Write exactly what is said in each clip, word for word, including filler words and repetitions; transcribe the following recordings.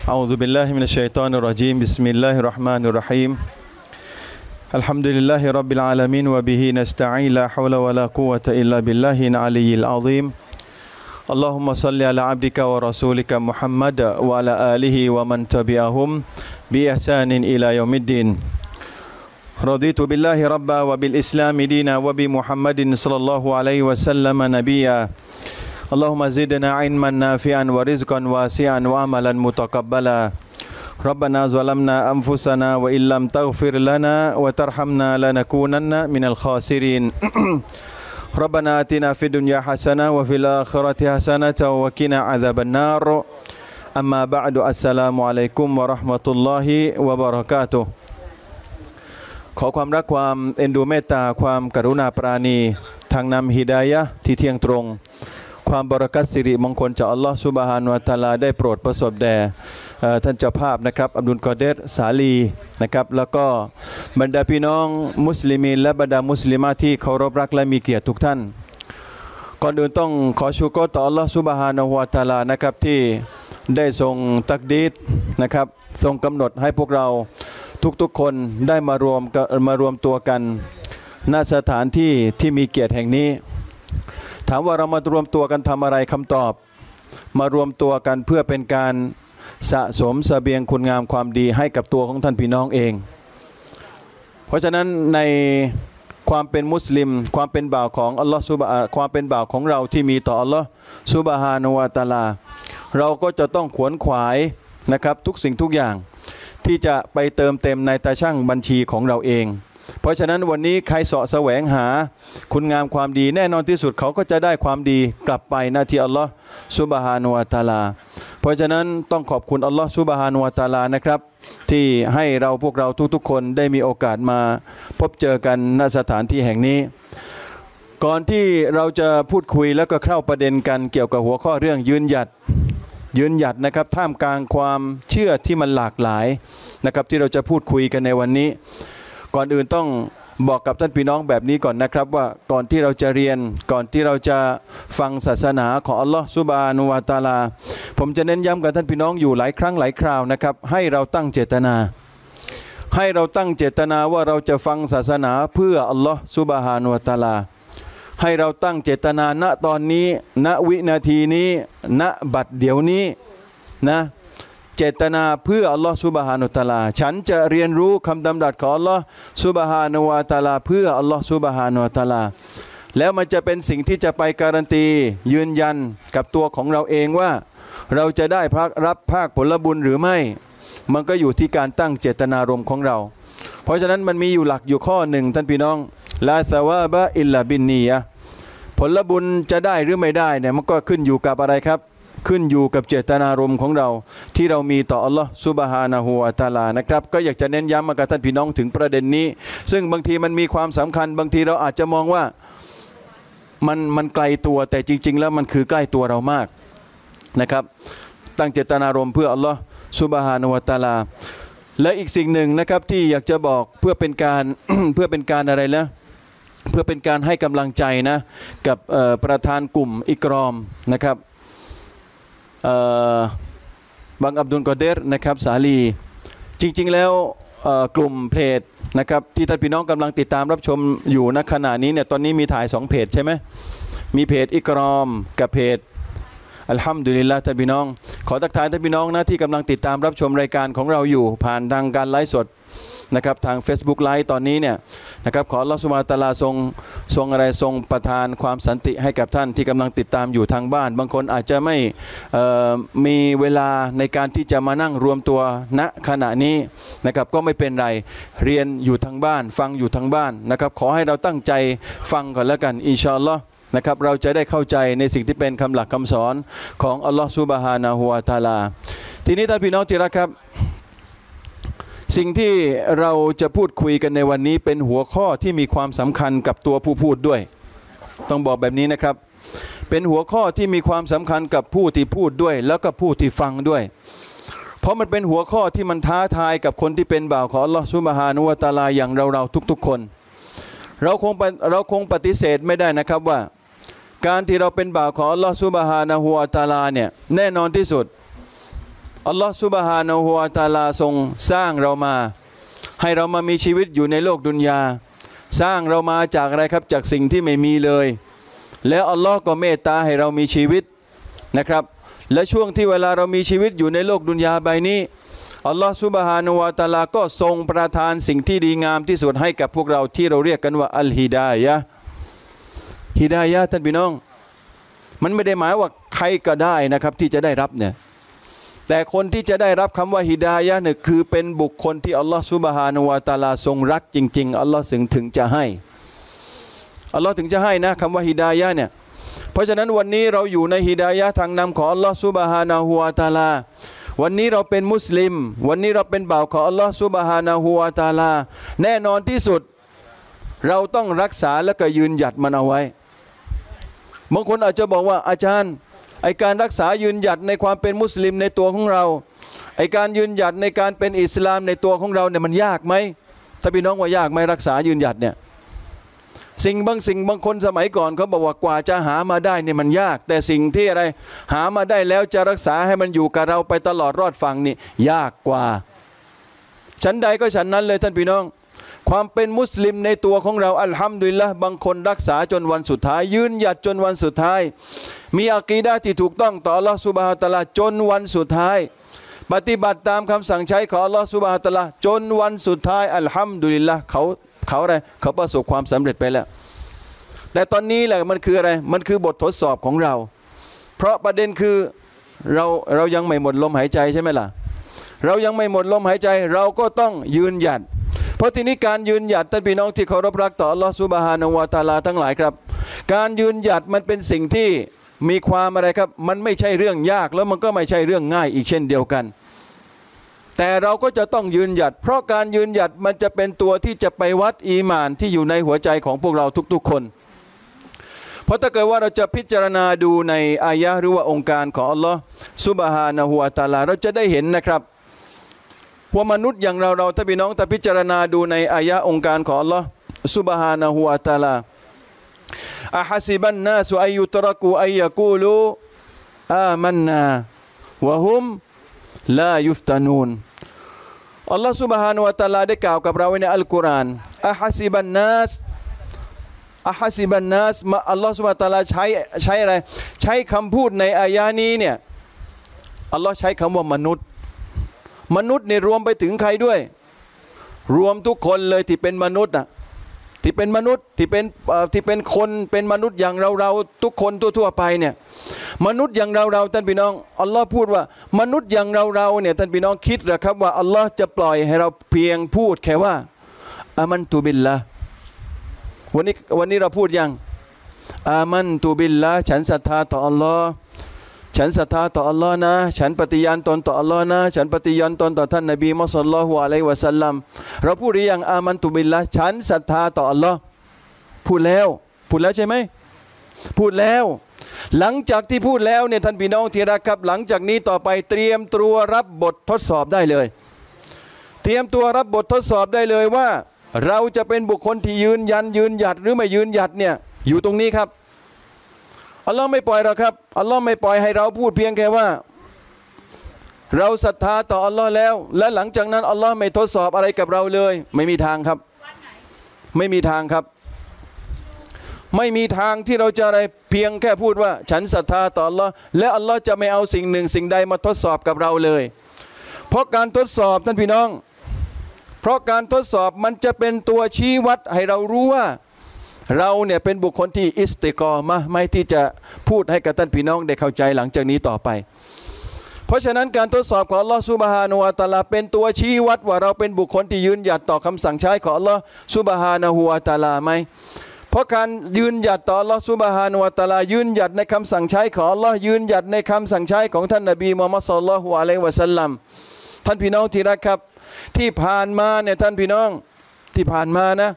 أعوذ بالله من الشيطان الرجيم بسم الله الرحمن الرحيم الحمد لله رب العالمين وبه نستعين لا حول ولا قوة إلا بالله العلي العظيم اللهم صل على عبدك ورسولك محمد وعلى آله ومن تبعهم بإحسان إلى يوم الدين رضيت بالله ربا وبالإسلام دينا وبمحمد صلى الله عليه وسلم نبيا اللهم زدنا علما نافعا ورزقا واسعا وعملا متقبلا ربنا ظلمنا أنفسنا وإن لم تغفر لنا وترحمنا لنكونن من الخاسرين ربنا آتنا في الدنيا حسنة وفي الآخرة حسنة وقنا عذاب النار أما بعد السلام عليكم ورحمة الله وبركاتهขอความรักความเอ็นดูเมตตาความกรุณาปราณีทางนำฮิดายะห์ที่เที่ยงตรงความบารอกัตสิริมงคลจากอัลลอฮฺซุบฮานะฮูวะตะอาลาได้โปรดประสบแด่ท่านเจ้าภาพนะครับอับดุลกอเดรสาลีนะครับแล้วก็บรรดาพี่น้องมุสลิมีและบรรดามุสลิมะที่เคารพรักและมีเกียรติทุกท่านก่อนอื่นต้องขอชูกรต่ออัลลอฮฺซุบฮานะฮูวะตะอาลานะครับที่ได้ทรงตักดีรนะครับทรงกำหนดให้พวกเราทุกๆคนได้มารวมมารวมตัวกันณสถานที่ที่มีเกียรติแห่งนี้ถามว่าเรามารวมตัวกันทำอะไรคำตอบมารวมตัวกันเพื่อเป็นการสะสมเสบียงคุณงามความดีให้กับตัวของท่านพี่น้องเองเพราะฉะนั้นในความเป็นมุสลิมความเป็นบ่าวของอัลลอฮฺซุบฮาความเป็นบ่าวของเราที่มีต่ออัลลอฮฺซุบฮานะฮูวะตะอาลาเราก็จะต้องขวนขวายนะครับทุกสิ่งทุกอย่างที่จะไปเติมเต็มในตาช่างบัญชีของเราเองเพราะฉะนั้นวันนี้ใครเสาะแสวงหาคุณงามความดีแน่นอนที่สุดเขาก็จะได้ความดีกลับไปนะที่อัลลอฮฺซุบฮานะฮูวะตะอาลาเพราะฉะนั้นต้องขอบคุณอัลลอฮฺซุบฮานะฮูวะตะอาลานะครับที่ให้เราพวกเราทุกๆคนได้มีโอกาสมาพบเจอกันณสถานที่แห่งนี้ก่อนที่เราจะพูดคุยแล้วก็เข้าประเด็นกันเกี่ยวกับหัวข้อเรื่องยืนหยัดยืนหยัดนะครับท่ามกลางความเชื่อที่มันหลากหลายนะครับที่เราจะพูดคุยกันในวันนี้ก่อนอื่นต้องบอกกับท่านพี่น้องแบบนี้ก่อนนะครับว่าก่อนที่เราจะเรียนก่อนที่เราจะฟังศาสนาของอัลลอฮฺซุบฮานะฮูวะตะอาลาผมจะเน้นย้ำกับท่านพี่น้องอยู่หลายครั้งหลายคราวนะครับให้เราตั้งเจตนาให้เราตั้งเจตนาว่าเราจะฟังศาสนาเพื่ออัลลอฮฺซุบฮานะฮูวะตะอาลาให้เราตั้งเจตนาณตอนนี้ณวินาทีนี้ณบัดเดี๋ยวนี้นะเจตนาเพื่ออัลลอฮฺซุบฮานะฮูวะตะอาลาฉันจะเรียนรู้คำดำรัสของอัลลอฮฺซุบฮานะฮูวะตะอาลาเพื่ออัลลอฮฺซุบฮานะฮูวะตะอาลาแล้วมันจะเป็นสิ่งที่จะไปการันตียืนยันกับตัวของเราเองว่าเราจะได้พักรับภาคผลบุญหรือไม่มันก็อยู่ที่การตั้งเจตนารมณ์ของเราเพราะฉะนั้นมันมีอยู่หลักอยู่ข้อหนึ่งท่านพี่น้องลาซาวาบะอิลลาบินนียะผลบุญจะได้หรือไม่ได้เนี่ยมันก็ขึ้นอยู่กับอะไรครับขึ้นอยู่กับเจตนารมณ์ของเราที่เรามีต่ออัลลอฮฺซุบฮานะฮูวะตะอาลานะครับก็อยากจะเน้นย้ำมากับท่านพี่น้องถึงประเด็นนี้ซึ่งบางทีมันมีความสำคัญบางทีเราอาจจะมองว่ามันมันไกลตัวแต่จริงๆแล้วมันคือใกล้ตัวเรามากนะครับตั้งเจตนารมณ์เพื่ออัลลอฮฺซุบฮานะฮูวะตะอาลาและอีกสิ่งหนึ่งนะครับที่อยากจะบอกเพื่อเป็นการ เพื่อเป็นการอะไรนะเพื่อเป็นการให้กำลังใจนะกับประธานกลุ่มอิกรอมนะครับบังอับดุลกอเดรนะครับสาลีจริงๆแล้วกลุ่มเพจนะครับที่ท่านพี่น้องกำลังติดตามรับชมอยู่ณขณะนี้เนี่ยตอนนี้มีถ่ายสองเพจใช่ไหมมีเพจอิกรอมกับเพจอัลฮัมดุลิลละห์ท่านพี่น้องขอทักทายท่านพี่น้องนะที่กำลังติดตามรับชมรายการของเราอยู่ผ่านทางการไลฟ์สดนะครับทาง Facebook ไลฟ์ตอนนี้เนี่ยนะครับขออัลลอฮฺซุบฮานะฮูวะตะอาลาทรงทรงอะไรทรงประทานความสันติให้กับท่านที่กำลังติดตามอยู่ทางบ้านบางคนอาจจะไม่มีเวลาในการที่จะมานั่งรวมตัวณขณะนี้นะครับก็ไม่เป็นไรเรียนอยู่ทางบ้านฟังอยู่ทางบ้านนะครับขอให้เราตั้งใจฟังก่อนแล้วกันอินชาอัลลอฮ์นะครับเราจะได้เข้าใจในสิ่งที่เป็นคำหลักคำสอนของอัลลอฮฺซุบฮานะฮูวะตะอาลาทีนี้ท่านพี่น้องที่รักครับสิ่งที่เราจะพูดคุยกันในวันนี้เป็นหัวข้อที่มีความสำคัญกับตัวผู้พูดด้วยต้องบอกแบบนี้นะครับเป็นหัวข้อที่มีความสำคัญกับผู้ที่พูดด้วยแล้วก็ผู้ที่ฟังด้วยเพราะมันเป็นหัวข้อที่มันท้าทายกับคนที่เป็นบ่าวของอัลลอฮฺซุบฮานะฮูวะตะอาลาอย่างเราๆทุกๆคนเราคงเราคงปฏิเสธไม่ได้นะครับว่าการที่เราเป็นบ่าวของอัลลอฮฺซุบฮานะฮูวะตะอาลาเนี่ยแน่นอนที่สุดอัลลอฮฺซุบฮานะฮูวะตะอาลาทรงสร้างเรามาให้เรามามีชีวิตอยู่ในโลกดุนยาสร้างเรามาจากอะไรครับจากสิ่งที่ไม่มีเลยแล้วอัลลอฮ์ก็เมตตาให้เรามีชีวิตนะครับและช่วงที่เวลาเรามีชีวิตอยู่ในโลกดุนยาใบนี้อัลลอฮ์ซุบฮานะฮูวะตะอาลาก็ทรงประทานสิ่งที่ดีงามที่สุดให้กับพวกเราที่เราเรียกกันว่าอัลฮิดายะห์ฮิดายะห์ท่านพี่น้องมันไม่ได้หมายว่าใครก็ได้นะครับที่จะได้รับเนี่ยแต่คนที่จะได้รับคำว่าฮิดายะห์เนี่ยคือเป็นบุคคลที่อัลลอฮฺซุบฮานะฮูวะตะอาลาทรงรักจริงๆอัลลอฮฺถึงถึงจะให้อัลลอฮฺถึงจะให้นะคำว่าฮิดายะห์เนี่ยเพราะฉะนั้นวันนี้เราอยู่ในฮิดายะห์ทางนำของอัลลอฮฺซุบฮานะฮูวะตะอาลาวันนี้เราเป็นมุสลิมวันนี้เราเป็นบ่าวของอัลลอฮฺซุบฮานะฮูวะตะอาลาแน่นอนที่สุดเราต้องรักษาและก็ยืนหยัดมันเอาไว้บางคนอาจจะบอกว่าอาจารย์ไอการรักษายืนหยัดในความเป็นมุสลิมในตัวของเราไอการยืนหยัดในการเป็นอิสลามในตัวของเราเนี่ยมันยากไหมถ้าพี่น้องว่ายากไหมรักษายืนหยัดเนี่ยสิ่งบางสิ่งบางคนสมัยก่อนเขาบอกว่ากว่าจะหามาได้เนี่ยมันยากแต่สิ่งที่อะไรหามาได้แล้วจะรักษาให้มันอยู่กับเราไปตลอดรอดฝั่งนี่ยากกว่าฉันใดก็ฉันนั้นเลยท่านพี่น้องความเป็นมุสลิมในตัวของเราอัลฮัมดุลิลละห์บางคนรักษาจนวันสุดท้ายยืนหยัดจนวันสุดท้ายมีอะกีดะห์ที่ถูกต้องต่ออัลลอฮฺซุบฮานะฮูวะตะอาลาจนวันสุดท้ายปฏิบัติตามคำสั่งใช้ของอัลลอฮฺซุบฮานะฮูวะตะอาลาจนวันสุดท้ายอัลฮัมดุลิลละห์เขาเขาอะไรเขาประสบความสำเร็จไปแล้วแต่ตอนนี้แหละมันคืออะไรมันคือบททดสอบของเราเพราะประเด็นคือเราเรายังไม่หมดลมหายใจใช่ไหมล่ะเรายังไม่หมดลมหายใจเราก็ต้องยืนหยัดเพราะทีนี้การยืนหยัดท่านพี่น้องที่เคารพรักต่ออัลลอฮฺซุบฮานะฮูวะตะอาลาทั้งหลายครับการยืนหยัดมันเป็นสิ่งที่มีความอะไรครับมันไม่ใช่เรื่องยากแล้วมันก็ไม่ใช่เรื่องง่ายอีกเช่นเดียวกันแต่เราก็จะต้องยืนหยัดเพราะการยืนหยัดมันจะเป็นตัวที่จะไปวัดอีหม่านที่อยู่ในหัวใจของพวกเราทุกๆคนเพราะถ้าเกิดว่าเราจะพิจารณาดูในอายะห์หรือว่าองค์การของอัลลอฮฺซุบฮานะฮูวะตะอาลาเราจะได้เห็นนะครับว่ามนุษย์อย่างเราเราถ้าพี่น้องถ้าพิจารณาดูในอายะห์องค์การของอัลลอฮฺซุบฮานะฮูวะตะอาลาอะฮัซิบันนาสอัยยุตรักูอัยยะกูลูอามันนาวะฮุมลายุฟตานูนอัลลอฮฺซุบฮานะฮูวะตะอาลาได้กล่าวกับเราในอัลกุรอานอะฮัซิบันนาสอะฮัซิบันนัสมาอัลลอฮฺซุบฮานะฮูวะตะอาลาใช้ใช้อะไรใช้คำพูดในอายะนี้เนี่ยอัลลอฮ์ใช้คำว่ามนุษย์มนุษย์เนี่ยรวมไปถึงใครด้วยรวมทุกคนเลยที่เป็นมนุษย์อ่ะที่เป็นมนุษย์ที่เป็นที่เป็นคนเป็นมนุษย์อย่างเราเราทุกคนทั่วๆไปเนี่ยมนุษย์อย่างเราเราท่านพี่น้องอัลลอฮ์พูดว่ามนุษย์อย่างเราเราเนี่ยท่านพี่น้องคิดหรือครับว่าอัลลอฮ์จะปล่อยให้เราเพียงพูดแค่ว่าอามันตุบิลละวันนี้วันนี้เราพูดยังอามันตุบิลละฉันศรัทธาต่ออัลลอฮ์ฉันศรัทธาต่ออัลลอฮ์นะฉันปฏิญาณตนต่ออัลลอฮ์นะฉันปฏิญาณตนต่อท่านนบีมุฮัมมัดศ็อลลัลลอฮุอะลัยฮิวะซัลลัมเราพูดหรือยังอามันตุบิลละฉันศรัทธาต่ออัลลอฮ์พูดแล้วพูดแล้วใช่ไหมพูดแล้วหลังจากที่พูดแล้วเนี่ยท่านพี่น้องที่รักครับหลังจากนี้ต่อไปเตรียมตัวรับบททดสอบได้เลยเตรียมตัวรับบททดสอบได้เลยว่าเราจะเป็นบุคคลที่ยืนยันยืนหยัดหรือไม่ยืนหยัดเนี่ยอยู่ตรงนี้ครับอัลลอฮ์ไม่ปล่อยเราครับอัลลอฮ์ไม่ปล่อยให้เราพูดเพียงแค่ว่าเราศรัทธาต่ออัลลอฮ์แล้วและหลังจากนั้นอัลลอฮ์ไม่ทดสอบอะไรกับเราเลยไม่มีทางครับไม่มีทางครับไม่มีทางที่เราจะอะไรเพียงแค่พูดว่าฉันศรัทธาต่ออัลลอฮ์และอัลลอฮ์จะไม่เอาสิ่งหนึ่งสิ่งใดมาทดสอบกับเราเลยเพราะการทดสอบท่านพี่น้องเพราะการทดสอบมันจะเป็นตัวชี้วัดให้เรารู้ว่าเราเนี่ยเป็นบุคคลที่อิสติกอมะไม่ที่จะพูดให้กับท่านพี่น้องได้เข้าใจหลังจากนี้ต่อไปเพราะฉะนั้นการทดสอบของอัลลอฮฺซุบฮานะฮูวะตะอาลาเป็นตัวชี้วัดว่าเราเป็นบุคคลที่ยืนหยัดต่อคำสั่งใช้ของอัลลอฮฺซุบฮานะฮูวะตะอาลาไหมเพราะการยืนหยัดต่ออัลลอฮฺซุบฮานะฮูวะตะอาลายืนหยัดในคำสั่งใช้ของอัลลอฮฺยืนหยัดในคำสั่งใช้ของท่านนบีมุฮัมมัดศ็อลลัลลอฮุอะลัยฮิวะซัลลัมท่านพี่น้องที่รักครับที่ผ่านมาเนี่ยท่านพี่น้องที่ผ่านมานะ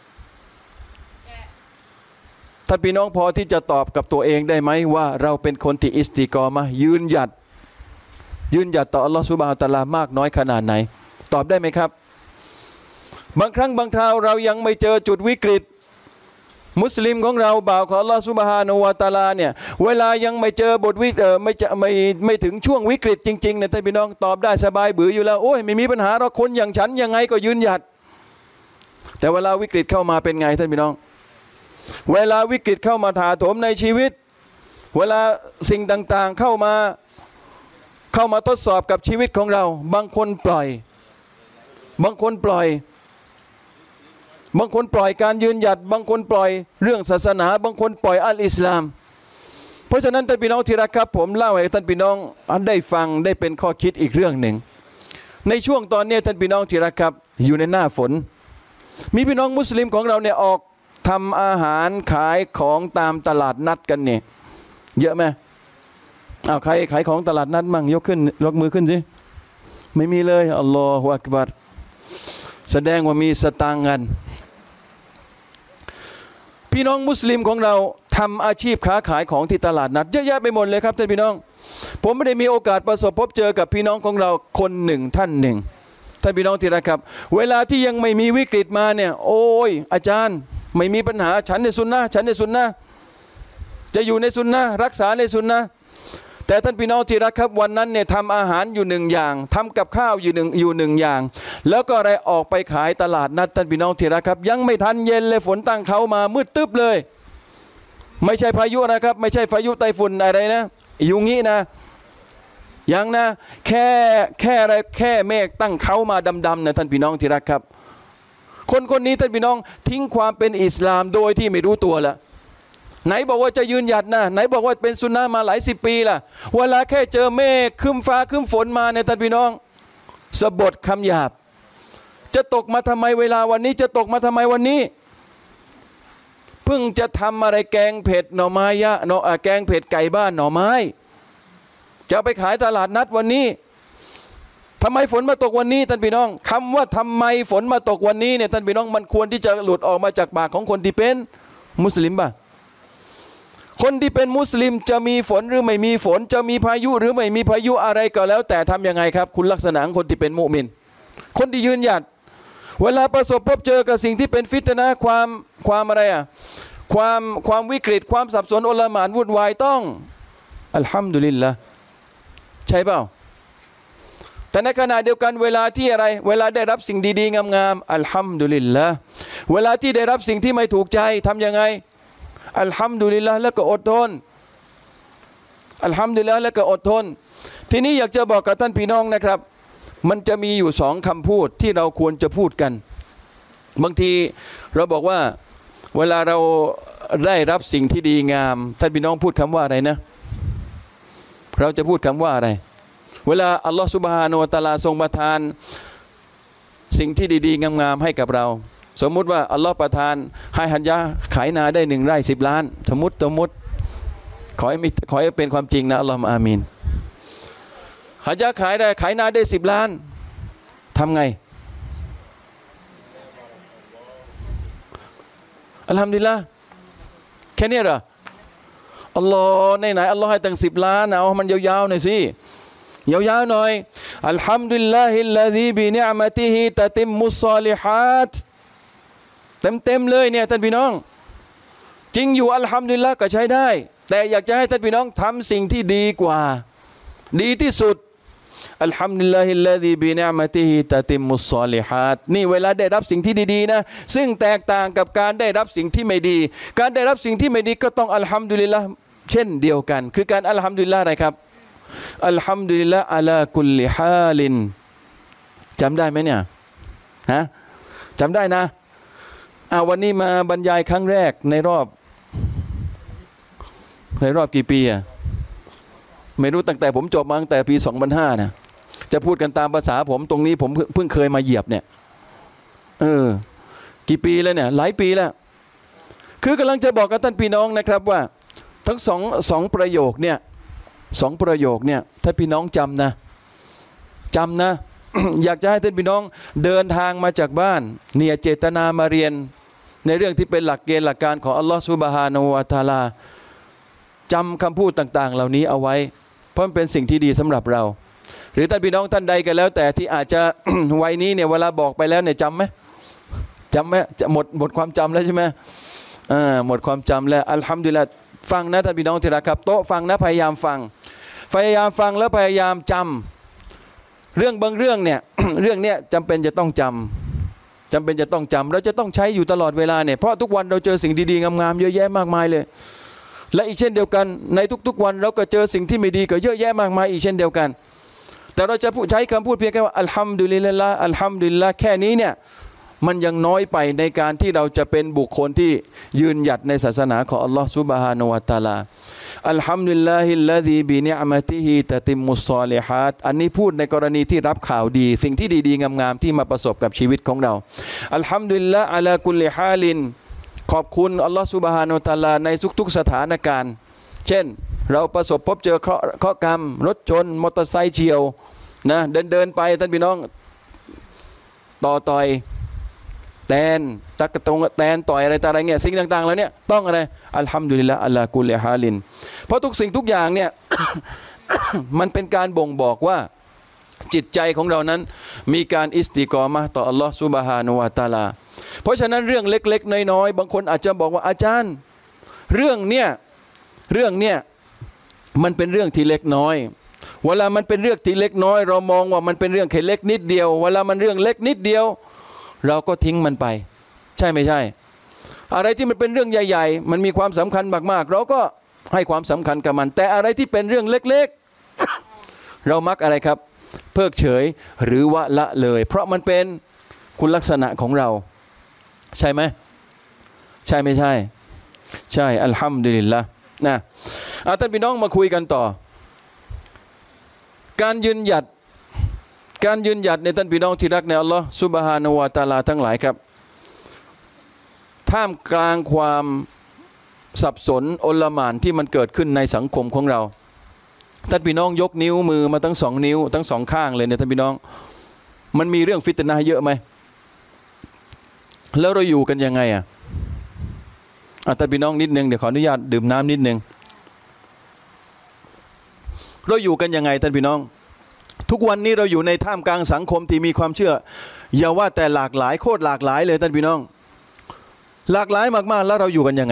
ท่านพี่น้องพอที่จะตอบกับตัวเองได้ไหมว่าเราเป็นคนที่อิสติกอมะยืนหยัดยืนหยัดต่ออัลลอฮฺซุบฮานะฮูวะตะอาลามากน้อยขนาดไหนตอบได้ไหมครับบางครั้งบางคราวเรายังไม่เจอจุดวิกฤตมุสลิมของเราบ่าวของอัลลอฮฺซุบฮานะฮูวะตะอาลาเนี่ยเวลายังไม่เจอบทวิเออไม่จะไม่ไม่ถึงช่วงวิกฤตจริงๆเนี่ยท่านพี่น้องตอบได้สบายบืออยู่แล้วโอ้ยไม่มีปัญหาเราคนอย่างฉันยังไงก็ยืนหยัดแต่เวลาวิกฤตเข้ามาเป็นไงท่านพี่น้องเวลาวิกฤตเข้ามาถาโถมในชีวิตเวลาสิ่งต่างๆเข้ามาเข้ามาทดสอบกับชีวิตของเราบางคนปล่อยบางคนปล่อยบางคนปล่อยการยืนหยัดบางคนปล่อยเรื่องศาสนาบางคนปล่อยอัลอิสลามเพราะฉะนั้นท่านพี่น้องที่รักครับผมเล่าให้ท่านพี่น้องได้ฟังได้เป็นข้อคิดอีกเรื่องหนึ่งในช่วงตอนนี้ท่านพี่น้องที่รักครับอยู่ในหน้าฝนมีพี่น้องมุสลิมของเราเนี่ยออกทำอาหารขายของตามตลาดนัดกันเนี่ยเยอะไหมอ้าวใครขายของตลาดนัดมั่งยกขึ้นยกมือขึ้นสิไม่มีเลยอัลลอฮฺอักบัรแสดงว่ามีสตางค์กันพี่น้องมุสลิมของเราทำอาชีพค้าขายของที่ตลาดนัดเยอะแยะไปหมดเลยครับท่านพี่น้องผมไม่ได้มีโอกาสประสบพบเจอกับพี่น้องของเราคนหนึ่งท่านหนึ่งท่านพี่น้องที่รักครับเวลาที่ยังไม่มีวิกฤตมาเนี่ยโอ้ยอาจารย์ไม่มีปัญหาฉันในสุนนะฉันในสุนนะจะอยู่ในสุนนะรักษาในสุนนะแต่ท่านพี่น้องที่รักครับวันนั้นเนี่ยทำอาหารอยู่หนึ่งอย่างทำกับข้าวอยู่หนึ่งอยู่หนึ่งอย่างแล้วก็อะไรออกไปขายตลาดนัดท่านพี่น้องที่รักครับยังไม่ทันเย็นเลยฝนตั้งเขามามืดตึ๊บเลยไม่ใช่พายุนะครับไม่ใช่พายุไต้ฝุ่นอะไรนะอยู่งี้นะยังนะแค่แค่อะไรแค่เมฆตั้งเขามาดำๆนะท่านพี่น้องที่รักครับคนคนนี้ท่านพี่น้องทิ้งความเป็นอิสลามโดยที่ไม่รู้ตัวละไหนบอกว่าจะยืนหยัดนะไหนบอกว่าเป็นสุนนะมาหลายสิบปีล่ะเวลาแค่เจอเมฆครึ้มฟ้าครึ้มฝนมาเนี่ยท่านพี่น้องสะบดคำหยาบจะตกมาทำไมเวลาวันนี้จะตกมาทำไมวันนี้เพิ่งจะทำอะไรแกงเผ็ดหน่อไม้ยะเนาะแกงเผ็ดไก่บ้านหน่อไม้จะไปขายตลาดนัดวันนี้ทำไมฝนมาตกวันนี้ท่านพี่น้องคำว่าทำไมฝนมาตกวันนี้เนี่ยท่านพี่น้องมันควรที่จะหลุดออกมาจากปากของคนที่เป็นมุสลิมป่ะคนที่เป็นมุสลิมจะมีฝนหรือไม่มีฝนจะมีพายุหรือไม่มีพายุอะไรก็แล้วแต่ทำยังไงครับคุณลักษณะของคนที่เป็นมุมินคนที่ยืนหยัดเวลาประสบพบเจอกับสิ่งที่เป็นฟิตนะห์ความความอะไรอ่ะความความวิกฤตความสับสนโอลหม่านวุ่นวายต้องอัลฮัมดุลิลละใช่เปล่าแต่ในขณะเดียวกันเวลาที่อะไรเวลาได้รับสิ่งดีๆงามๆอัลฮัมดุลิลละเวลาที่ได้รับสิ่งที่ไม่ถูกใจทำยังไงอัลฮัมดุลิลละแล้วก็อดทนอัลฮัมดุลิลละแล้วก็อดทนทีนี้อยากจะบอกกับท่านพี่น้องนะครับมันจะมีอยู่สองคำพูดที่เราควรจะพูดกันบางทีเราบอกว่าเวลาเราได้รับสิ่งที่ดีงามท่านพี่น้องพูดคำว่าอะไรนะเราจะพูดคำว่าอะไรเวลาอัลลอฮฺซุบฮานะฮูวะตะอาลาทรงประทานสิ่งที่ดีๆงามๆให้กับเราสมมุติว่าอัลลอฮฺประทานให้ฮัญญะขายนาได้หนึ่งไร่สิบล้านสมมติสมมติขอให้มีขอให้เป็นความจริงนะอัลลอฮฺอามีนฮัญญะขายได้ขายนาได้สิบล้านทำไงอัลฮัมดุลิลละห์แค่นี้เหรออัลลอฮ์ในไหนอัลลอฮ์ให้ตั้งสิบล้านเอามันยาวๆหน่อยสิยาวๆหน่อยอัลฮัมดุลิลลาฮิลลาซีบินิอ์มะติฮิตะติมมุศศอลิฮาตเต็มๆเลยเนี่ยท่านพี่น้องจริงอยู่อัลฮัมดุลิลละห์ก็ใช้ได้แต่อยากจะให้ท่านพี่น้องทำสิ่งที่ดีกว่าดีที่สุดอัลฮัมดุลิลลาฮิลลาซีบินิอ์มะติฮิตะติมมุศศอลิฮาตนี่เวลาได้รับสิ่งที่ดีๆนะซึ่งแตกต่างกับการได้รับสิ่งที่ไม่ดีการได้รับสิ่งที่ไม่ดีก็ต้องอัลฮัมดุลิลละห์เช่นเดียวกันคือการอัลฮัมดุลิลละห์อะไรครับอัลฮัมดุลิลละห์อะลากุลลิฮาลินจำได้ไหมเนี่ยฮะจำได้นะอ่าวันนี้มาบรรยายครั้งแรกในรอบในรอบกี่ปีอ่ะไม่รู้ตั้งแต่ผมจบมาตั้งแต่ปีสองพันห้านะจะพูดกันตามภาษาผมตรงนี้ผมเพิ่งเคยมาเหยียบเนี่ยเออกี่ปีแล้วเนี่ยหลายปีแล้วคือกำลังจะบอกกับท่านพี่น้องนะครับว่าทั้งสองสองประโยคเนี่ยสองประโยคเนี่ยถ้าพี่น้องจำนะจำนะ อยากจะให้ท่านพี่น้องเดินทางมาจากบ้านเนี่ยเจตนามาเรียนในเรื่องที่เป็นหลักเกณฑ์หลักการของอัลลอฮฺซุบฮานะฮูวะตะอาลาจำคำพูดต่างๆเหล่านี้เอาไว้เพราะมันเป็นสิ่งที่ดีสำหรับเราหรือท่านพี่น้องท่านใดกันแล้วแต่ที่อาจจะ วัยนี้เนี่ยเวลาบอกไปแล้วเนี่ยจำไหมจำไหมจะหมดหมดความจำแล้วใช่ไหมอ่าหมดความจำแล้วอัลฮัมดุลิลละห์ฟังนะท่านพี่น้องที่รักครับโต๊ะฟังนะพยายามฟังพยายามฟังแล้วพยายามจำเรื่องบางเรื่องเนี่ย เรื่องเนี้ยจำเป็นจะต้องจำจำเป็นจะต้องจำเราจะต้องใช้อยู่ตลอดเวลาเนี่ยเพราะทุกวันเราเจอสิ่งดีๆงามๆเยอะแยะมากมายเลยและอีกเช่นเดียวกันในทุกๆวันเราก็เจอสิ่งที่ไม่ดีก็เยอะแยะมากมายอีกเช่นเดียวกันแต่เราจะพูดใช้คำพูดเพียงแค่ว่าอัลฮัมดุลิลลาห์อัลฮัมดุลิลลาห์แค่นี้เนี่ยมันยังน้อยไปในการที่เราจะเป็นบุคคลที่ยืนหยัดในศาสนาของอัลลอฮฺซุบฮานะฮูวะตะอาลาอัลฮัมดุลิลลาฮิลลาซีบินิอ์มะติฮิตะติมุศศอลิฮาตอันนี้พูดในกรณีที่รับข่าวดีสิ่งที่ดีๆงามๆที่มาประสบกับชีวิตของเราอัลฮัมดุลิลลาห์อะลากุลลิฮาลินขอบคุณอัลลอฮฺซุบฮานะฮูวะตะอาลาในทุกๆสถานการณ์เช่นเราประสบพบเจอเคราะห์เคราะห์กรรมรถชนมอเตอร์ไซค์เฉียวนะเดินเดินไปท่านพี่น้องต่อต่อยแตนตักตรงแตนต่อยอะไรต่างๆเงี้ยสิ่งต่างๆแล้วเนี่ยต้องอะไรอัลฮัมดุลิลลาห์อัลลากุลฮาลินเพราะทุกสิ่งทุกอย่างเนี่ย มันเป็นการบ่งบอกว่าจิตใจของเรานั้นมีการอิสติกอมะห์ต่ออัลลอฮฺซุบฮานะฮูวะตะอาลาเพราะฉะนั้นเรื่องเล็กๆน้อยๆบางคนอาจจะบอกว่าอาจารย์เรื่องเนี่ยเรื่องเนี่ยมันเป็นเรื่องที่เล็กน้อยเวลามันเป็นเรื่องที่เล็กน้อยเรามองว่ามันเป็นเรื่องแค่เล็กนิดเดียวเวลามันเรื่องเล็กนิดเดียวเราก็ทิ้งมันไปใช่ไม่ใช่อะไรที่มันเป็นเรื่องใหญ่ๆมันมีความสำคัญมากๆเราก็ให้ความสำคัญกับมันแต่อะไรที่เป็นเรื่องเล็กๆ เรามักอะไรครับเพิกเฉยหรือว่าละเลยเพราะมันเป็นคุณลักษณะของเราใช่ไหมใช่ไม่ใช่ใช่อัลฮัมดุลิลละนะอาท่านพี่น้องมาคุยกันต่อการยืนหยัดการยืนหยัดในท่านพี่น้องที่รักในอัลลอฮ์ซุบฮานะฮูวะตะอาลาทั้งหลายครับท่ามกลางความสับสนโอลหม่านที่มันเกิดขึ้นในสังคมของเราท่านพี่น้องยกนิ้วมือมาทั้งสองนิ้วทั้งสองข้างเลยเนี่ยท่านพี่น้องมันมีเรื่องฟิตนะห์เยอะไหมแล้วเราอยู่กันยังไงอ่ะท่านพี่น้องนิดนึงเดี๋ยวขออนุญาตดื่มน้ำนิดนึงเราอยู่กันยังไงท่านพี่น้องทุกวันนี้เราอยู่ในท่ามกลางสังคมที่มีความเชื่ออย่าว่าแต่หลากหลายโคตรหลากหลายเลยท่านพี่น้องหลากหลายมากๆแล้วเราอยู่กันยังไง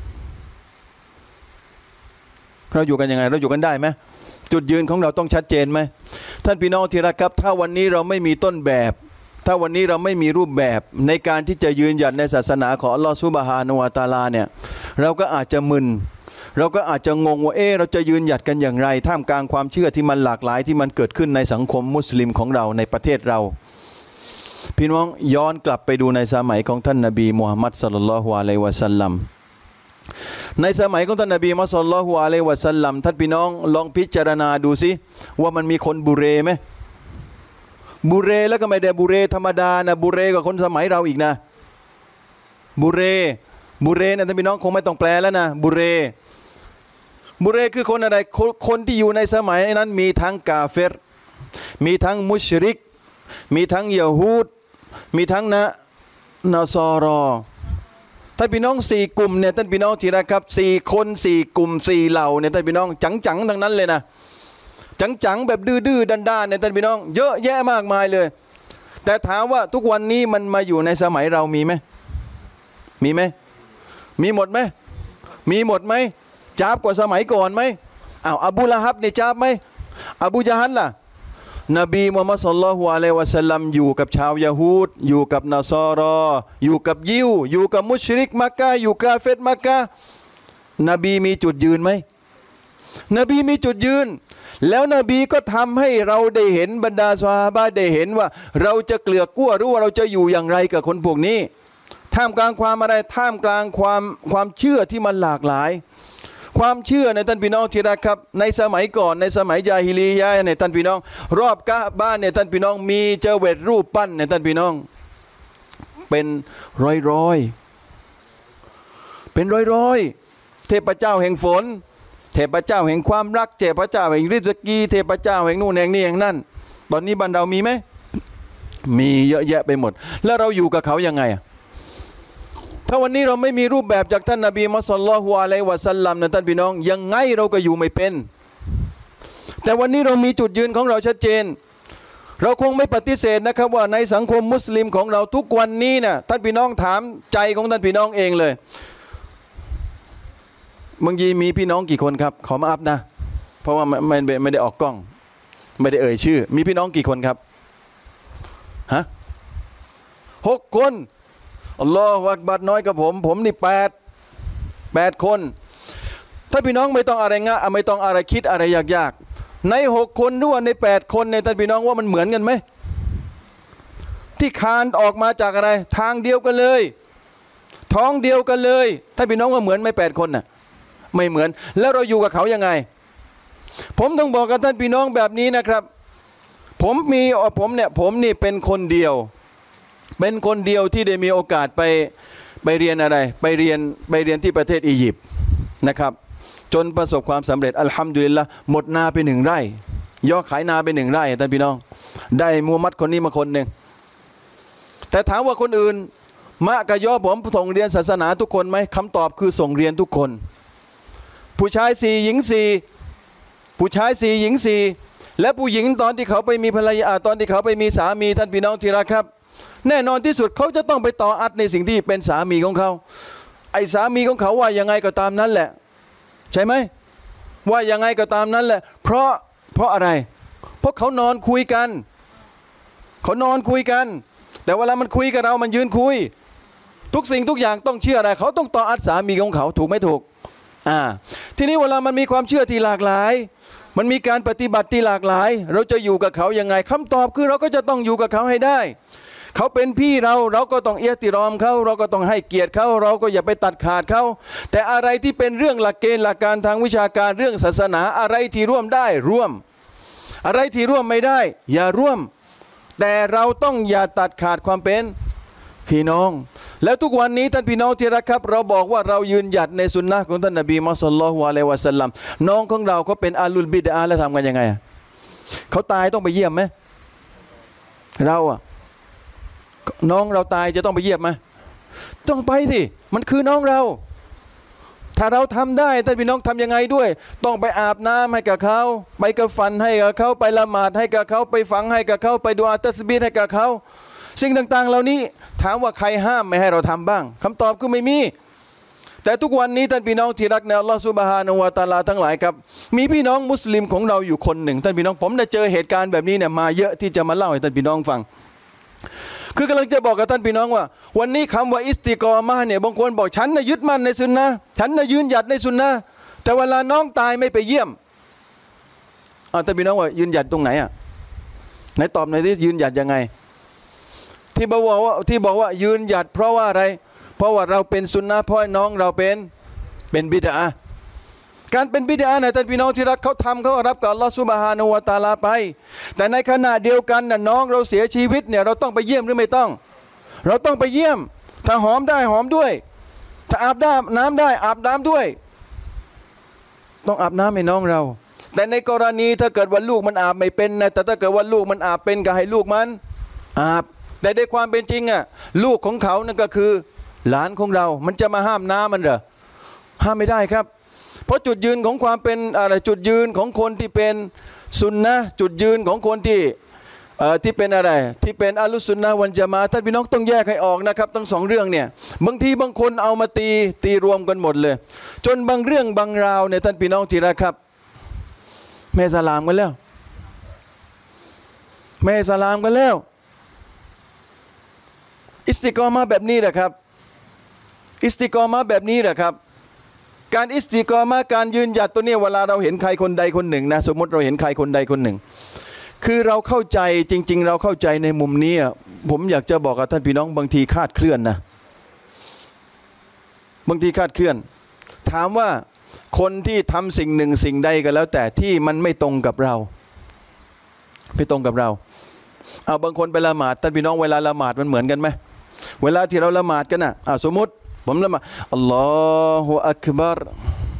เราอยู่กันยังไงเราอยู่กันได้ไหมจุดยืนของเราต้องชัดเจนไหมท่านพี่น้องที่รักครับถ้าวันนี้เราไม่มีต้นแบบถ้าวันนี้เราไม่มีรูปแบบในการที่จะยืนหยัดในศาสนาของอัลลอฮฺซุบฮานะฮูวะตะอาลาเนี่ยเราก็อาจจะมึนเราก็อาจจะงงว่าเออเราจะยืนหยัดกันอย่างไรท่ามกลางความเชื่อที่มันหลากหลายที่มันเกิดขึ้นในสังคมมุสลิมของเราในประเทศเราพี่น้องย้อนกลับไปดูในสมัยของท่านนบีมุฮัมมัดศ็อลลัลลอฮุอะลัยฮิวะซัลลัมในสมัยของท่านนบีมุฮัมมัดศ็อลลัลลอฮุอะลัยฮิวะซัลลัมท่านพี่น้องลองพิจารณาดูสิว่ามันมีคนบุเรไหมบุเรแล้วก็ไม่ได้บุเรธรรมดานะบุเรกับคนสมัยเราอีกนะบุเรบุเรนะท่านพี่น้องคงไม่ต้องแปลแล้วนะบุเรบุเรคือคนอะไรคนที่อยู่ในสมัยนั้นมีทั้งกาเฟรมีทั้งมุชริกมีทั้งยะฮูดมีทั้งนะนาซอรอท่านพี่น้องสี่กลุ่มเนี่ยท่านพี่น้องที่รักครับสี่คนสี่กลุ่มสี่เหล่าเนี่ยท่านพี่น้องจังๆทั้งนั้นเลยนะจังๆแบบดื้อๆด้านๆเนี่ยท่านพี่น้องเยอะแยะมากมายเลยแต่ถามว่าทุกวันนี้มันมาอยู่ในสมัยเรามีไหมมีไหมมีหมดไหมมีหมดไหมจ้าบกว่าสมัยก่อนไหมอ้าวอบูละฮับเนี่ยจ้าบไหมอบูญะฮัลล่ะนบีมุฮัมมัดศ็อลลัลลอฮุอะลัยฮิวะซัลลัมอยู่กับชาวยะฮูดอยู่กับนาซอรออยู่กับยิวอยู่กับมุชริกมักกะอยู่กาเฟรมักกะนบีมีจุดยืนไหมนบีมีจุดยืนแล้วนบีก็ทำให้เราได้เห็นบรรดาซอฮาบะห์ได้เห็นว่าเราจะเกลือกกลั้วหรือว่าเราจะอยู่อย่างไรกับคนพวกนี้ท่ามกลางความอะไรท่ามกลางความความเชื่อที่มันหลากหลายความเชื่อในท่านพี่น้องที่รักครับในสมัยก่อนในสมัยญาฮิลียะห์ในท่านพี่น้องรอบกะบ้านในท่านพี่น้องมีเจเวตรูปปั้นในท่านพี่น้องเป็นร้อยร้อยเป็นร้อยร้อยเทพเจ้าแห่งฝนเทพเจ้าแห่งความรักเทพเจ้าแห่งริสกีเทพเจ้าแห่งนู่นแห่งนี้แห่งนั่นตอนนี้บ้านเรามีไหมมีเยอะแยะไปหมดแล้วเราอยู่กับเขายังไงถ้าวันนี้เราไม่มีรูปแบบจากท่านนบีมุฮัมมัดศ็อลลัลลอฮุอะลัยฮิวะซัลลัมนะท่านพี่น้องยังไงเราก็อยู่ไม่เป็นแต่วันนี้เรามีจุดยืนของเราชัดเจนเราคงไม่ปฏิเสธนะครับว่าในสังคมมุสลิมของเราทุกวันนี้นะท่านพี่น้องถามใจของท่านพี่น้องเองเลยบางทีมีพี่น้องกี่คนครับขอมาอัพนะเพราะว่าไม่ไม่ไม่ได้ออกกล้องไม่ได้เอ่ยชื่อมีพี่น้องกี่คนครับฮะหกคนอัลลอฮฺอักบัรน้อยกับผมผมนี่แปดแปดคนถ้าพี่น้องไม่ต้องอะไรงะไม่ต้องอะไรคิดอะไรยากๆในหกคนหรือว่าในแปดคนในท่านพี่น้องว่ามันเหมือนกันไหมที่คานออกมาจากอะไรทางเดียวกันเลยท้องเดียวกันเลยท่านพี่น้องว่าเหมือนไหมแปดคนน่ะไม่เหมือนแล้วเราอยู่กับเขายังไงผมต้องบอกกับท่านพี่น้องแบบนี้นะครับผมมีผมเนี่ยผมนี่เป็นคนเดียวเป็นคนเดียวที่ได้มีโอกาสไปไปเรียนอะไรไปเรียนไปเรียนที่ประเทศอียิปต์นะครับจนประสบความสำเร็จอัลฮัมดุลิลละหมดนาไปหนึ่งไร่ย่อขายนาไปหนึ่งไร่ท่านพี่น้องได้มูฮัมหมัดคนนี้มาคนหนึ่งแต่ถามว่าคนอื่นมะกะย่อผมส่งเรียนศาสนาทุกคนไหมคำตอบคือส่งเรียนทุกคนผู้ชายสี่หญิงสี่ผู้ชายสี่หญิงสี่และผู้หญิงตอนที่เขาไปมีภรรยาตอนที่เขาไปมีสามีท่านพี่น้องที่รักครับแน่นอนที่สุดเขาจะต้องไปต่ออัดในสิ่งที่เป็นสามีของเขาไอ้สามีของเขาว่ายังไงก็ตามนั้นแหละใช่ไหมว่ายังไงก็ตามนั้นแหละเพราะเพราะอะไรเพราะเขานอนคุยกันเขานอนคุยกันแต่เวลามันคุยกับเรามันยืนคุยทุกสิ่งทุกอย่างต้องเชื่ออะไรเขาต้องต่ออัดสามีของเขาถูกไม่ถูกอ่าทีนี้เวลามันมีความเชื่อที่หลากหลายมันมีการปฏิบัติที่หลากหลายเราจะอยู่กับเขายังไงคำตอบคือเราก็จะต้องอยู่กับเขาให้ได้เขาเป็นพี่เราเราก็ต้องเอียติรอมเขาเราก็ต้องให้เกียรติเขาเราก็อย่าไปตัดขาดเขาแต่อะไรที่เป็นเรื่องหลักเกณฑ์หลักการทางวิชาการเรื่องศาสนาอะไรที่ร่วมได้ร่วมอะไรที่ร่วมไม่ได้อย่าร่วมแต่เราต้องอย่าตัดขาดความเป็นพี่น้องแล้วทุกวันนี้ท่านพี่น้องที่รักครับเราบอกว่าเรายืนหยัดในสุนนะของท่านนบีมุฮัมมัดศ็อลลัลลอฮุอะลัยฮิวะซัลลัมน้องของเราเขาเป็นอาลุลบิดอะห์แล้วทำกันยังไงเขาตายต้องไปเยี่ยมไหมเราอะน้องเราตายจะต้องไปเยี่ยมไหมต้องไปสิมันคือน้องเราถ้าเราทำได้ท่านพี่น้องทำยังไงด้วยต้องไปอาบน้ำให้กับเขาไปกระฟันให้กับเขาไปละหมาดให้กับเขาไปฝังให้กับเขาไปดุอาตัสบีฮ์ให้กับเขาสิ่งต่างๆเหล่านี้ถามว่าใครห้ามไม่ให้เราทำบ้างคำตอบคือไม่มีแต่ทุกวันนี้ท่านพี่น้องที่รักในอัลลอฮฺซุบฮานะฮูวะตะอาลาทั้งหลายครับมีพี่น้องมุสลิมของเราอยู่คนหนึ่งท่านพี่น้องผมได้เจอเหตุการณ์แบบนี้เนี่ยมาเยอะที่จะมาเล่าให้ท่านพี่น้องฟังคือกำลังจะบอกกับท่านพี่น้องว่าวันนี้คำว่าอิสติกอมะเนี่ยบางคนบอกฉันน่ะยึดมั่นในสุนนะฉันน่ะยืนหยัดในสุนนะแต่เวลาน้องตายไม่ไปเยี่ยมอ่าท่านพี่น้องว่ายืนหยัดตรงไหนอ่ะไหนตอบหน่อยสิยืนหยัดยังไงที่บอกว่าที่บอกว่ายืนหยัดเพราะว่าอะไรเพราะว่าเราเป็นสุนนะเพราะน้องเราเป็นเป็นบิดอะห์การเป็นบิดอะห์นะท่านพี่น้องที่รักเขาทำเขารับกับอัลลอฮฺซุบฮานะฮูวะตะอาลาไปแต่ในขณะเดียวกันน่ะน้องเราเสียชีวิตเนี่ยเราต้องไปเยี่ยมหรือไม่ต้องเราต้องไปเยี่ยมถ้าหอมได้หอมด้วยถ้าอาบน้ำน้ำได้อาบน้ำด้วยต้องอาบน้ำให้น้องเราแต่ในกรณีถ้าเกิดว่าลูกมันอาบไม่เป็นนะแต่ถ้าเกิดว่าลูกมันอาบเป็นก็ให้ลูกมันอาบแต่ในความเป็นจริงอ่ะลูกของเขานั่นก็คือหลานของเรามันจะมาห้ามน้ำมันเหรอห้ามไม่ได้ครับเพราะจุดยืนของความเป็นอะไรจุดยืนของคนที่เป็นซุนนะจุดยืนของคนที่เอ่อที่เป็นอะไรที่เป็นอัลลุซุนนะวัลญะมาอะฮ์ท่านพี่น้องต้องแยกให้ออกนะครับทั้งสองเรื่องเนี่ยบางทีบางคนเอามาตีตีรวมกันหมดเลยจนบางเรื่องบางราวเนี่ยท่านพี่น้องที่รักครับแม่สลามกันแล้วแม่สลามกันแล้วอิสติกอมะแบบนี้แหละครับอิสติกอมะแบบนี้แหละครับการอิสติกอมะการยืนหยัดตัวนี้เวลาเราเห็นใครคนใดคนหนึ่งนะสมมติเราเห็นใครคนใดคนหนึ่งคือเราเข้าใจจริงๆเราเข้าใจในมุมนี้ผมอยากจะบอกกับท่านพี่น้องบางทีคาดเคลื่อนนะบางทีคาดเคลื่อนถามว่าคนที่ทำสิ่งหนึ่งสิ่งใดก็แล้วแต่ที่มันไม่ตรงกับเราไม่ตรงกับเราเอาบางคนไปละหมาดท่านพี่น้องเวลาละหมาดมันเหมือนกันไหมเวลาที่เราละหมาดกันนะอ่าสมมติผมละหมาดอัลลอฮฺอักบัร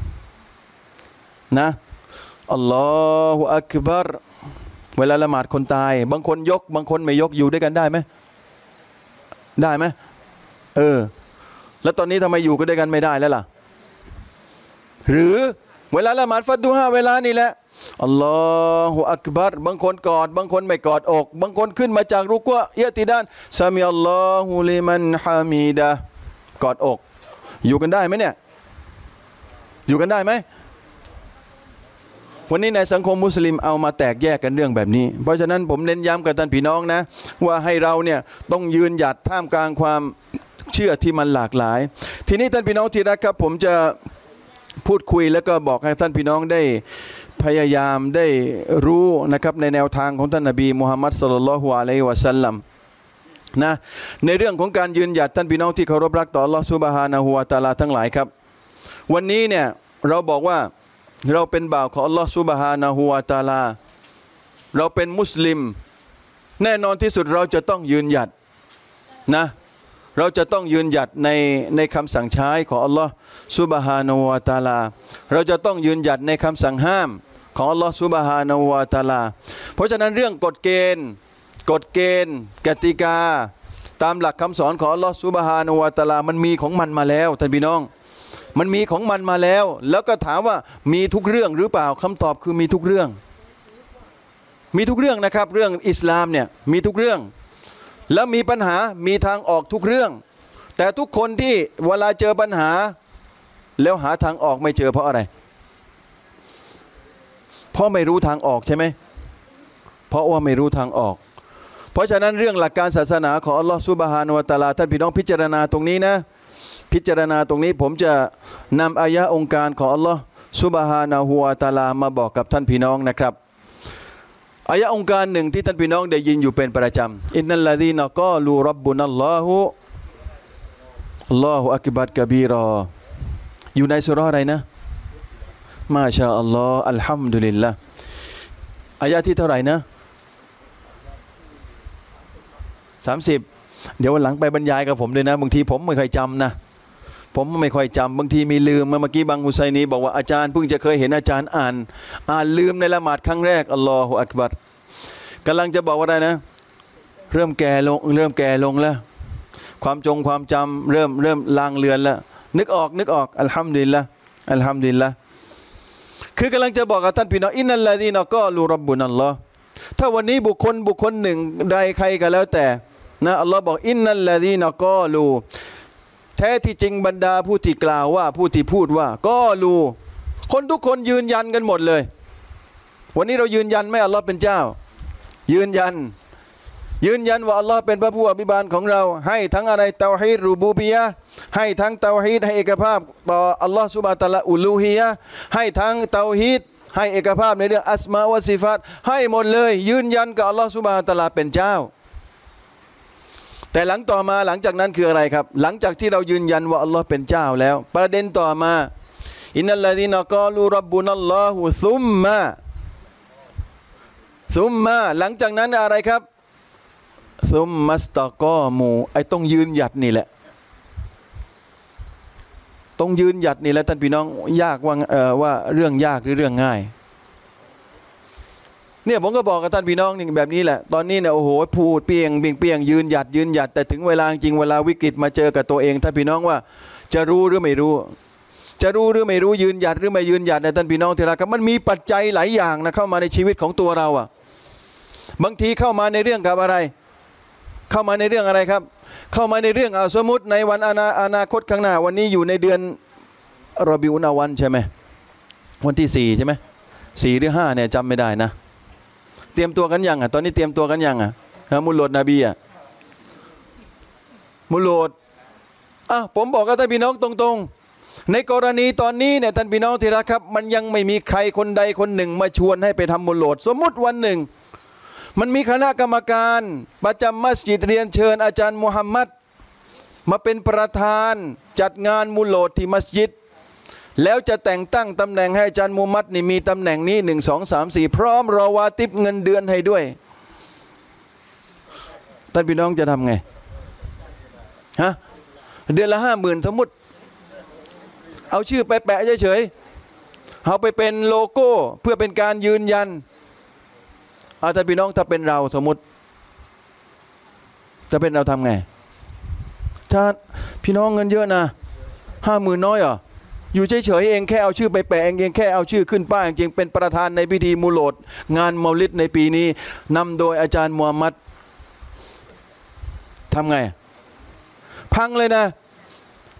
นะอัลลอฮฺอักบัรเวลาละหมาดคนตายบางคนยกบางคนไม่ยกอยู่ด้วยกันได้ไหมได้ไหมเออแล้วตอนนี้ทำไมอยู่ก็ด้วยกันไม่ได้แล้วล่ะหรือเวลาละหมาดฟัดดูฮาเวลานี่แหละอัลลอฮฺอักบัรบางคนกอดบางคนไม่กอดอกบางคนขึ้นมาจากรุกวะยะติดานซามิอัลลอฮุลิมันฮามิดะกอดอกอยู่กันได้ไหมเนี่ยอยู่กันได้ไหมวันนี้ในสังคมมุสลิมเอามาแตกแยกกันเรื่องแบบนี้เพราะฉะนั้นผมเน้นย้ำกับท่านพี่น้องนะว่าให้เราเนี่ยต้องยืนหยัดท่ามกลางความเชื่อที่มันหลากหลายทีนี้ท่านพี่น้องที่รักครับผมจะพูดคุยแล้วก็บอกให้ท่านพี่น้องได้พยายามได้รู้นะครับในแนวทางของท่านนบีมุฮัมมัดศ็อลลัลลอฮุอะลัยฮิวะซัลลัมนะในเรื่องของการยืนหยัดท่านพี่น้องที่เคารพรักต่ออัลลอฮฺซุบฮานะฮูวะตะอาลาทั้งหลายครับวันนี้เนี่ยเราบอกว่าเราเป็นบ่าวของอัลลอฮฺซุบฮานะฮูวะตะอาลาเราเป็นมุสลิมแน่นอนที่สุดเราจะต้องยืนหยัดนะเราจะต้องยืนหยัดในในคำสั่งใช้ของอัลลอฮฺซุบฮานะฮูวะตะอาลาเราจะต้องยืนหยัดในคำสั่งห้ามของอัลลอฮฺซุบฮานะฮูวะตะอาลาเพราะฉะนั้นเรื่องกฎเกณฑ์กฎเกณฑ์กติกาตามหลักคำสอนของอัลลอฮฺซุบฮานะฮูวะตะอาลามันมีของมันมาแล้วท่านพี่น้องมันมีของมันมาแล้วแล้วก็ถามว่ามีทุกเรื่องหรือเปล่าคำตอบคือมีทุกเรื่องมีทุกเรื่องนะครับเรื่องอิสลามเนี่ยมีทุกเรื่องแล้วมีปัญหามีทางออกทุกเรื่องแต่ทุกคนที่เวลาเจอปัญหาแล้วหาทางออกไม่เจอเพราะอะไรเพราะไม่รู้ทางออกใช่ไหมเพราะว่าไม่รู้ทางออกเพราะฉะนั้นเรื่องหลักการศาสนาของอัลลอฮฺซุบฮานะฮูวะตะอาลาท่านพี่น้องพิจารณาตรงนี้นะพิจารณาตรงนี้ผมจะนำอายะห์องค์การของอัลลอฮฺซุบฮานะฮูวะตะอาลามาบอกกับท่านพี่น้องนะครับอายะห์องค์การหนึ่งที่ท่านพี่น้องได้ยินอยู่เป็นประจำอินนัลลซีนะกอลูร็อบบุนัลลอฮุอัลลอฮุอักบัรกะบีรออยู่ในสุเราะห์อะไรนะมาชาอัลลอฮ์อัลฮัมดุลิลละอายะห์ที่เท่าไหร่นะสามสิบเดี๋ยววันหลังไปบรรยายกับผมด้วยนะบางทีผมไม่ค่อยจำนะผมไม่ค่อยจำบางทีมีลืมเมื่อกี้บางฮุไซนีบอกว่าอาจารย์เพิ่งจะเคยเห็นอาจารย์อ่านอ่านลืมในละหมาดครั้งแรกอัลลอฮฺอักบัรกำลังจะบอกว่าได้นะเริ่มแก่ลงเริ่มแก่ลงแล้วความจงความจำเริ่มเริ่มลางเลือนแล้วนึกออกนึกออกอัลฮัมดุลิลละอัลฮัมดุลิลละคือกำลังจะบอกกับท่านพี่น้องอินนัลลซีนะกอลูร็อบบุนัลลอฮ์ถ้าวันนี้บุคคลบุคคลหนึ่งใดใครก็แล้วแต่นะอัลลอฮ์บอกอินนัลลซีนะกอลูแท้ที่จริงบรรดาผู้ที่กล่าวว่าผู้ที่พูดว่าก็รู้คนทุกคนยืนยันกันหมดเลยวันนี้เรายืนยันไหมอัลลอฮ์เป็นเจ้ายืนยันยืนยันว่าอัลลอฮ์เป็นพระผู้อภิบาลของเราให้ทั้งอะไรเตาฮีดรูบูบียะห์ให้ทั้งเตาฮีดให้เอกภาพต่ออัลลอฮ์ซุบฮานะฮูวะตะอาลาอุลูฮียะห์ให้ทั้งเตาฮีดให้เอกภาพในเรื่องอัสมาวะซิฟัตให้หมดเลยยืนยันกับอัลลอฮ์ซุบฮานะฮูวะตะอาลาเป็นเจ้าแต่หลังต่อมาหลังจากนั้นคืออะไรครับหลังจากที่เรายืนยันว่าอัลลอฮ์เป็นเจ้าแล้วประเด็นต่อมาอินนัลลซีนะกอลูร็อบบุนัลลอฮุซุมมาซุมมาหลังจากนั้นอะไรครับซุมมัสตะกอมูไอ้ต้องยืนหยัดนี่แหละต้องยืนหยัดนี่แหละท่านพี่น้องยากว่าเอ่อว่าเรื่องยากหรือเรื่องง่ายเนี่ยผมก็บอกกับท่านพี่น้องนี่แบบนี้แหละตอนนี้เนี่ยโอ้โหพูดเปียงเปียงเปียงยืนหยัดยืนหยัดแต่ถึงเวลาจริงเวลาวิกฤตมาเจอกับตัวเองท่านพี่น้องว่าจะรู้หรือไม่รู้จะรู้หรือไม่รู้ยืนหยัดหรือไม่ยืนหยัดในท่านพี่น้องที่รักครับมันมีปัจจัยหลายอย่างนะเข้ามาในชีวิตของตัวเราอ่ะบางทีเข้ามาในเรื่องกับอะไรเข้ามาในเรื่องอะไรครับเข้ามาในเรื่องเอาสมมติในวันอนาอนาคตข้างหน้าวันนี้อยู่ในเดือนรอบิอุนอาวันใช่ไหมวันที่สี่ใช่ไหมสี่หรือห้าเนี่ยจำไม่ได้นะเตรียมตัวกันยังอ่ะตอนนี้เตรียมตัวกันยังอ่ะมุลโลดนบีอ่ะมุลโลดอ่ะผมบอกกับท่านพี่น้องตรงๆในกรณีตอนนี้เนี่ยท่านพี่น้องที่รักครับมันยังไม่มีใครคนใดคนหนึ่งมาชวนให้ไปทำมุลโลดสมมุติวันหนึ่งมันมีคณะกรรมการประจำมัสยิดเรียนเชิญอาจารย์มุฮัมมัดมาเป็นประธานจัดงานมุลโลดที่มัสยิดแล้วจะแต่งตั้งตำแหน่งให้อาจารย์มุฮัมมัดนี่มีตำแหน่งนี้หนึ่งสองสามสี่พร้อมรอวาติบเงินเดือนให้ด้วยท่านพี่น้องจะทำไงฮะเดือนละห้าหมื่นสมมติเอาชื่อไปแปะเฉยๆเอาไปเป็นโลโก้เพื่อเป็นการยืนยันเอาท่านพี่น้องถ้าเป็นเราสมมติจะเป็นเราทำไงถ้าพี่น้องเงินเยอะนะห้าหมื่นน้อยเหรออยู่เฉยๆเองแค่เอาชื่อไปแปะเองเองแค่เอาชื่อขึ้นป้ายเองเป็นประธานในพิธีมุลโลดงานเมาลิดในปีนี้นำโดยอาจารย์มูฮัมหมัดทำไงพังเลยนะพ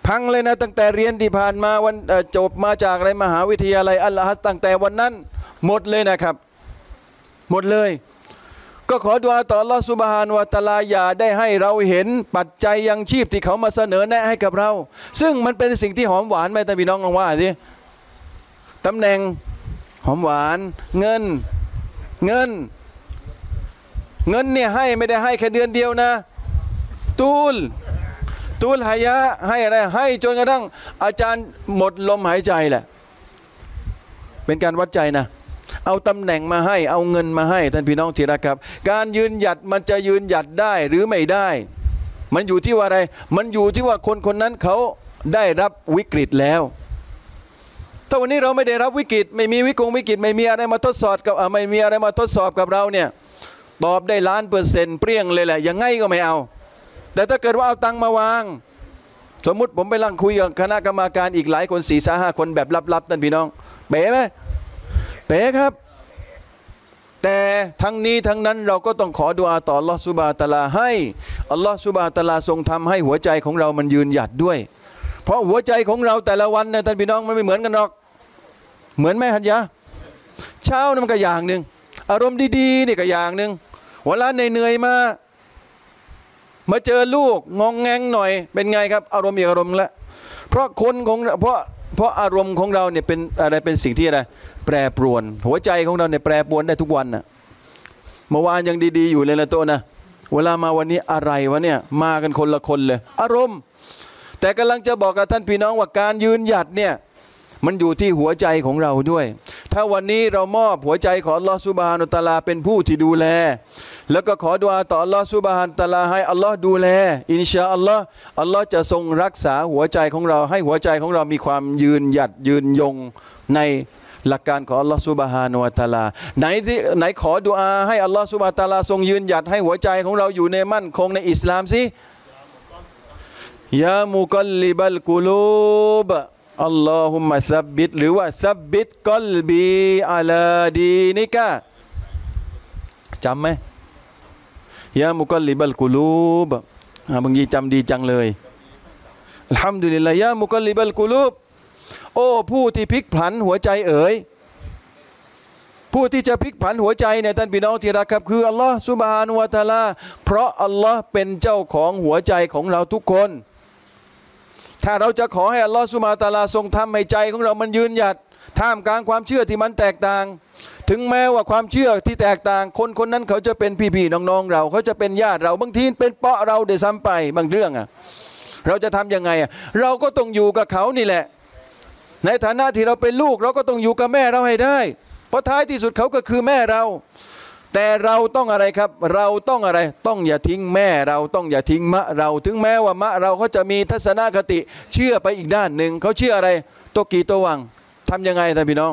พังเลยนะตั้งแต่เรียนที่ผ่านมาวันจบมาจากอะไรมหาวิทยาลัยอัลลอฮฺตั้งแต่วันนั้นหมดเลยนะครับหมดเลยก็ขอดุอาต่ออัลลอฮฺซุบฮานะฮูวะตะอาลาอย่าได้ให้เราเห็นปัจจัยยังชีพที่เขามาเสนอแนะให้กับเราซึ่งมันเป็นสิ่งที่หอมหวานไหมท่านพี่น้องลองว่าสิตำแหน่งหอมหวานเงินเงินเงินเนี่ยให้ไม่ได้ให้แค่เดือนเดียวนะตูลตูลหายะให้อะไรให้จนกระทั่งอาจารย์หมดลมหายใจแหละเป็นการวัดใจนะเอาตำแหน่งมาให้เอาเงินมาให้ท่านพี่น้องที่รักครับการยืนหยัดมันจะยืนหยัดได้หรือไม่ได้มันอยู่ที่ว่าอะไรมันอยู่ที่ว่าคนคนนั้นเขาได้รับวิกฤตแล้วถ้าวันนี้เราไม่ได้รับวิกฤตไม่มีวิกฤตวิกฤตไม่มีอะไรมาทดสอบกับไม่มีอะไรมาทดสอบกับเราเนี่ยตอบได้ล้านเปอร์เซ็นต์เปรี้ยงเลยแหละยังไงก็ไม่เอาแต่ถ้าเกิดว่าเอาตังมาวางสมมุติผมไปนั่งคุยกับคณะกรรมการอีกหลายคนสี่สาห้าคนแบบลับๆท่านพี่น้องเป๋ไหมเป๋ครับแต่ทั้งนี้ทั้งนั้นเราก็ต้องขอดุอาต่ออัลลอฮฺซุบฮานะฮูวะตะอาลาให้อัลลอฮฺซุบฮานะฮูวะตะอาลาทรงทำให้หัวใจของเรามันยืนหยัดด้วยเพราะหัวใจของเราแต่ละวันเนี่ยท่านพี่น้องมันไม่เหมือนกันหรอกเหมือนไหมฮัจญะเช้านี่มันก็อย่างหนึ่งอารมณ์ดีๆนี่ก็อย่างหนึ่งเวลาเหนื่อยๆมามาเจอลูกงองแงงหน่อยเป็นไงครับอารมณ์อีกอารมณ์ละเพราะคนของเพราะเพราะอารมณ์ของเราเนี่ยเป็นอะไรเป็นสิ่งที่อะไรแปรปรวนหัวใจของเราเนี่ยแปรปรวนได้ทุกวันน่ะเมื่อวานยังดีๆอยู่เลยละโตนะเวลามาวันนี้อะไรวะเนี่ยมากันคนละคนเลยอารมณ์แต่กำลังจะบอกกับท่านพี่น้องว่าการยืนหยัดเนี่ยมันอยู่ที่หัวใจของเราด้วยถ้าวันนี้เรามอบหัวใจของอัลลอฮฺซุบฮานะฮูวะตะอาลาเป็นผู้ที่ดูแลแล้วก็ขอดุอาต่ออัลลอฮฺซุบฮานะฮูวะตะอาลาให้อัลลอฮฺดูแลอินชาอัลลอฮฺอัลลอฮฺจะทรงรักษาหัวใจของเราให้หัวใจของเรามีความยืนหยัดยืนยงในหลักการของอัลลอฮฺซุบฮานะฮูวะตะอาลาไหนที่ไหนขอดุอาให้อัลลอฮฺซุบฮานะฮูวะตะอาลาทรงยืนหยัดให้หัวใจของเราอยู่ในมั่นคงในอิสลามสิยามุกัลลิบัลกุลูบอัลลอฮุมมะซับบิตหรือว่าซับบิตกัลบีอาลาดีนิกะจำไหมยามุกัลลิบัลกุลูบบางทีจำดีจังเลยอัลฮัมดุลิลลาฮ์ยามุกัลลิบัลกุลูบโอ้ผู้ที่พลิกผันหัวใจเอ๋ยผู้ที่จะพลิกผันหัวใจเนี่ยท่านพี่น้องที่รักครับคืออัลลอฮ์ซุบฮานะฮูวะตะอาลาเพราะอัลลอฮ์เป็นเจ้าของหัวใจของเราทุกคนถ้าเราจะขอให้อัลลอฮฺซุบฮานะฮูวะตะอาลาทรงทำให้ใจของเรามันยืนหยัดท่ามกลางความเชื่อที่มันแตกต่างถึงแม้ว่าความเชื่อที่แตกต่างคนคนนั้นเขาจะเป็นพี่ๆน้องๆเราเขาจะเป็นญาติเราบางทีเป็นเปาะเราเดี๋ยวซ้ำไปบางเรื่องอ่ะเราจะทํำยังไงอ่ะเราก็ต้องอยู่กับเขานี่แหละในฐานะที่เราเป็นลูกเราก็ต้องอยู่กับแม่เราให้ได้เพราะท้ายที่สุดเขาก็คือแม่เราแต่เราต้องอะไรครับเราต้องอะไรต้องอย่าทิ้งแม่เราต้องอย่าทิ้งมะเราถึงแม้ว่ามะเราเขาจะมีทัศนคติเชื่อไปอีกด้านหนึ่งเขาเชื่ออะไรโตกีโตวังทำยังไงท่านพี่น้อง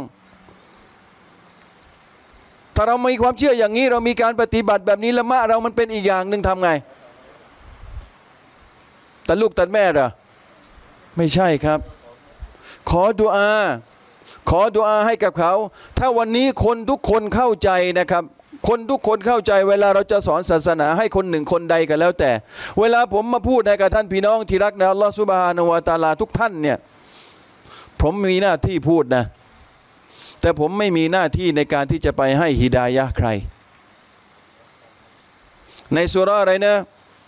ถ้าเรามีความเชื่ออย่างนี้เรามีการปฏิบัติแบบนี้ละมะเรามันเป็นอีกอย่างหนึ่งทำไงตัดลูกตัดแม่เหรอไม่ใช่ครับขอดุอาขอดุอาให้กับเขาถ้าวันนี้คนทุกคนเข้าใจนะครับคนทุกคนเข้าใจเวลาเราจะสอนศาสนาให้คนหนึ่งคนใดกันแล้วแต่เวลาผมมาพูดให้กับท่านพี่น้องที่รักในอัลลอฮฺซุบฮานะฮูวะตะอาลาทุกท่านเนี่ยผมมีหน้าที่พูดนะแต่ผมไม่มีหน้าที่ในการที่จะไปให้ฮิดายะห์ใครในซูเราะห์อะไรนะ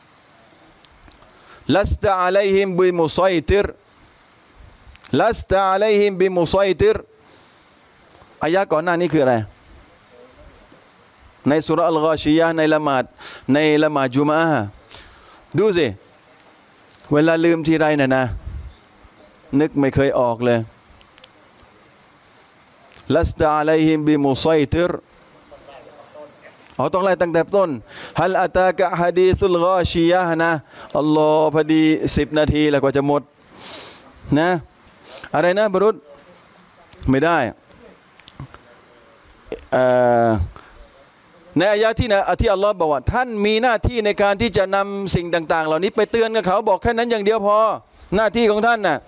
ลัสตะอะลัยฮิมบิมุซัยติรลัสตะอะลัยฮิมบิมุซัยติรอายะก่อนหน้านี้คืออะไรในสุราอัลกอชียะในละหมาดในละหมาดจุมอะห์ดูสิเวลาลืมทีไรน่ะนะนึกไม่เคยออกเลยลัสตะอะลัยฮิมบิมุซัยติรเอาต้องไล่ตั้งแต่ต้นฮัลอะตากะฮะดีซุลกอชียะนะอัลลอฮ์พอดีสิบนาทีแล้วก็จะหมดนะอะไรนะบรุษไม่ได้เอ่อในอายะที่นะที่อัลลอฮ์บอกว่าท่านมีหน้าที่ในการที่จะนำสิ่งต่างๆเหล่านี้ไปเตือนกับเขาบอกแค่นั้นอย่างเดียวพอหน้าที่ของท่านน่ะ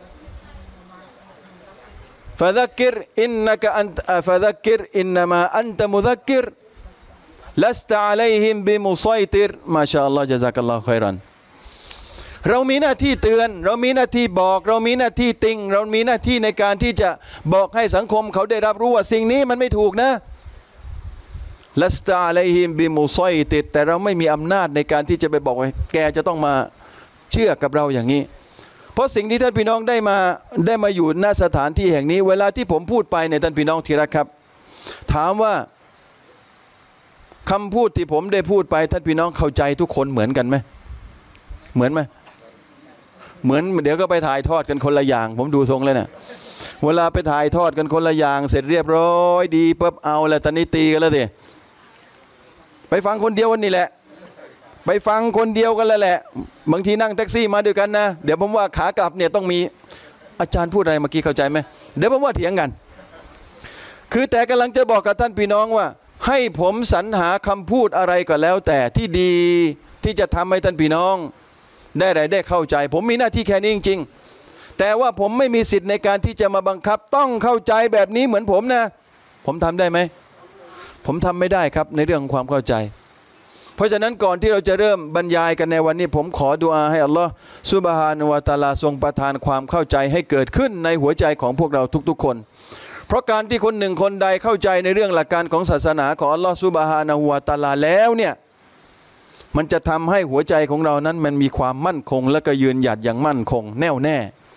ฟะซักกิรอินนะกะอันฟะซักกิรอินนะมาอันตะมุซักกิรลัสตะอะลัยฮิมบิมุซัยติรมาชาอัลลอฮ์ญะซากัลลอฮุค็อยรันเรามีหน้าที่เตือนเรามีหน้าที่บอกเรามีหน้าที่ติงเรามีหน้าที่ในการที่จะบอกให้สังคมเขาได้รับรู้ว่าสิ่งนี้มันไม่ถูกนะลัสตาอะลัยฮิมบิมุซอยติดแต่เราไม่มีอำนาจในการที่จะไปบอกว่าแกจะต้องมาเชื่อกับเราอย่างนี้เพราะสิ่งที่ท่านพี่น้องได้มาได้มาอยู่ณสถานที่แห่งนี้เวลาที่ผมพูดไปเนี่ยท่านพี่น้องที่รักครับถามว่าคำพูดที่ผมได้พูดไปท่านพี่น้องเข้าใจทุกคนเหมือนกันไหมเหมือนไหมเหมือนเดี๋ยวก็ไปถ่ายทอดกันคนละอย่างผมดูทรงเลยนะเวลาไปถ่ายทอดกันคนละอย่างเสร็จเรียบร้อยดีปุ๊บเอาแล้วตอนนี้ตีกันแล้วสิไปฟังคนเดียวกันนี่แหละไปฟังคนเดียวกันแล้วแหละบางทีนั่งแท็กซี่มาด้วยกันนะเดี๋ยวผมว่าขากลับเนี่ยต้องมีอาจารย์พูดอะไรเมื่อกี้เข้าใจไหมเดี๋ยวผมว่าเถียงกันคือแต่กำลังจะบอกกับท่านพี่น้องว่าให้ผมสรรหาคำพูดอะไรก็แล้วแต่ที่ดีที่จะทำให้ท่านพี่น้องได้ไรได้เข้าใจผมมีหน้าที่แค่นี้จริงๆแต่ว่าผมไม่มีสิทธิ์ในการที่จะมาบังคับต้องเข้าใจแบบนี้เหมือนผมนะผมทำได้ไหมผมทำไม่ได้ครับในเรื่องของความเข้าใจเพราะฉะนั้นก่อนที่เราจะเริ่มบรรยายกันในวันนี้ผมขอดุอาให้อัลลอฮฺซุบฮานะฮูวะตะอาลาทรงประทานความเข้าใจให้เกิดขึ้นในหัวใจของพวกเราทุกๆคนเพราะการที่คนหนึ่งคนใดเข้าใจในเรื่องหลักการของศาสนาของอัลลอฮฺซุบฮานะฮูวะตะอาลาแล้วเนี่ยมันจะทำให้หัวใจของเรานั้นมันมีความมั่นคงและก็ยืนหยัดอย่างมั่นคงแน่วแน่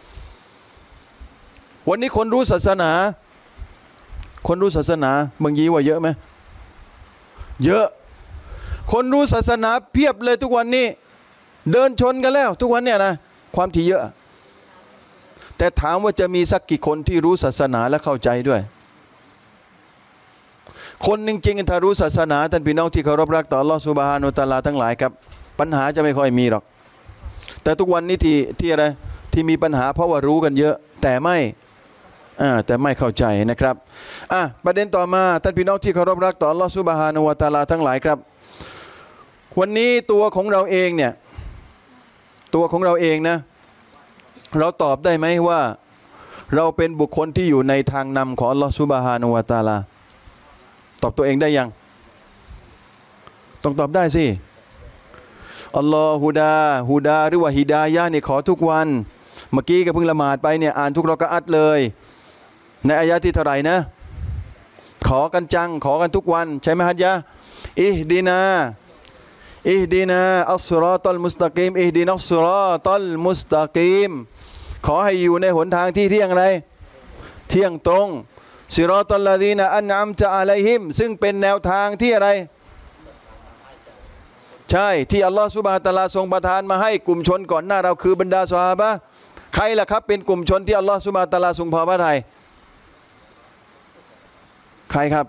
วันนี้คนรู้ศาสนาคนรู้ศาสนาบางยีว่าเยอะไหมเยอะคนรู้ศาสนาเพียบเลยทุกวันนี้เดินชนกันแล้วทุกวันเนี่ยนะความถี่เยอะแต่ถามว่าจะมีสักกี่คนที่รู้ศาสนาและเข้าใจด้วยคนจริงๆถ้ารู้ศาสนาท่านพี่น้องที่เคารพรักต่ออัลลอฮฺซุบฮานะฮูวะตะอาลาทั้งหลายครับปัญหาจะไม่ค่อยมีหรอกแต่ทุกวันนี้ที่ที่อะไรที่มีปัญหาเพราะว่ารู้กันเยอะแต่ไม่อ่าแต่ไม่เข้าใจนะครับอ่ะประเด็นต่อมาท่านพี่น้องที่เคารพรักต่ออัลลอฮฺซุบฮานะฮูวะตะอาลาทั้งหลายครับวันนี้ตัวของเราเองเนี่ยตัวของเราเองนะเราตอบได้ไหมว่าเราเป็นบุคคลที่อยู่ในทางนำของอัลลอฮฺซุบฮานะฮูวะตะอาลาตอบตัวเองได้ยังต้องตอบได้สิอัลลอฮฺฮูดาฮูดาหรือว่าฮิดายะห์นี่ขอทุกวันเมื่อกี้ก็เพิ่งละหมาดไปเนี่ยอ่านทุกรอกะอัตเลยในอายะที่เท่าไหร่นะขอกันจังขอกันทุกวันใช่ไหมฮัจญะอิฮดีนาอิฮดีนาอัสรอตัลมุสตะกีมอิฮดีนัสรอตัลมุสตะกีมขอให้อยู่ในหนทางที่เที่ยงอะไรเที่ยงตรงซิรอตัลลาดีนะอันอัมจะอะลัยฮิมซึ่งเป็นแนวทางที่อะไรใช่ที่อัลลอฮฺซุบฮานะฮูวะตะอาลาทรงประทานมาให้กลุ่มชนก่อนหน้าเราคือบรรดาซอฮาบะห์ใครล่ะครับเป็นกลุ่มชนที่อัลลอฮฺซุบฮานะฮูวะตะอาลาทรงพอพระทัยใครครับ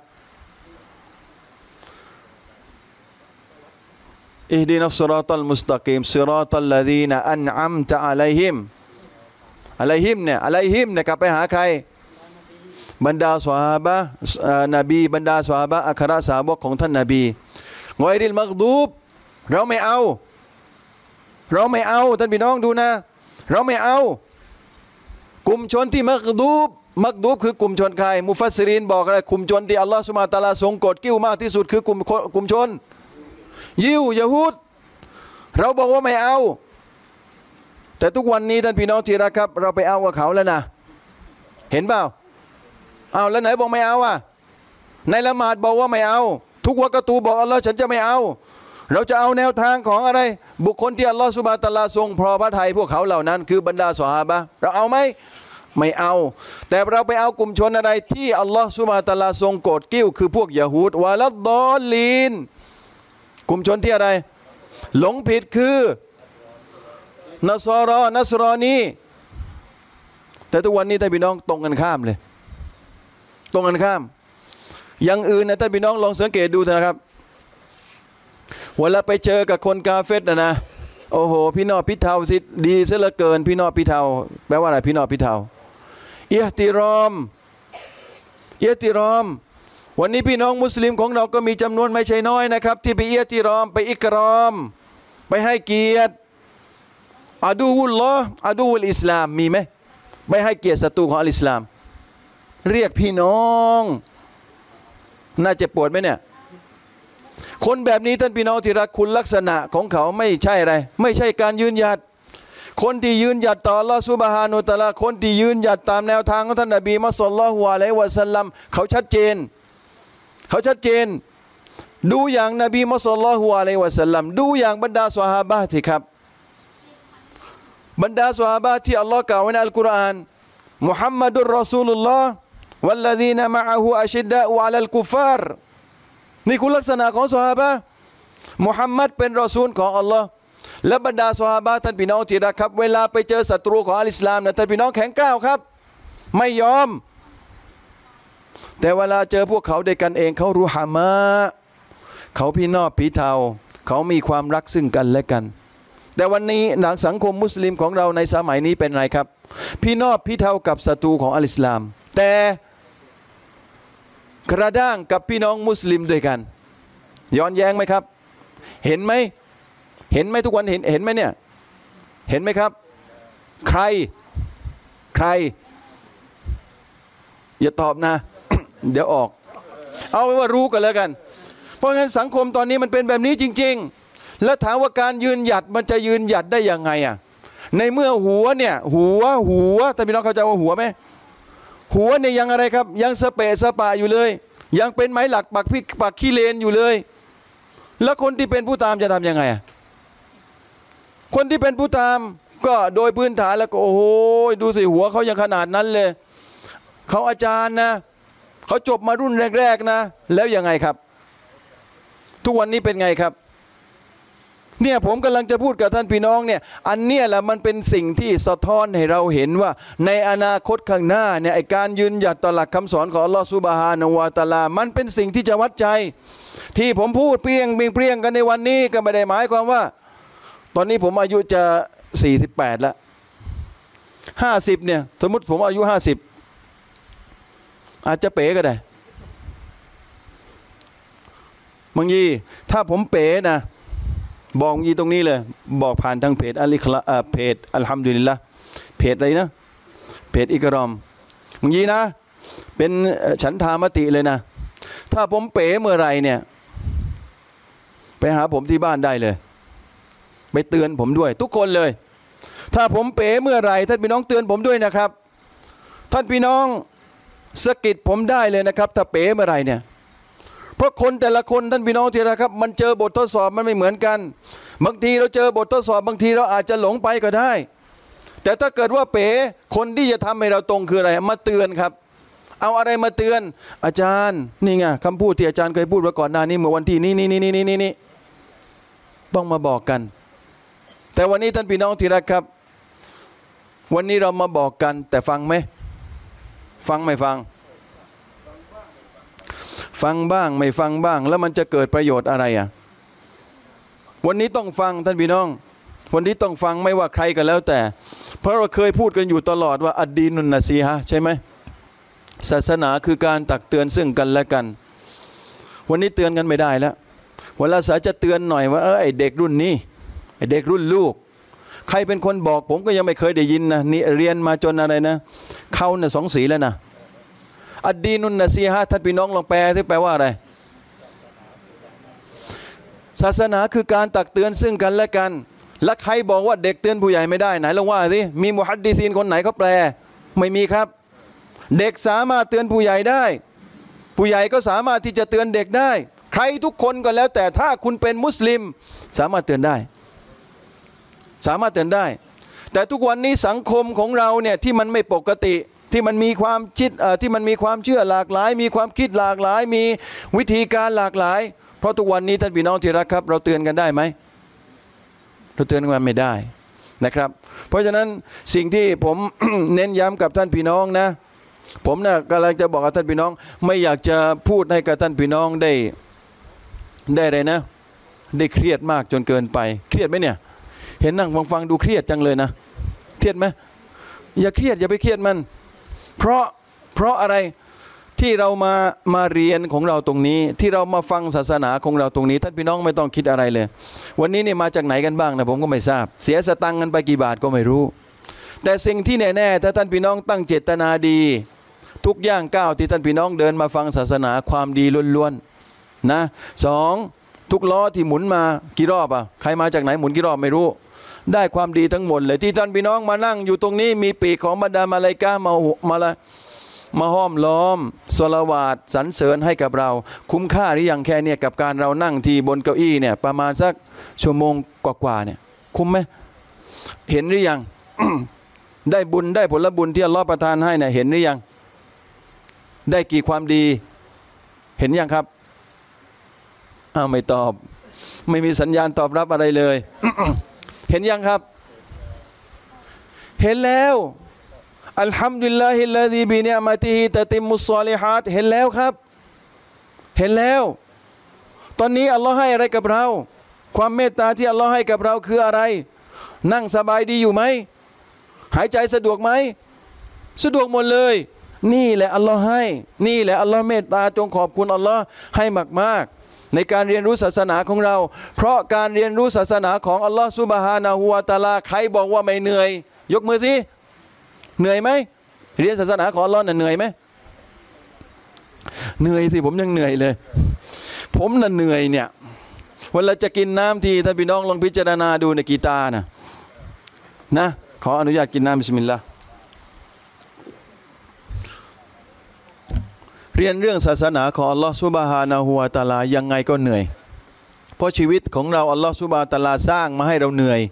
อิฮดีนัสซิรอตัลมุสตะกีมซิรอตัลลดีนะอันอัมจะอะลัยฮิมอะลัยฮิมเนี่ยอะลัยฮิมเนี่ยกลับไปหาใครบรรดาซอฮาบะห์นบีบรรดาซอฮาบะห์อัครสาวกของท่านนบีงอยริลมักดูบเราไม่เอาเราไม่เอาท่านพี่น้องดูนะเราไม่เอากลุ่มชนที่มักดูบมักดูบคือกลุ่มชนใครมุฟัสซิรินบอกอะไรกลุ่มชนที่อัลลอฮฺซุบฮานะฮูวะตะอาลาทรงโกรธกิ้วมากที่สุดคือกลุ่มกลุ่มชนยิวยะฮูดเราบอกว่าไม่เอาแต่ทุกวันนี้ท่านพี่น้องที่รักครับเราไปเอากับเขาแล้วนะเห็นเปล่าเอาแล้วไหนบอกไม่เอาอ่ะในละหมาดบอกว่าไม่เอาทุกวะกะตูบอกอัลลอฮ์ฉันจะไม่เอาเราจะเอาแนวทางของอะไรบุคคลที่อัลลอฮ์ซุบฮานะฮูวะตะอาลาทรงพอพระทัยพวกเขาเหล่านั้นคือบรรดาซอฮาบะห์เราเอาไหมไม่เอาแต่เราไปเอากลุ่มชนอะไรที่อัลลอฮ์ซุบฮานะฮูวะตะอาลาทรงโกรธกิ้วคือพวกยะฮูดวะลัดดอลลีนกลุ่มชนที่อะไรหลงผิดคือนัสรอนัสรอนีแต่ทุกวันนี้ท่านพี่น้องตรงกันข้ามเลยตรงกันข้ามอย่างอื่นนะท่านพี่น้องลองสังเกตดูนะครับเวลาไปเจอกับคนกาเฟรนะนะโอ้โหพี่นอพี่เทาสิดีซะเหลือเกินพี่นอพี่เทาแปลว่าอะไรพี่นอพี่เทาอิห์ติรอมอิห์ติรอมวันนี้พี่น้องมุสลิมของเราก็มีจำนวนไม่ใช่น้อยนะครับที่ไปอิห์ติรอมไปอิกรอมไปให้เกียรติอาดูวุลลอฮ์อาดูวุลอิสลามมีไหมไม่ให้เกียรติศัตรูของอัลอิสลามเรียกพี่น้องน่าจะปวดไหมเนี่ยคนแบบนี้ท่านพี่น้องที่รักคุณลักษณะของเขาไม่ใช่อะไรไม่ใช่การยืนหยัดคนที่ยืนหยัดต่ออัลลอฮฺซุบฮานะฮูวะตะอาลาคนที่ยืนหยัดตามแนวทางของท่านนบีมุฮัมมัดศ็อลลัลลอฮุอะลัยฮิวะซัลลัมเขาชัดเจนเขาชัดเจนดูอย่างนบีมุฮัมมัดศ็อลลัลลอฮุอะลัยฮิวะซัลลัมดูอย่างบรรดาซอฮาบะห์ที่ครับบรรดาซอฮาบะห์ที่อัลลอฮ์กล่าวไว้ในอัลกุรอานมุฮัมมัดุรรอซูลุลลอฮ์วัลลซีนะมะอะฮูอัชดดะอูอะลัลกุฟาร์นี่คุณลักษณะของซอฮาบะห์มุฮัมมัดเป็นรอซูลของอัลลอฮ์และบรรดาซอฮาบะห์ท่านพี่น้องที่รักครับเวลาไปเจอศัตรูของอัลอิสลามเนี่ยท่านพี่น้องแข็งกร้าวครับไม่ยอมแต่เวลาเจอพวกเขาด้วยกันเองเขารู้ฮามะเขาพี่นอบพี่เทาเขามีความรักซึ่งกันและกันแต่วันนี้หนังสังคมมุสลิมของเราในสมัยนี้เป็นไรครับพี่นอบพี่เทากับศัตรูของอัลอิสลามแต่กระด้างกับพี่น้องมุสลิมด้วยกันย้อนแย้งไหมครับเห็นไหมเห็นไหมทุกวันเห็นเห็นไหมเนี่ยเห็นไหมครับใครใครอย่าตอบนะ เดี๋ยวออกเอาไว้ว่ารู้กันแล้วกันเพราะงั้นสังคมตอนนี้มันเป็นแบบนี้จริงๆแล้วถามว่าการยืนหยัดมันจะยืนหยัดได้ยังไงอ่ะในเมื่อหัวเนี่ยหัวหัวท่านพี่น้องเข้าใจว่าหัวไหมหัวเนี่ยยังอะไรครับยังสเปะสปะอยู่เลยยังเป็นไม้หลักปักพี่ปักขี้เลนอยู่เลยแล้วคนที่เป็นผู้ตามจะทำยังไงอ่ะคนที่เป็นผู้ตามก็โดยพื้นฐานแล้วก็โอ้โหดูสิหัวเขายังขนาดนั้นเลยเขาอาจารย์นะเขาจบมารุ่นแรกๆนะแล้วยังไงครับทุกวันนี้เป็นไงครับเนี่ยผมกำลังจะพูดกับท่านพี่น้องเนี่ยอันเนี้ยแหละมันเป็นสิ่งที่สะท้อนให้เราเห็นว่าในอนาคตข้างหน้าเนี่ยไอการยืนหยัดต่อหลักคำสอนของอัลลอฮฺซุบฮานะฮูวะตะอาลามันเป็นสิ่งที่จะวัดใจที่ผมพูดเปรี้ยงเปรี้ยงเปรี้ยงกันในวันนี้ก็ไม่ได้หมายความว่าตอนนี้ผมอายุจะสี่สิบแปดแล้วห้าสิบเนี่ยสมมติผมอายุห้าสิบอาจจะเป๋ก็ได้บางทีถ้าผมเป๋นะบอกยีตรงนี้เลยบอกผ่านทางเพจอัลลิคละเพจอัลฮัมดุลิลละเพจอะไรนะเพจอิกรอมบางทีนะเป็นฉันทามติเลยนะถ้าผมเป๋เมื่อไรเนี่ยไปหาผมที่บ้านได้เลยไปเตือนผมด้วยทุกคนเลยถ้าผมเป๋เมื่อไรท่านพี่น้องเตือนผมด้วยนะครับท่านพี่น้องสะกิดผมได้เลยนะครับถ้าเป๋เมื่อไรเนี่ยเพราะคนแต่ละคนท่านพี่น้องที่รักครับมันเจอบททดสอบมันไม่เหมือนกันบางทีเราเจอบททดสอบบางทีเราอาจจะหลงไปก็ได้แต่ถ้าเกิดว่าเป๋คนที่จะทำให้เราตรงคืออะไรมาเตือนครับเอาอะไรมาเตือนอาจารย์นี่ไงคำพูดที่อาจารย์เคยพูดไว้ก่อนหน้านี้เมื่อวันที่นี้นี่นี่นี่นี่นี่ต้องมาบอกกันแต่วันนี้ท่านพี่น้องที่รักครับวันนี้เรามาบอกกันแต่ฟังไหมฟังไม่ฟังฟังบ้างไม่ฟังบ้างแล้วมันจะเกิดประโยชน์อะไรอ่ะวันนี้ต้องฟังท่านพี่น้องวันนี้ต้องฟังไม่ว่าใครก็แล้วแต่เพราะเราเคยพูดกันอยู่ตลอดว่าอัดดีนุนนะซีฮะใช่ไหมศาสนาคือการตักเตือนซึ่งกันและกันวันนี้เตือนกันไม่ได้แล้วเวลาสาจะเตือนหน่อยว่าเออไอเด็กรุ่นนี้ไอเด็กรุ่นลูกใครเป็นคนบอกผมก็ยังไม่เคยได้ยินนะนี่เรียนมาจนอะไรนะเขาเนี่ยสองสีแล้วนะอัดดีนุนนะซีฮะท่านพี่น้องลองแปลที่แปลว่าอะไรศาสนาคือการตักเตือนซึ่งกันและกันและใครบอกว่าเด็กเตือนผู้ใหญ่ไม่ได้ไหนลองว่าสิมีมุฮัดดิซีนคนไหนเขาแปลไม่มีครับเด็กสามารถเตือนผู้ใหญ่ได้ผู้ใหญ่ก็สามารถที่จะเตือนเด็กได้ใครทุกคนก็แล้วแต่ถ้าคุณเป็นมุสลิมสามารถเตือนได้สามารถเตือนได้แต่ทุกวันนี้สังคมของเราเนี่ยที่มันไม่ปกติที่มันมีความคิดที่มันมีความเชื่อหลากหลายมีความคิดหลากหลายมีวิธีการหลากหลายเพราะทุกวันนี้ท่านพี่น้องที่รักครับเราเตือนกันได้ไหมเราเตือนกันไม่ได้นะครับเพราะฉะนั้นสิ่งที่ผม เน้นย้ำกับท่านพี่น้องนะผมนะกำลังจะบอกกับท่านพี่น้องไม่อยากจะพูดให้กับท่านพี่น้องได้ได้เลยนะได้เครียดมากจนเกินไปเครียดไหมเนี่ยเห็นนั่งฟังฟังดูเครียดจังเลยนะเครียดไหมอย่าเครียดอย่าไปเครียดมันเพราะเพราะอะไรที่เรามามาเรียนของเราตรงนี้ที่เรามาฟังศาสนาของเราตรงนี้ท่านพี่น้องไม่ต้องคิดอะไรเลยวันนี้เนี่ยมาจากไหนกันบ้างนะผมก็ไม่ทราบเสียสตังค์กันไปกี่บาทก็ไม่รู้แต่สิ่งที่แน่ๆถ้าท่านพี่น้องตั้งเจตนาดีทุกย่างก้าวที่ท่านพี่น้องเดินมาฟังศาสนาความดีล้วนๆนะสองทุกล้อที่หมุนมากี่รอบอ่ะใครมาจากไหนหมุนกี่รอบไม่รู้ได้ความดีทั้งหมดเลยที่ท่านพี่น้องมานั่งอยู่ตรงนี้มีปีกของบรรดามาลาอิกะห์มามาละมาห้อมล้อมศอลาวาตสรรเสริญให้กับเราคุ้มค่าหรือยังแค่เนี่ยกับการเรานั่งที่บนเก้าอี้เนี่ยประมาณสักชั่วโมงกว่าๆเนี่ยคุ้มไหมเห็นหรือยัง ได้บุญได้ผลบุญที่อัลลอฮ์ประทานให้เนี่ยเห็นหรือยังได้กี่ความดีเห็นยังครับอ้าวไม่ตอบไม่มีสัญญาณตอบรับอะไรเลย เห็นยังครับเห็นแล้วอัลฮัมดุลิลลาฮิลลาซีบินิอ์มะติฮิตะติมมุศศอลิฮาตเห็นแล้วครับเห็นแล้วตอนนี้อัลลอฮ์ให้อะไรกับเราความเมตตาที่อัลลอฮ์ให้กับเราคืออะไรนั่งสบายดีอยู่ไหมหายใจสะดวกไหมสะดวกหมดเลยนี่แหละอัลลอฮ์ให้นี่แหละอัลลอฮ์เมตตาจงขอบคุณอัลลอฮ์ให้มากๆในการเรียนรู้ศาสนาของเราเพราะการเรียนรู้ศาสนาของอัลลอฮ์ซุบฮานะฮูวะตะอาลาใครบอกว่าไม่เหนื่อยยกมือสิเหนื่อยไหมเรียนศาสนาของอัลลอฮ์น่ะเหนื่อยไหมเหนื่อยสิผมยังเหนื่อยเลยผมน่ะเหนื่อยเนี่ยเวลาจะกินน้ำทีท่านพี่น้องลองพิจารณาดูในกีตาร์นะนะขออนุญาตกินน้ำบิสมิลลาห์เรียนเรื่องศาสนาของอัลลอฮ์ซุบฮานะฮูวะตะอาลายังไงก็เหนื่อยเพราะชีวิตของเราอัลลอฮ์ซุบฮานะฮูวะตะอาลาสร้างมาให้เราเหนื่อย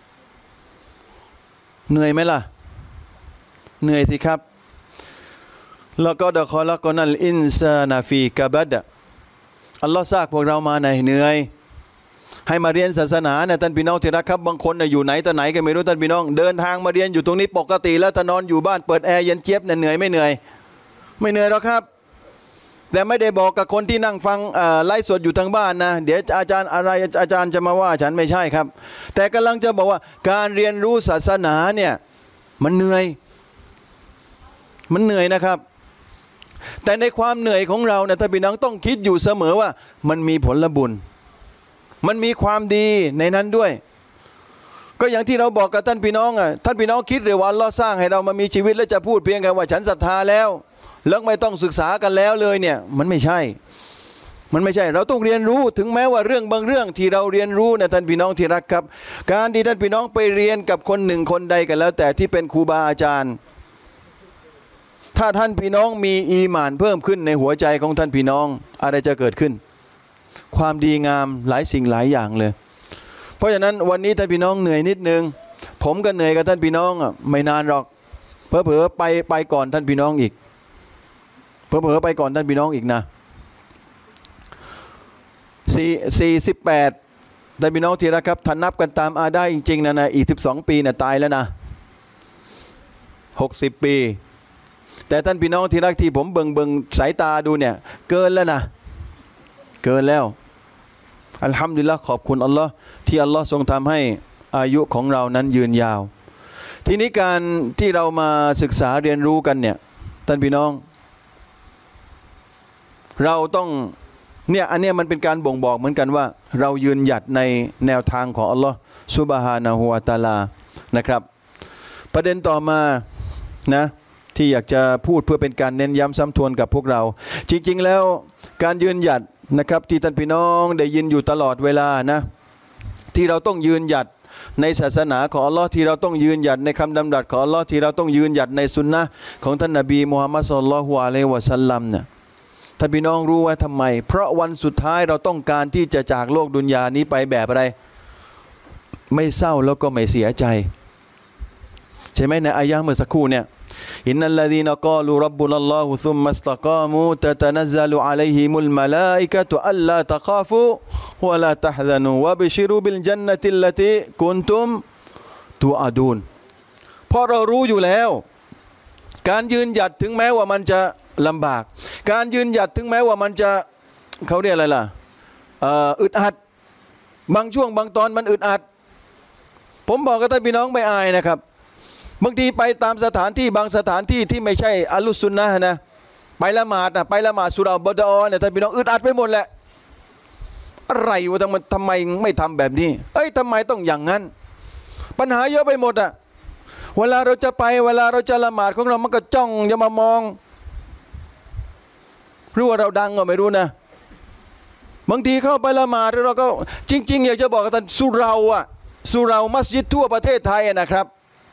เหนื่อยไหมล่ะเหนื่อยสิครับแล้วก็ดะคอละกอนัลอินซานะฟีกะบัดอัลลอฮ์สร้างพวกเรามาในเหนื่อยให้มาเรียนศาสนาเนี่ยท่านพี่น้องที่รักครับบางคนเนี่ยอยู่ไหนต่อไหนก็ไม่รู้ท่านพี่น้องเดินทางมาเรียนอยู่ตรงนี้ปกติแล้วถ้านอนอยู่บ้านเปิดแอร์เย็นเจี๊ยบเนี่ยเหนื่อยไม่เหนื่อยไม่เหนื่อยหรอกครับแต่ไม่ได้บอกกับคนที่นั่งฟังไลฟ์สดอยู่ทางบ้านนะเดี๋ยวอาจารย์อะไรอาจารย์จะมาว่าฉันไม่ใช่ครับแต่กำลังจะบอกว่าการเรียนรู้ศาสนาเนี่ยมันเหนื่อยมันเหนื่อยนะครับแต่ในความเหนื่อยของเราเนี่ยท่านพี่น้องต้องคิดอยู่เสมอว่ามันมีผลบุญมันมีความดีในนั้นด้วยก็อย่างที่เราบอกกับท่านพี่น้องอ่ะท่านพี่น้องคิดหรือว่าอัลเลาะห์สร้างให้เรามามีชีวิตแล้วจะพูดเพียงแค่ว่าฉันศรัทธาแล้วแล้วไม่ต้องศึกษากันแล้วเลยเนี่ยมันไม่ใช่มันไม่ใช่เราต้องเรียนรู้ถึงแม้ว่าเรื่องบางเรื่องที่เราเรียนรู้เนี่ยท่านพี่น้องที่รักครับการที่ท่านพี่น้องไปเรียนกับคนหนึ่งคนใดกันแล้วแต่ที่เป็นครูบาอาจารย์ถ้าท่านพี่น้องมีอีหม่านเพิ่มขึ้นในหัวใจของท่านพี่น้องอะไรจะเกิดขึ้นความดีงามหลายสิ่งหลายอย่างเลยเพราะฉะนั้นวันนี้ท่านพี่น้องเหนื่อยนิดนึงผมก็เหนื่อยกับท่านพี่น้องอ่ะไม่นานหรอกเผลอๆไปไปก่อนท่านพี่น้องอีกเผลอๆไปก่อนท่านพี่น้องอีกนะสี่สี่สิบแปดท่านพี่น้องที่รักครับถ้านับกันตามอาได้จริงๆนะนะอีกสิบสองปีเนี่ยตายแล้วนะหกสิบปีแต่ท่านพี่น้องที่รักที่ผมเบิ่งเบิ่งสายตาดูเนี่ยเกินแล้วนะเกินแล้วอัลฮัมดุลิลละห์ขอบคุณอัลลอฮ์ที่อัลลอฮ์ทรงทำให้อายุของเรานั้นยืนยาวทีนี้การที่เรามาศึกษาเรียนรู้กันเนี่ยท่านพี่น้องเราต้องเนี่ยอันเนี้ยมันเป็นการบ่งบอกเหมือนกันว่าเรายืนหยัดในแนวทางของอัลลอฮ์ซุบฮานะฮูวะตะอาลานะครับประเด็นต่อมานะที่อยากจะพูดเพื่อเป็นการเน้นย้ำซ้ำทวนกับพวกเราจริงๆแล้วการยืนหยัดนะครับที่ท่านพี่น้องได้ยินอยู่ตลอดเวลานะที่เราต้องยืนหยัดในศาสนาของอัลลอฮ์ที่เราต้องยืนหยัดในคำดำรัสของอัลลอฮ์ที่เราต้องยืนหยัดในสุนนะของท่านนบีมุฮัมมัดศ็อลลัลลอฮุอะลัยฮิวะซัลลัมเนี่ยท่านพี่น้องรู้ว่าทำไมเพราะวันสุดท้ายเราต้องการที่จะจากโลกดุนยานี้ไปแบบอะไรไม่เศร้าแล้วก็ไม่เสียใจใช่ไหมในอายะห์เมื่อสักครู่เนี่ยอินนัลลซีนกาลูร็อบบุนัลลอฮุซุมมัสตะกามูตะตะนัซซัลุอะลัยฮิมุลมะลาอิกะตุอัลลาตะคาฟูวะลาตะฮซานูวะบิชิรุบิลญันนะติลลตีกุนตุมตุอะดูนเพราะเรารู้อยู่แล้วการยืนหยัดถึงแม้ว่ามันจะลำบากการยืนหยัดถึงแม้ว่ามันจะเขาเรียกอะไรล่ะอึดอัดบางช่วงบางตอนมันอึดอัดผมบอกกับท่านพี่น้องไม่อายนะครับบางทีไปตามสถานที่บางสถานที่ที่ไม่ใช่อัลลุซุนนะห์นะไปละหมาดนะไปละหมาดสุราบดอเนี่ยท่านพี่น้องอึดอัดไปหมดแหละอะไรวะทำไมทำไมไม่ทำแบบนี้เอ้ยทำไมต้องอย่างนั้นปัญหาเยอะไปหมดอะเวลาเราจะไปเวลาเราจะละหมาดของเรามันก็จ้องจะมามองรู้ว่าเราดังก็ไม่รู้นะบางทีเข้าไปละหมาดเราก็จริงๆอยากจะบอกกับท่านสุราอะสุเหร่ามัสยิดทั่วประเทศไทยนะครับ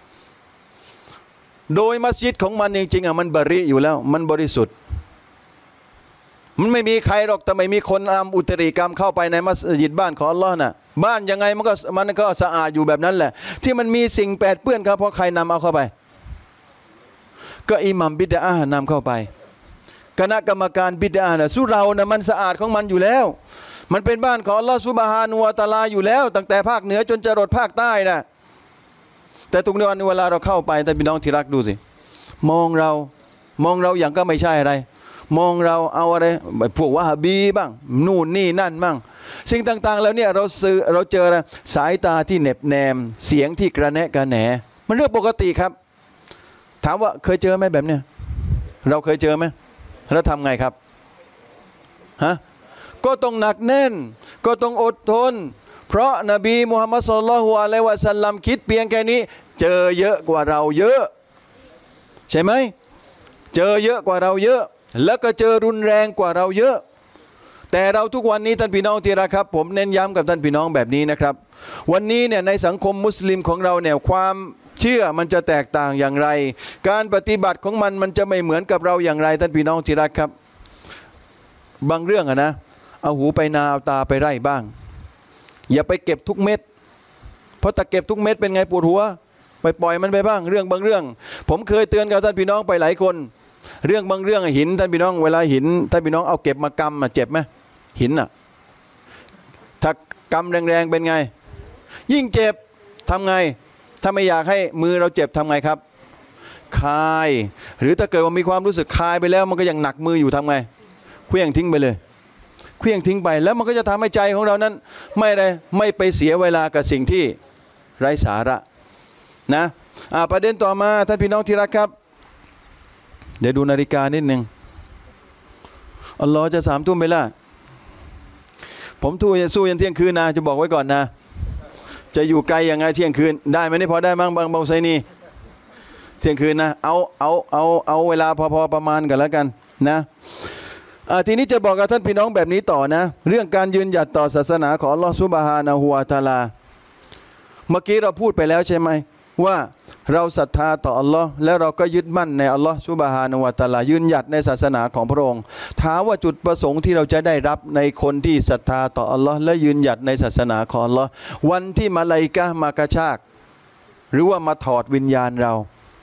โดยมัสยิดของมันจริงๆอ่ะมันบริอยู่แล้วมันบริสุทธิ์มันไม่มีใครหรอกแต่ไม่มีคนนำอุตริกรรมเข้าไปในมัสยิดบ้านของอัลลอฮ์น่ะบ้านยังไงมันก็มันก็สะอาดอยู่แบบนั้นแหละที่มันมีสิ่งแปดเปื้อนครับเพราะใครนำเอาเข้าไปก็อิหมัมบิดอะห์นำเข้าไปคณะกรรมการบิดอะห์น่ะสุเรานะมันสะอาดของมันอยู่แล้วมันเป็นบ้านของอัลลอฮ์ซุบฮานะฮูวะตะอาลาอยู่แล้วตั้งแต่ภาคเหนือจนจรดภาคใต้นะแต่ทุกวันเวลาเราเข้าไปท่านพี่น้องที่รักดูสิมองเรามองเราอย่างก็ไม่ใช่อะไรมองเราเอาอะไรพวกวะฮาบีบ้างนู่นนี่นั่นบ้างสิ่งต่างๆแล้วเนี่ยเราซื้อเราเจอสายตาที่เหน็บแนมเสียงที่กระแนะกระแหนมันเรื่องปกติครับถามว่าเคยเจอไหมแบบเนี้ยเราเคยเจอไหมแล้วทำไงครับฮะก็ต้องหนักแน่นก็ต้องอดทนเพราะนบีมุฮัมมัดศ็อลลัลลอฮุอะลัยฮิวะซัลลัมคิดเพียงแค่นี้เจอเยอะกว่าเราเยอะใช่ไหมเจอเยอะกว่าเราเยอะแล้วก็เจอรุนแรงกว่าเราเยอะแต่เราทุกวันนี้ท่านพี่น้องที่รักครับผมเน้นย้ำกับท่านพี่น้องแบบนี้นะครับวันนี้เนี่ยในสังคมมุสลิมของเราเนี่ยความเชื่อมันจะแตกต่างอย่างไรการปฏิบัติของมันมันจะไม่เหมือนกับเราอย่างไรท่านพี่น้องที่รักครับบางเรื่องอะนะเอาหูไปนาเอาตาไปไร่บ้างอย่าไปเก็บทุกเม็ดเพราะถ้าเก็บทุกเม็ดเป็นไงปวดหัวไปปล่อยมันไปบ้างเรื่องบางเรื่องผมเคยเตือนกับท่านพี่น้องไปหลายคนเรื่องบางเรื่องหินท่านพี่น้องเวลาหินท่านพี่น้องเอาเก็บมากำมาเจ็บไหมหินอ่ะถ้ากำแรงๆเป็นไงยิ่งเจ็บทำไงถ้าไม่อยากให้มือเราเจ็บทำไงครับคายหรือถ้าเกิดว่ามีความรู้สึกคายไปแล้วมันก็ยังหนักมืออยู่ทำไงเคลื่องทิ้งไปเลยเคลื่องทิ้งไปแล้วมันก็จะทำให้ใจของเรานั้นไม่ได้ไม่ไปเสียเวลากับสิ่งที่ไร้สาระนะอ่าประเด็นต่อมาท่านพี่น้องที่รักครับเดี๋ยวดูนาฬิกานิดหนึ่งอัลลอฮ์จะสามทุ่มไปละผมทูจะสู้ยันเที่ยงคืนนะจะบอกไว้ก่อนนะจะอยู่ไกลยังไงเที่ยงคืนได้ไหมนี่พอได้มั้งบางบางไซนีเที่ยงคืนนะเอาเอาเอาเอาเวลาพอๆประมาณกันแล้วกันนะทีนี้จะบอกกับท่านพี่น้องแบบนี้ต่อนะเรื่องการยืนหยัดต่อศาสนาของอัลลอฮ์ซุบฮานะฮูวะตะอาลาเมื่อกี้เราพูดไปแล้วใช่ไหมว่าเราศรัทธาต่ออัลลอฮ์และเราก็ยึดมั่นในอัลลอฮ์ซุบฮานะฮูวะตะอาลายืนหยัดในศาสนาของพระองค์ถามว่าจุดประสงค์ที่เราจะได้รับในคนที่ศรัทธาต่ออัลลอฮ์และยืนหยัดในศาสนาของอัลลอฮ์วันที่มาลาอิกะฮ์มากระชากหรือว่ามาถอดวิญญาณเรา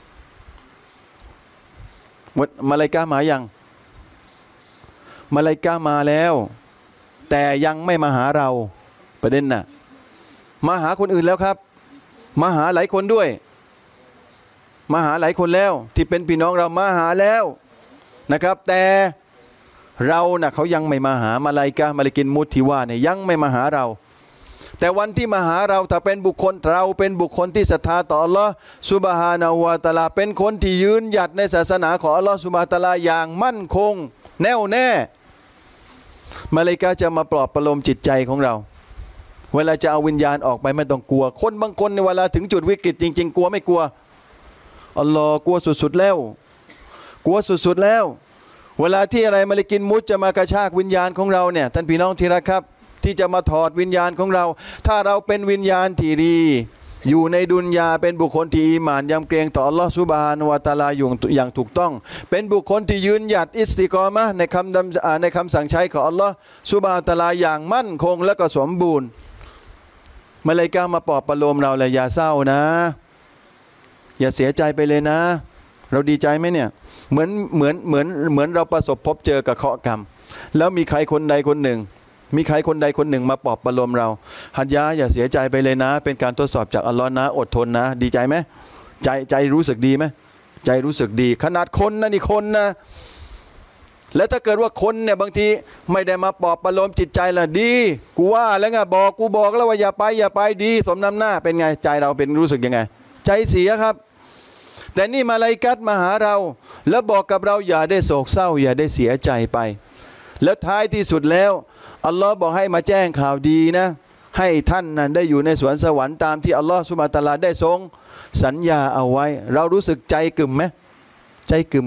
มาลาอิกะฮ์มายังมาลาอิกะฮ์มาแล้วแต่ยังไม่มาหาเราประเด็นน่ะมาหาคนอื่นแล้วครับมาหาหลายคนด้วยมาหาหลายคนแล้วที่เป็นพี่น้องเรามาหาแล้วนะครับแต่เราน่ะเขายังไม่มาหามาลาอิกะฮ์มาลิกินมุตที่ว่าเนี่ยยังไม่มาหาเราแต่วันที่มาหาเราถ้าเป็นบุคคลเราเป็นบุคคลที่ศรัทธาต่ออัลลอฮ์ซุบฮานะฮูวะตะอาลาเป็นคนที่ยืนหยัดในศาสนาของอัลลอฮ์ซุบฮานะฮูวะตะอาลาอย่างมั่นคงแน่วแน่มาลาอิกะฮ์จะมาปลอบประโลมจิตใจของเราเวลาจะเอาวิญญาณออกไปไม่ต้องกลัวคนบางคนในเวลาถึงจุดวิกฤตจริงๆกลัวไม่กลัวอัลลอฮ์กลัวสุดๆแล้วกลัวสุดๆแล้วเวลาที่อะไรมาลิกินมุตจะมากระชากวิญญาณของเราเนี่ยท่านพี่น้องที่รักครับที่จะมาถอดวิญญาณของเราถ้าเราเป็นวิญญาณที่ดีอยู่ในดุนยาเป็นบุคคลที่อีหม่านยำเกรงต่ออัลลอฮ์ซุบฮานะฮูวะตะอาลาอยู่อย่างถูกต้องเป็นบุคคลที่ยืนหยัดอิสติกอมะห์ในคำในคำสั่งใช้ของอัลลอฮ์ซุบฮานะฮูวะตะอาลาอย่างมั่นคงและก็สมบูรณ์มาลาอิกะฮ์มาปลอบประโลมเราเลยอย่าเศร้านะอย่าเสียใจไปเลยนะเราดีใจไหมเนี่ยเหมือนเหมือนเหมือนเหมือนเราประสบพบเจอกับเคราะห์กรรมแล้วมีใครคนใดคนหนึ่งมีใครคนใดคนหนึ่งมาปลอบประโลมเราฮัดยาอย่าเสียใจไปเลยนะเป็นการทดสอบจากอัลลอฮ์นะอดทนนะดีใจไหมใจใจรู้สึกดีไหมใจรู้สึกดีขนาดคนนะนี่คนนะและถ้าเกิดว่าคนเนี่ยบางทีไม่ได้มาปลอบประโลมจิตใจละดีกูว่าแล้วไงบอกกูบอกแล้วว่าอย่าไปอย่าไปดีสมน้ำหน้าเป็นไงใจเราเป็นรู้สึกยังไงใจเสียครับแต่นี่มาลาอิกะฮ์มาหาเราแล้วบอกกับเราอย่าได้โศกเศร้าอย่าได้เสียใจไปแล้วท้ายที่สุดแล้วอัลลอฮ์บอกให้มาแจ้งข่าวดีนะให้ท่านนั้นได้อยู่ในสวนสวรรค์ตามที่อัลลอฮ์ซุบฮานะฮูวะตะอาลาได้ทรงสัญญาเอาไว้เรารู้สึกใจกึ่มไหมใจกึ่มครับ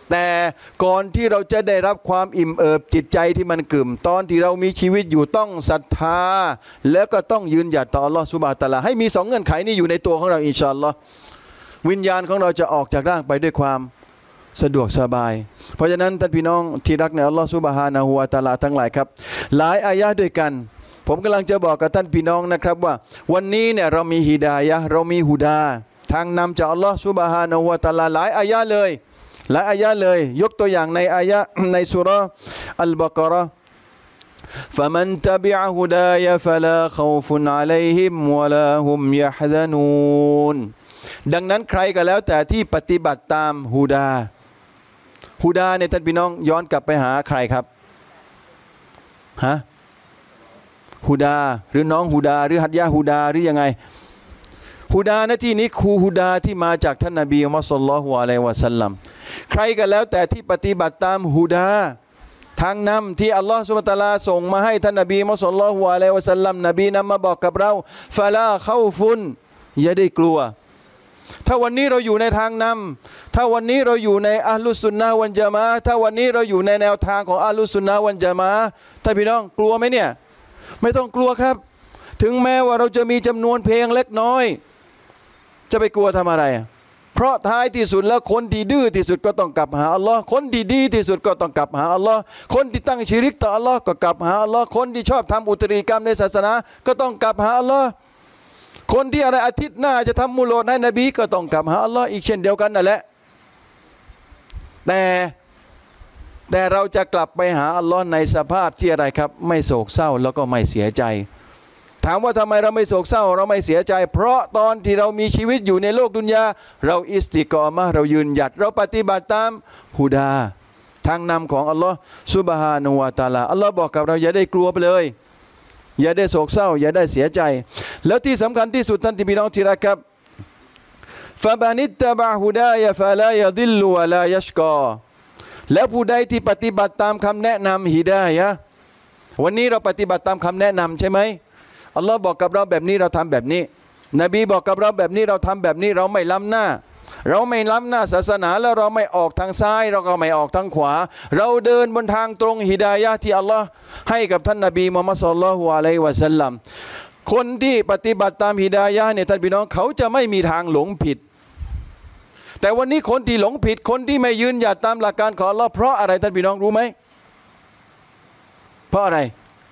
แต่ก่อนที่เราจะได้รับความอิ่มเอิบจิตใจที่มันกึ่มตอนที่เรามีชีวิตอยู่ต้องศรัทธาแล้วก็ต้องยืนหยัดต่ออัลลอฮฺซุบฮานะฮูวะตะอาลาให้มีสองเงื่อนไขนี้อยู่ในตัวของเราอินชาอัลลอฮ์วิญญาณของเราจะออกจากร่างไปด้วยความสะดวกสบายเพราะฉะนั้นท่านพี่น้องที่รักในอัลลอฮฺซุบฮานะฮูวะตะอาลาทั้งหลายครับหลายอายะห์ด้วยกันผมกำลังจะบอกกับท่านพี่น้องนะครับว่าวันนี้เนี่ยเรามีฮิดายะห์เรามีฮุดาทางนำจากอัลลอฮฺซุบฮานะฮูวะตะอาลาหลายอายะห์เลยหลายอายะห์เลยยกตัวอย่างในอายะห์ในสุเราะห์อัลบะเกาะเราะห์ فمن تبع هداي فلا خوف عليهم ولا هم يحزنون ดังนั้นใครก็แล้วแต่ที่ปฏิบัติตามฮุดาฮุดาเนี่ยท่านพี่น้องย้อนกลับไปหาใครครับฮะฮุดาหรือน้องฮุดาหรือฮัดยะฮุดาหรือยังไงฮุดาในที่นี้ครูฮุดาที่มาจากท่านนบีมุฮัมมัดศ็อลลัลลอฮุอะลัยฮิวะซัลลัมใครก็แล้วแต่ที่ปฏิบัติตามฮุดาทางนำที่อัลลอฮฺซุบฮานะฮูวะตะอาลาส่งมาให้ท่านนบีมุฮัมมัดศ็อลลัลลอฮุอะลัยฮิวะซัลลัมนบีนำมาบอกกับเราฟะลาเข้าฟุนอย่าได้กลัวถ้าวันนี้เราอยู่ในทางนำถ้าวันนี้เราอยู่ในอะห์ลุสซุนนะฮ์วัลญะมาอะห์ถ้าวันนี้เราอยู่ในแนวทางของอะห์ลุสซุนนะฮ์วัลญะมาอะห์ท่านพี่น้องกลัวไหมเนี่ยไม่ต้องกลัวครับถึงแม้ว่าเราจะมีจำนวนเพลงเล็กน้อยจะไปกลัวทำอะไรเพราะท้ายที่สุดแล้วคนที่ดื้อที่สุดก็ต้องกลับหาอัลลอฮ์คนที่ดีที่สุดก็ต้องกลับหาอัลลอฮ์คนที่ตั้งชิริกต่ออัลลอฮ์ก็กลับหาอัลลอฮ์คนที่ชอบทำอุตริกรรมในศาสนาก็ต้องกลับหาอัลลอฮ์คนที่อะไรอาทิตย์หน้าจะทำมุโลดให้นบีก็ต้องกลับหาอัลลอฮ์อีกเช่นเดียวกันนั่นแหละแต่แต่เราจะกลับไปหาอัลลอฮ์ในสภาพที่อะไรครับไม่โศกเศร้าแล้วก็ไม่เสียใจถามว่าทำไมเราไม่โศกเศร้าเราไม่เสียใจเพราะตอนที่เรามีชีวิตอยู่ในโลกดุนยาเราอิสติกอมะห์เรายืนหยัดเราปฏิบัติตามฮุดาทางนำของอัลลอฮ์ซุบฮานะฮูวะตะอาลาอัลลอฮ์บอกกับเราอย่าได้กลัวไปเลยอย่าได้โศกเศร้าอย่าได้เสียใจแล้วที่สำคัญที่สุดท่านที่พี่น้องที่รักครับฟะบานิตตะบะฮุดายะฟะลายะดิลลุวะลายัชกอแล้วผู้ใดที่ปฏิบัติตามคำแนะนำฮิดายะห์วันนี้เราปฏิบัติตามคำแนะนำใช่ไหมอัลลอฮ์บอกกับเราแบบนี้เราทำแบบนี้นบีบอกกับเราแบบนี้เราทำแบบนี้เราไม่ล้ำหน้าเราไม่ล้ำหน้าศาสนาแล้วเราไม่ออกทางซ้ายเราก็ไม่ออกทางขวาเราเดินบนทางตรงฮิดายะห์ที่อัลลอฮ์ให้กับท่านนบีมุฮัมมัดศ็อลลัลลอฮุอะลัยฮิวะซัลลัมคนที่ปฏิบัติตามฮิดายะห์เนี่ยท่านพี่น้องเขาจะไม่มีทางหลงผิดแต่วันนี้คนที่หลงผิดคนที่ไม่ยืนหยัดตามหลักการของอัลลอฮ์เพราะอะไรท่านพี่น้องรู้ไหมเพราะอะไร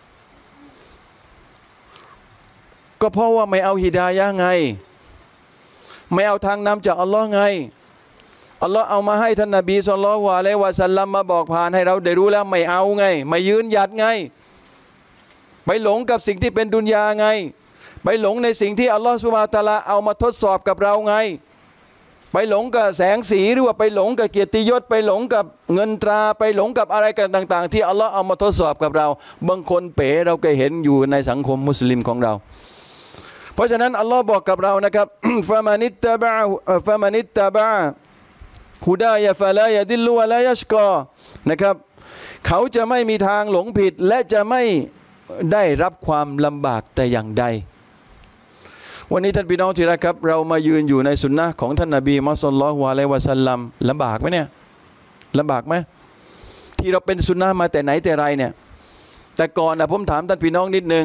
ก็เพราะว่าไม่เอาฮิดายะห์ไงไม่เอาทางนำจากอัลลอฮ์ไงอัลลอฮ์เอามาให้ท่านนบีศ็อลลัลลอฮุอะลัยฮิวะซัลลัมมาบอกผ่านให้เราได้รู้แล้วไม่เอาไงไม่ยืนหยัดไงไปหลงกับสิ่งที่เป็นดุนยาไงไปหลงในสิ่งที่อัลลอฮ์ซุบฮานะฮูวะตะอาลาเอามาทดสอบกับเราไงไปหลงกับแสงสีหรือว่าไปหลงกับเกียรติยศไปหลงกับเงินตราไปหลงกับอะไรกันต่างๆที่อัลลอฮ์เอามาทดสอบกับเราบางคนเป๋เราก็เห็นอยู่ในสังคมมุสลิมของเราเพราะฉะนั้นอัลลอฮ์บอกกับเรานะครับ ฟะมานิตตะบะฟะมานิตตะบะฮุดายะฟะลายะดิลลุวะลายัชกอนะครับเขาจะไม่มีทางหลงผิดและจะไม่ได้รับความลำบากแต่อย่างใดวันนี้ท่านพี่น้องที่รักครับเรามายืนอยู่ในสุนนะของท่านนบีมุฮัมมัดศ็อลลัลลอฮุอะลัยฮิวะซัลลัมลำบากไหมเนี่ยลำบากไหมที่เราเป็นสุนนะมาแต่ไหนแต่ไรเนี่ยแต่ก่อนนะผมถามท่านพี่น้องนิดนึง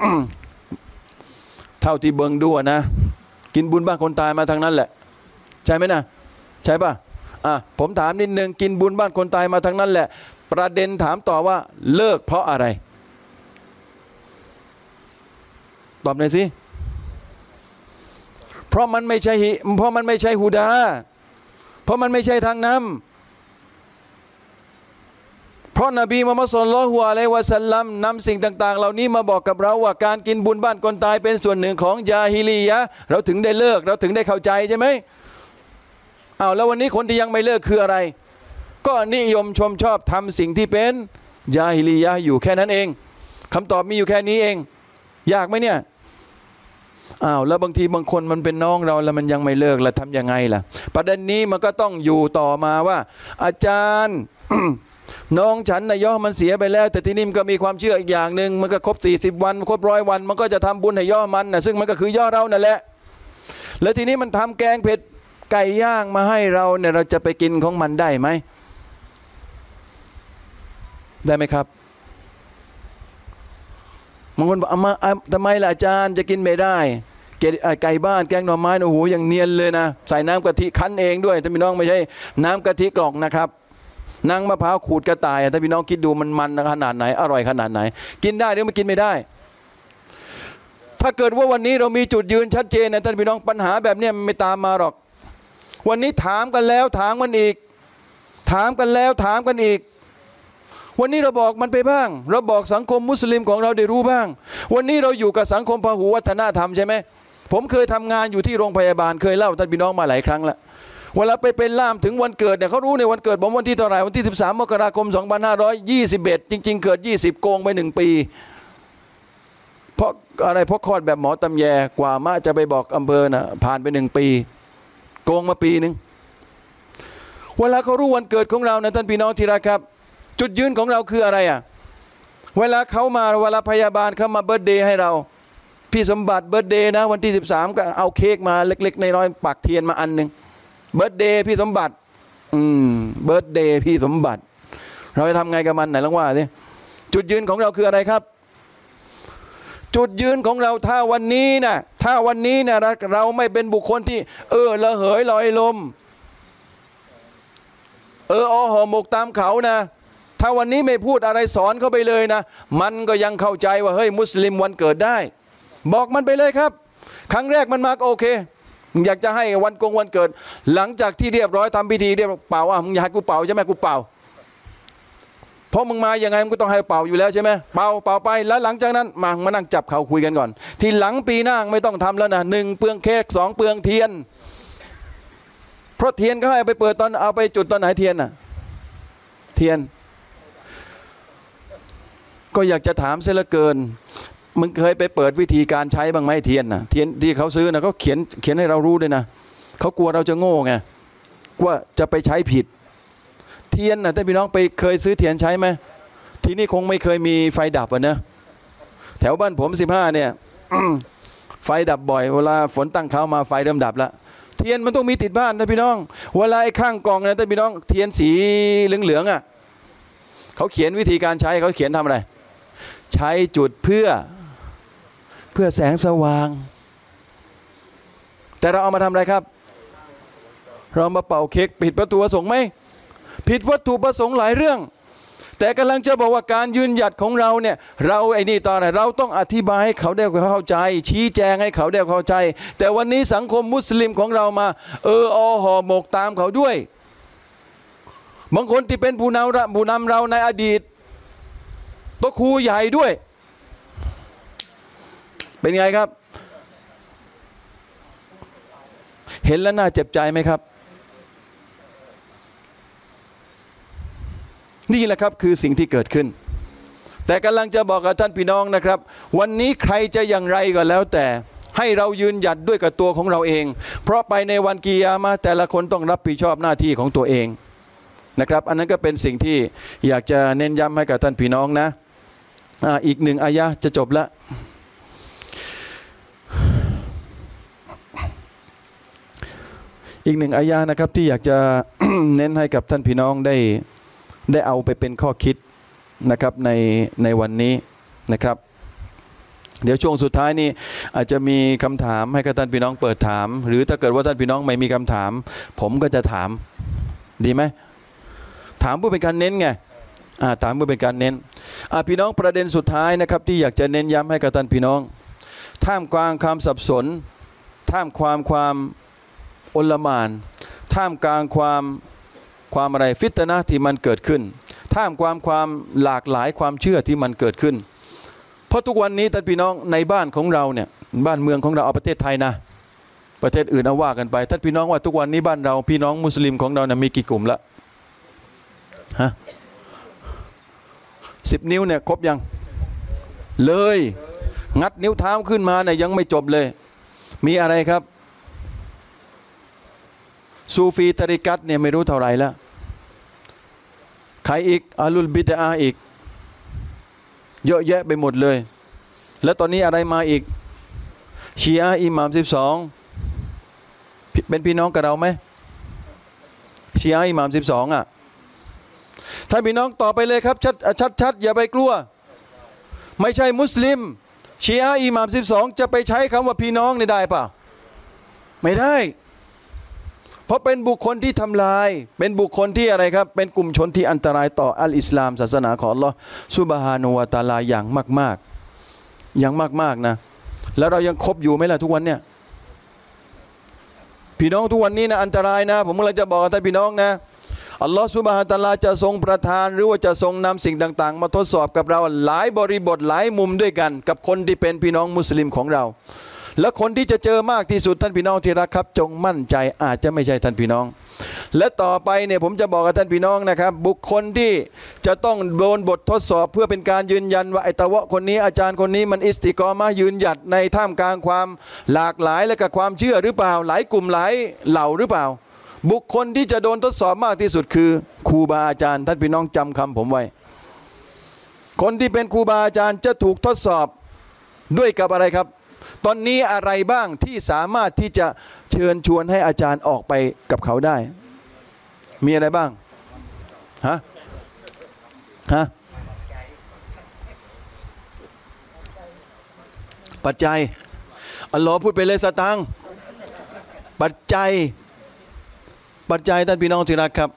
เท่าที่เบิ่งดูนะกินบุญบ้านคนตายมาทางนั้นแหละใช่ไหมนะใช่ป่ะอ่ะผมถามนิดนึงกินบุญบ้านคนตายมาทางนั้นแหละประเด็นถามต่อว่าเลิกเพราะอะไรตอบหน่อยสิเพราะมันไม่ใช่เพราะมันไม่ใช่ฮุดาเพราะมันไม่ใช่ทางนำเพราะนบีมุฮัมมัดศ็อลลัลลอฮุอะลัยฮิวะซัลลัมนำสิ่งต่างๆเหล่านี้มาบอกกับเราว่าการกินบุญบ้านคนตายเป็นส่วนหนึ่งของญาฮิลียะห์เราถึงได้เลิกเราถึงได้เข้าใจใช่ไหมอ้าวแล้ววันนี้คนที่ยังไม่เลิกคืออะไรก็นิยมชมชอบทำสิ่งที่เป็นญาฮิลียะห์อยู่แค่นั้นเองคำตอบมีอยู่แค่นี้เองยากไหมเนี่ยอ้าวแล้วบางทีบางคนมันเป็นน้องเราแล้วมันยังไม่เลิกแล้วทำยังไงล่ะประเด็นนี้มันก็ต้องอยู่ต่อมาว่าอาจารย์ น้องฉันนายย่อมันเสียไปแล้วแต่ที่นี่มันก็มีความเชื่ออีกอย่างหนึ่งมันก็ครบสี่สิบวันครบร้อยวันมันก็จะทำบุญให้ย่อมันนะซึ่งมันก็คือย่อเรานั่นแหละแล้วทีนี้มันทำแกงเผ็ดไก่ย่างมาให้เราเนี่ยเราจะไปกินของมันได้ไหมได้ไหมครับบางคนบอกมาทำไมล่ะอาจารย์จะกินไม่ได้ไก่บ้านแกงหน่อไม้โอ้โหอย่างเนียนเลยนะใส่น้ำกะทิคั้นเองด้วยท่านพี่น้องไม่ใช่น้ำกะทิกล่องนะครับนางมะพร้าวขูดกระต่ายท่านพี่น้องคิดดูมันมันขนาดไหนอร่อยขนาดไหนกินได้หรือไม่กินไม่ได้ถ้าเกิดว่าวันนี้เรามีจุดยืนชัดเจนนะท่านพี่น้องปัญหาแบบนี้มันไม่ตามมาหรอกวันนี้ถามกันแล้วถามกันอีกถามกันแล้วถามกันอีกวันนี้เราบอกมันไปบ้างเราบอกสังคมมุสลิมของเราได้รู้บ้างวันนี้เราอยู่กับสังคมพหุวัฒนธรรมใช่ไหมผมเคยทำงานอยู่ที่โรงพยาบาลเคยเล่าท่านพี่น้องมาหลายครั้งแล้วเวลาไปเป็นล่ามถึงวันเกิดเนี่ยเขารู้ในวันเกิดผมวันที่เท่าไหร่วันที่สิบสามมกราคมสองพันห้าร้อยยี่สิบเอ็ดจริงๆเกิดยี่สิบโกงไปหนึ่งปีเพราะอะไรเพราะคลอดแบบหมอตำแยกว่ามาจะไปบอกอำเภอน่ะผ่านไปหนึ่งปีโกงมาปีหนึ่งเวลาเขารู้วันเกิดของเรานะท่านพี่น้องที่รักครับจุดยืนของเราคืออะไรอ่ะเวลาเขามาเวลาพยาบาลเขามาเบิร์ธเดย์ให้เราพี่สมบัติเบิร์ธเดย์นะวันที่สิบสามก็เอาเค้กมาเล็กๆน้อยๆปักเทียนมาอันหนึ่งเบิร์ธเดย์พี่สมบัติอืมเบิร์ธเดย์พี่สมบัติเราจะทำไงกับมันไหนลองว่าสิจุดยืนของเราคืออะไรครับจุดยืนของเราถ้าวันนี้นะถ้าวันนี้นะเราไม่เป็นบุคคลที่เออละเหยลอยลมเอออ๋อห่อหมกตามเขานะถ้าวันนี้ไม่พูดอะไรสอนเขาไปเลยนะมันก็ยังเข้าใจว่าเฮ้ยมุสลิมวันเกิดได้บอกมันไปเลยครับครั้งแรกมันมาก็โอเคอยากจะให้วันกงวันเกิดหลังจากที่เรียบร้อยทำพิธีเรียบเป่าอ่ะมึงอยากให้กูเป่าใช่ไหมกูเป่าเพราะมึงมาอย่างไงมึงก็ต้องให้เป่าอยู่แล้วใช่ไหมเป่าเป่าไปแล้วหลังจากนั้นมามานั่งจับเขาคุยกันก่อนทีหลังปีหน้าไม่ต้องทำแล้วนะหนึ่งเปลืองเค้กสองเปลืองเทียนเพราะเทียนก็ให้ไปเปิดตอนเอาไปจุดตอนไหนเทียนน่ะเทียนก็อยากจะถามเสียเหลือเกินมึงเคยไปเปิดวิธีการใช้บ้างไหมเทียนน่ะเทียนที่เขาซื้อนะเขาเขียนเขียนให้เรารู้ด้วยนะเขากลัวเราจะโง่ไงกลัวจะไปใช้ผิดเทียนน่ะท่านพี่น้องไปเคยซื้อเทียนใช้ไหมที่นี่คงไม่เคยมีไฟดับอ่ะนะแถวบ้านผมสิบห้าเนี่ย ไฟดับบ่อยเวลาฝนตั้งเขามาไฟเริ่มดับแล้วเทียนมันต้องมีติดบ้านท่านพี่น้องเวลาไอ้ข้างกองนะท่านพี่น้องเทียนสีเหลืองๆอ่ะเขาเขียนวิธีการใช้เขาเขียนทำอะไรใช้จุดเพื่อเพื่อแสงสว่างแต่เราเอามาทำอะไรครับเรามาเป่าเค้กผิดวัตถุประสงค์ไหมผิดวัตถุประสงค์หลายเรื่องแต่กำลังจะบอกว่าการยืนหยัดของเราเนี่ยเราไอ้นี่ตอนไหนเราต้องอธิบายให้เขาได้เข้าใจชี้แจงให้เขาได้เข้าใจแต่วันนี้สังคมมุสลิมของเรามาเอออห่อหมกตามเขาด้วยบางคนที่เป็นผู้นำผู้นำเราในอดีตตัวครูใหญ่ด้วยเป็นไงครับเห็นแล้วน่าเจ็บใจไหมครับนี่แหละครับคือสิ่งที่เกิดขึ้นแต่กำลังจะบอกกับท่านพี่น้องนะครับวันนี้ใครจะอย่างไรก็แล้วแต่ให้เรายืนหยัดด้วยกับตัวของเราเองเพราะไปในวันกิยามะห์แต่ละคนต้องรับผิดชอบหน้าที่ของตัวเองนะครับอันนั้นก็เป็นสิ่งที่อยากจะเน้นย้ำให้กับท่านพี่น้องนะอ่าอีกหนึ่งอายะห์จะจบละอีกหนึ่งอายะห์นะครับที่อยากจะ เน้นให้กับท่านพี่น้องได้ได้เอาไปเป็นข้อคิดนะครับในในวันนี้นะครับเดี๋ยวช่วงสุดท้ายนี้อาจจะมีคำถามให้กับท่านพี่น้องเปิดถามหรือถ้าเกิดว่าท่านพี่น้องไม่มีคำถามผมก็จะถามดีไหมถามเพื่อเป็นการเน้นไงอ่าถามเพื่อเป็นการเน้นอ่าพี่น้องประเด็นสุดท้ายนะครับที่อยากจะเน้นย้ำให้กับท่านพี่น้องท่ามกลางความสับสนท่ามความความโอลหม่านท่ามกลางความความอะไรฟิตนะห์ที่มันเกิดขึ้นท่ามกลางความหลากหลายความเชื่อที่มันเกิดขึ้นเพราะทุกวันนี้ท่านพี่น้องในบ้านของเราเนี่ยบ้านเมืองของเราเอาประเทศไทยนะประเทศอื่นเอาว่ากันไปท่านพี่น้องว่าทุกวันนี้บ้านเราพี่น้องมุสลิมของเราเนี่ยมีกี่กลุ่มละฮะสิบนิ้วเนี่ยครบยังเลยงัดนิ้วเท้าขึ้นมาเนี่ยยังไม่จบเลยมีอะไรครับซูฟีตริกัตเนี่ยไม่รู้เท่าไหร่แล้วใครอีกอาลุลบิดอาอีกเยอะแยะไปหมดเลยแล้วตอนนี้อะไรมาอีกชีอะห์อิหม่ามสิบสองเป็นพี่น้องกับเราไหมชีอะห์อิหม่ามสิบสองอ่ะท่านพี่น้องต่อไปเลยครับชัดชัดชัดอย่าไปกลัวไม่ใช่มุสลิมชีอะห์อิหม่ามสิบสองจะไปใช้คำว่าพี่น้องนี่ได้ป่ะไม่ได้เพราะเป็นบุคคลที่ทำลายเป็นบุคคลที่อะไรครับเป็นกลุ่มชนที่อันตรายต่ออัลอิสลามศาสนาของอัลลอฮ์ซุบฮานะฮูวะตะอาลาอย่างมากๆอย่างมากๆนะแล้วเรายังคบอยู่ไหมล่ะทุกวันเนี่ยพี่น้องทุกวันนี้นะอันตรายนะผมกำลังจะบอกกับท่านพี่น้องนะอัลลอฮฺซุบฮานะฮูวะตะอาลาจะทรงประทานหรือว่าจะทรงนำสิ่งต่างๆมาทดสอบกับเราหลายบริบทหลายมุมด้วยกันกับคนที่เป็นพี่น้องมุสลิมของเราและคนที่จะเจอมากที่สุดท่านพี่น้องที่รักครับจงมั่นใจอาจจะไม่ใช่ท่านพี่น้องและต่อไปเนี่ยผมจะบอกกับท่านพี่น้องนะครับบุคคลที่จะต้องโดนบททดสอบเพื่อเป็นการยืนยันว่าไอ้ตะวะคนนี้อาจารย์คนนี้มันอิสติกอมะยืนหยัดในท่ามกลางความหลากหลายและกับความเชื่อหรือเปล่าหลายกลุ่มหลายเหล่าหรือเปล่าบุคคลที่จะโดนทดสอบมากที่สุดคือครูบาอาจารย์ท่านพี่น้องจำคำผมไว้คนที่เป็นครูบาอาจารย์จะถูกทดสอบด้วยกับอะไรครับตอนนี้อะไรบ้างที่สามารถที่จะเชิญชวนให้อาจารย์ออกไปกับเขาได้มีอะไรบ้างฮะฮะปัจจัยอัลลอฮ์พูดไปเลยสตางค์ปัจจัยปัจจัยท่านพี่น้องที่รักครับ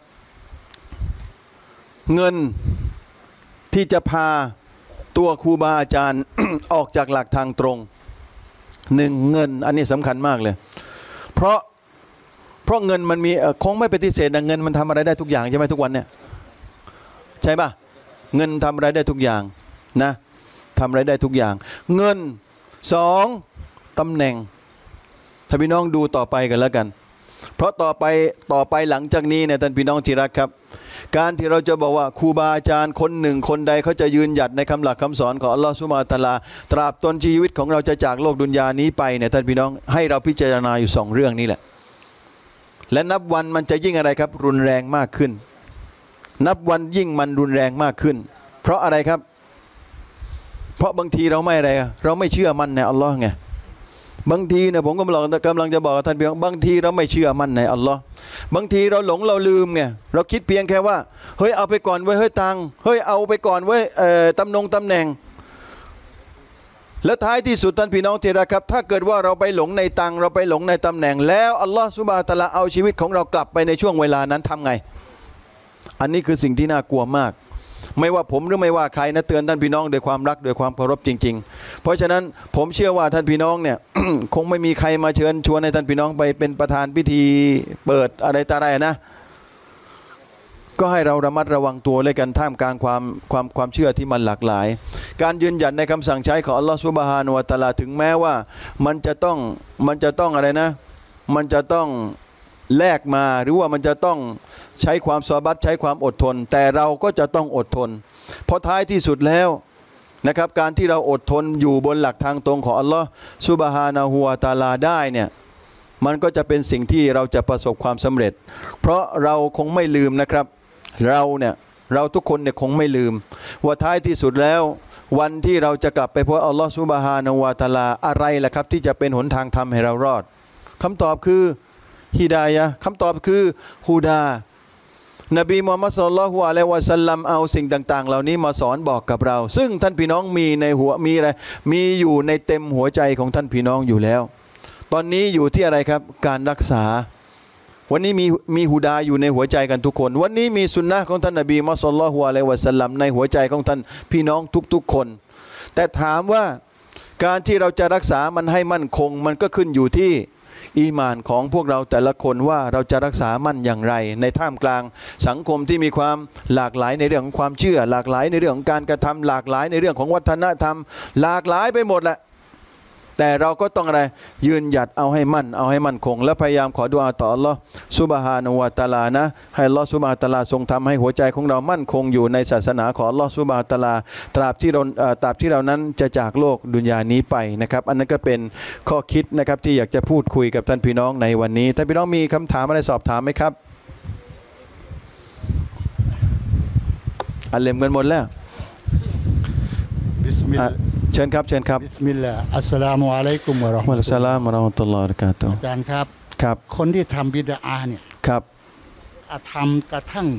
เงินที่จะพาตัวครูบาอาจารย์ ออกจากหลักทางตรงหนึ่งเงินอันนี้สำคัญมากเลยเพราะเพราะเงินมันมีคงไม่ปฏิเสธนะเงินมันทำอะไรได้ทุกอย่างใช่ไหมทุกวันเนี่ยใช่ป่ะเงินทำอะไรได้ทุกอย่างนะทำอะไรได้ทุกอย่างเงินสองตำแหน่งถ้าพี่น้องดูต่อไปกันแล้วกันเพราะต่อไปต่อไปหลังจากนี้เนี่ยท่านพี่น้องที่รักครับการที่เราจะบอกว่าครูบาอาจารย์คนหนึ่งคนใดเขาจะยืนหยัดในคำหลักคำสอนของอัลลอฮฺซุบฮานะฮูวะตะอาลาตราบจนชีวิตของเราจะจากโลกดุนยานี้ไปเนี่ยท่านพี่น้องให้เราพิจารณาอยู่สองเรื่องนี้แหละและนับวันมันจะยิ่งอะไรครับรุนแรงมากขึ้นนับวันยิ่งมันรุนแรงมากขึ้นเพราะอะไรครับเพราะบางทีเราไม่อะไรเราไม่เชื่อมั่นในอัลลอฮ์ไงบางทีเนี่ยผมกำลังกำลังจะบอกกับท่านพี่น้องบางทีเราไม่เชื่อมั่นในอัลลอฮ์บางทีเราหลงเราลืมไงเราคิดเพียงแค่ว่าเฮ้ยเอาไปก่อนไว้เฮ้ยตังเฮ้ยเอาไปก่อนไว้เอ่อตำแหน่งตำแหน่งและท้ายที่สุดท่านพี่น้องที่รักครับถ้าเกิดว่าเราไปหลงในตังเราไปหลงในตำแหน่งแล้วอัลลอฮ์ซุบฮานะฮูวะตะอาลาเอาชีวิตของเรากลับไปในช่วงเวลานั้นทำไงอันนี้คือสิ่งที่น่ากลัวมากไม่ว่าผมหรือไม่ว่าใครนะเตือนท่านพี่น้องด้วยความรักด้วยความเคารพจริงๆเพราะฉะนั้นผมเชื่อว่าท่านพี่น้องเนี่ย คงไม่มีใครมาเชิญชวนให้ท่านพี่น้องไปเป็นประธานพิธีเปิดอะไรต่ออะไรนะก็ให้เราระมัดระวังตัวเลยกันท่ามกลางความความความเชื่อที่มันหลากหลายการยืนหยัดในคำสั่งใช้ของอัลลอฮฺซุบฮานะฮูวะตะอาลาถึงแม้ว่ามันจะต้องมันจะต้องอะไรนะมันจะต้องแลกมาหรือว่ามันจะต้องใช้ความซอบัตใช้ความอดทนแต่เราก็จะต้องอดทนเพราะท้ายที่สุดแล้วนะครับการที่เราอดทนอยู่บนหลักทางตรงของอัลลอฮฺซุบฮานะฮูวะตะอาลาได้เนี่ยมันก็จะเป็นสิ่งที่เราจะประสบความสำเร็จเพราะเราคงไม่ลืมนะครับเราเนี่ยเราทุกคนเนี่ยคงไม่ลืมว่าท้ายที่สุดแล้ววันที่เราจะกลับไปพบอัลลอฮฺซุบฮานะฮูวะตะอาลาอะไรล่ะครับที่จะเป็นหนทางทำให้เรารอดคำตอบคือฮิดายะห์คำตอบคือฮูดานบีมุฮัมมัดศ็อลลัลลอฮุอะลัยฮิวะซัลลัมเอาสิ่งต่างๆเหล่านี้มาสอนบอกกับเราซึ่งท่านพี่น้องมีในหัวมีอะไรมีอยู่ในเต็มหัวใจของท่านพี่น้องอยู่แล้วตอนนี้อยู่ที่อะไรครับการรักษาวันนี้มีมีฮูดาอยู่ในหัวใจกันทุกคนวันนี้มีสุนนะของท่านนบีมุฮัมมัดศ็อลลัลลอฮุอะลัยฮิวะซัลลัมในหัวใจของท่านพี่น้องทุกๆคนแต่ถามว่าการที่เราจะรักษามันให้มั่นคงมันก็ขึ้นอยู่ที่อีหม่านของพวกเราแต่ละคนว่าเราจะรักษามั่นอย่างไรในท่ามกลางสังคมที่มีความหลากหลายในเรื่องของความเชื่อหลากหลายในเรื่องของการกระทำหลากหลายในเรื่องของวัฒนธรรมหลากหลายไปหมดแหละแต่เราก็ต้องอะไรยืนหยัดเอาให้มั่นเอาให้มั่นคงและพยายามขอดุอาต่ออัลลอฮฺซุบฮานะฮูวะตะอาลานะให้อัลลอฮฺซุบฮานะฮูวะตะอาลาทรงทำให้หัวใจของเรามั่นคงอยู่ในศาสนาของอัลลอฮฺซุบฮานะฮูวะตะอาลาตราบที่เราตราบที่เรานั้นจะจากโลกดุนยานี้ไปนะครับอันนั้นก็เป็นข้อคิดนะครับที่อยากจะพูดคุยกับท่านพี่น้องในวันนี้ท่านพี่น้องมีคำถามอะไรสอบถามไหมครับอันเล่มกันหมดแล้วเชิญครับเชิญครับบิสมิลลาห์อัสสลามุอะลัยกุมวะเราะห์มะตุลลอฮ์วะอะลัยกุมุสสลามวะเราะห์มะตุลลอฮ์วะบะเราะกาตุฮ์อาจารย์ครับครับคนที่ทำบิดอะห์เนี่ยครับทำกระทั่ง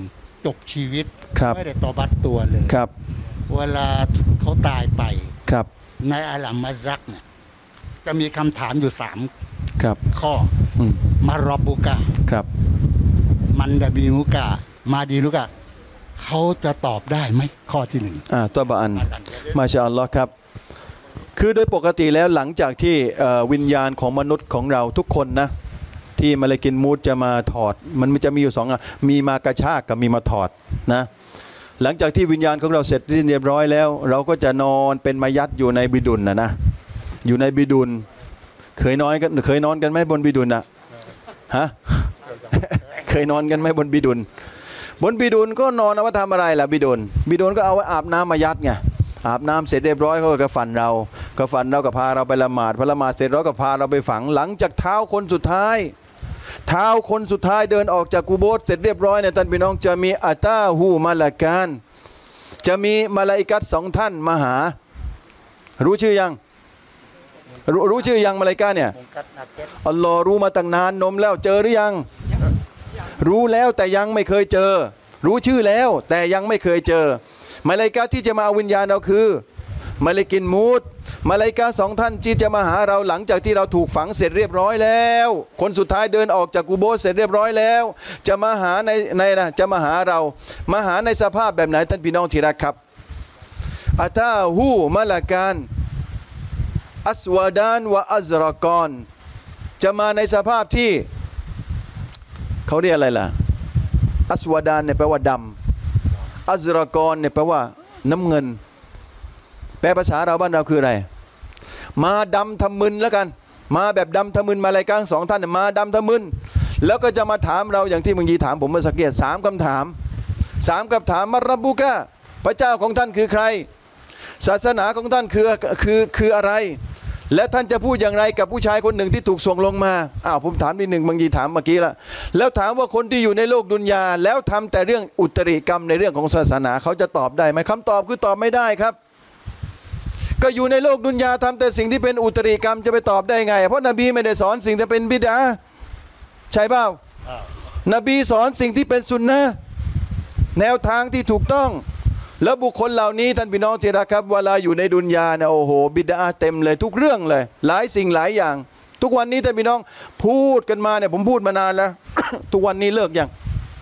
จบชีวิตครับไม่ได้ตอบัตตัวเลยครับเวลาเขาตายไปครับในอาลัมมัซักเนี่ยจะมีคำถามอยู่สามครับข้ออืมมารอบบุกาครับมันดาบีมุกามาดีลุกาเขาจะตอบได้ไหมข้อที่หนึ่งอ่าตัวบะอันมาชาอัลลอฮ์ครับคือโดยปกติแล้วหลังจากที่วิญญาณของมนุษย์ของเราทุกคนนะที่มาเลกินมูดจะมาถอดมันจะมีอยู่สองอย่างมีมากระชากกับมีมาถอดนะหลังจากที่วิญญาณของเราเสร็จเรียบร้อยแล้วเราก็จะนอนเป็นมายัดอยู่ในบิดุลนะนะอยู่ในบิดุลเคยนอนกันเคยนอนกันไหมบนบิดุลนะฮะ เคยนอนกันไหมบนบิดุลบนบิดุลก็นอนเอาไว้ทำอะไรล่ะบิดุลบิดุลก็เอาไว้อาบน้ำมายัดไงอาบน้ำเสร็จเรียบร้อยเขาก็กระฝันเรากระฝันเราก็พาเราไปละหมาดพอละหมาดเสร็จเราก็พาเราไปฝังหลังจากเท้าคนสุดท้ายเท้าคนสุดท้ายเดินออกจากกูโบสเสร็จเรียบร้อยเนี่ยท่านพี่น้องจะมีอัตาหูมาลาการจะมีมาลาอิกัสสองท่านมาหารู้ชื่อยังรู้รู้ชื่อยังมาลาอิกาเนี่ยอัลลอฮ์รู้มาตั้งนานนมแล้วเจอหรือยังรู้แล้วแต่ยังไม่เคยเจอรู้ชื่อแล้วแต่ยังไม่เคยเจอมาลาอิกาที่จะมาเอาวิญญาณเราคือมาลากินมูดมาลาอิกาสองท่านที่จะมาหาเราหลังจากที่เราถูกฝังเสร็จเรียบร้อยแล้วคนสุดท้ายเดินออกจากกูโบสเสร็จเรียบร้อยแล้วจะมาหาในในนะจะมาหาเรามาหาในสภาพแบบไหนท่านพี่น้องที่รักครับอัตาหูมาลาการอัสวาดานวะอัซรากอนจะมาในสภาพที่เขาเรียกอะไรล่ะอัสวาดานเนี่ยแปลว่าดำอัซรากอนเนี่ยแปลว่าน้ำเงินแปลภาษาเราบ้านเราคืออะไรมาดำทำมึนแล้วกันมาแบบดำทำมึนมาอะไรกันสองท่านมาดำทำมึนแล้วก็จะมาถามเราอย่างที่เมื่อกี้ถามผมเมื่อสักเกียรติสามคำถามสามคำถามมารับบุกะพระเจ้าของท่านคือใครศาสนาของท่านคือคือคืออะไรและท่านจะพูดอย่างไรกับผู้ชายคนหนึ่งที่ถูกส่งลงมาอ้าวผมถามนิดหนึ่งบางทีถามเมื่อกี้ละแล้วถามว่าคนที่อยู่ในโลกดุนยาแล้วทำแต่เรื่องอุตริกรรมในเรื่องของศาสนาเขาจะตอบได้ไหมคำตอบคือตอบไม่ได้ครับก็อยู่ในโลกดุนยาทำแต่สิ่งที่เป็นอุตริกรรมจะไปตอบได้ไงเพราะนบีไม่ได้สอนสิ่งที่เป็นบิดาใช่เปล่านบีสอนสิ่งที่เป็นสุนนะแนวทางที่ถูกต้องแล้วบุคคลเหล่านี้ท่านพี่น้องที่รักครับเวลาอยู่ในดุนยาเนี่ยโอ้โหบิดาเต็มเลยทุกเรื่องเลยหลายสิ่งหลายอย่างทุกวันนี้ท่านพี่น้องพูดกันมาเนี่ยผมพูดมานานแล้ว ทุกวันนี้เลิกยัง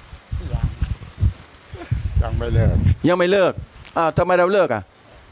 ยังไม่เลิกยังไม่เลิกอ้าวทำไมเราเลิกอ่ะ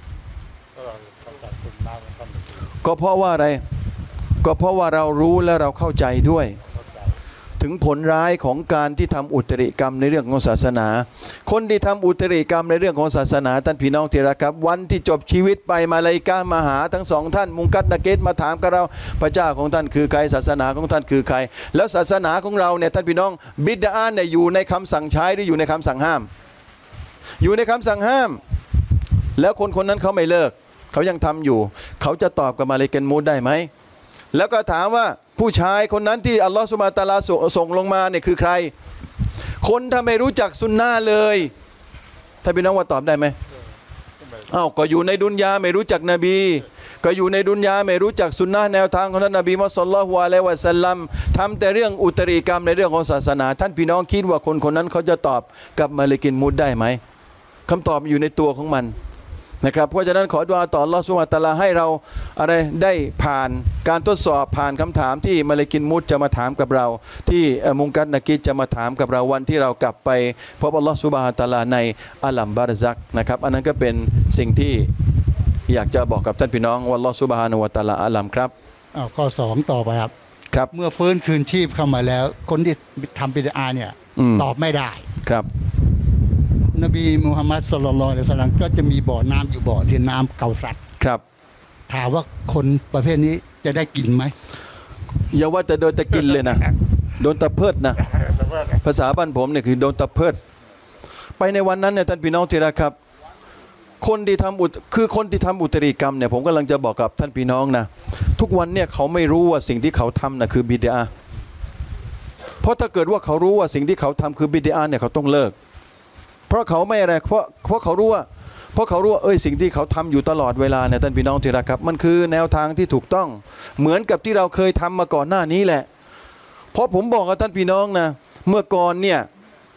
ก็เพราะว่าอะไรก็เพราะว่าเรารู้และเราเข้าใจด้วยถึงผลร้ายของการที่ทำอุตริกรรมในเรื่องของศาสนาคนที่ทำอุตริกรรมในเรื่องของศาสนาท่านพี่น้องที่รักครับวันที่จบชีวิตไปมาลาอิกะฮ์มาหาทั้งสองท่านมุงกัดนะเกตมาถามกับเราพระเจ้าของท่านคือใครศาสนาของท่านคือใครแล้วศาสนาของเราเนี่ยท่านพี่น้องบิดาเนี่ยอยู่ในคำสั่งใช้หรืออยู่ในคำสั่งห้ามอยู่ในคำสั่งห้ามแล้วคนคนนั้นเขาไม่เลิกเขายังทำอยู่เขาจะตอบกับมาเลกันมูดได้ไหมแล้วก็ถามว่าผู้ชายคนนั้นที่อัลลอฮฺซุบฮานะฮูวะตะอาลาส่งลงมาเนี่ยคือใครคนถ้าไม่รู้จักซุนนะห์เลยถ้าพี่น้องว่าตอบได้ไหมอ้าวก็อยู่ในดุนยาไม่รู้จักนบีก็อยู่ในดุนยาไม่รู้จักซุนนะห์แนวทางของท่านนบีมุฮัมมัดศ็อลลัลลอฮุอะลัยฮิวะซัลลัมทำแต่เรื่องอุตริกรรมในเรื่องของศาสนาท่านพี่น้องคิดว่าคนคนนั้นเขาจะตอบกับมาเลกินมูดได้ไหมคำตอบอยู่ในตัวของมันนะครับเพราะฉะนั้นขอดุอาต่ออัลเลาะห์ซุบฮานะฮูวะตะอาลาให้เราอะไรได้ผ่านการทดสอบผ่านคำถามที่มาเลกินมุดจะมาถามกับเราที่มุงกัดนะกิดจะมาถามกับเราวันที่เรากลับไปพบอัลเลาะห์ซุบฮานะฮูวะตะอาลาในอาลัมบารซักนะครับอันนั้นก็เป็นสิ่งที่อยากจะบอกกับท่านพี่น้องวัลลอฮฺซุบฮานะฮูวะตะอาลาอาลัมครับอ้าวข้อสองต่อไปครับครับเมื่อฟื้นคืนชีพเข้ามาแล้วคนที่ทำบิดาเนี่ยตอบไม่ได้ครับนบีมุฮัมมัดศ็อลลัลลอฮุอะลัยฮิวะซัลลัมก็จะมีบ่อน้ำอยู่บ่อที่น้ำเกาสัตครับถามว่าคนประเภทนี้จะได้กินไหมอย่าว่าแต่โดนตะกินเลยนะโดนตะเพิดนะภาษาบ้านผมเนี่ยคือโดนตะเพิดไปในวันนั้นเนี่ยท่านพี่น้องที่รักครับคนที่ทำอุตคือคนที่ทำอุตริกรรมเนี่ยผมกำลังจะบอกกับท่านพี่น้องนะทุกวันเนี่ยเขาไม่รู้ว่าสิ่งที่เขาทำนะคือบิดาเพราะถ้าเกิดว่าเขารู้ว่าสิ่งที่เขาทำคือบิดาเนี่ยเขาต้องเลิกเพราะเขาไม่อะไรเพราะเพราะเขารู้ว่าเพราะเขารู้ว่าเอ้ยสิ่งที่เขาทำอยู่ตลอดเวลาเนี่ยท่านพี่น้องที่รักครับมันคือแนวทางที่ถูกต้องเหมือนกับที่เราเคยทำมาก่อนหน้านี้แหละเพราะผมบอกกับท่านพี่น้องนะเมื่อก่อนเนี่ย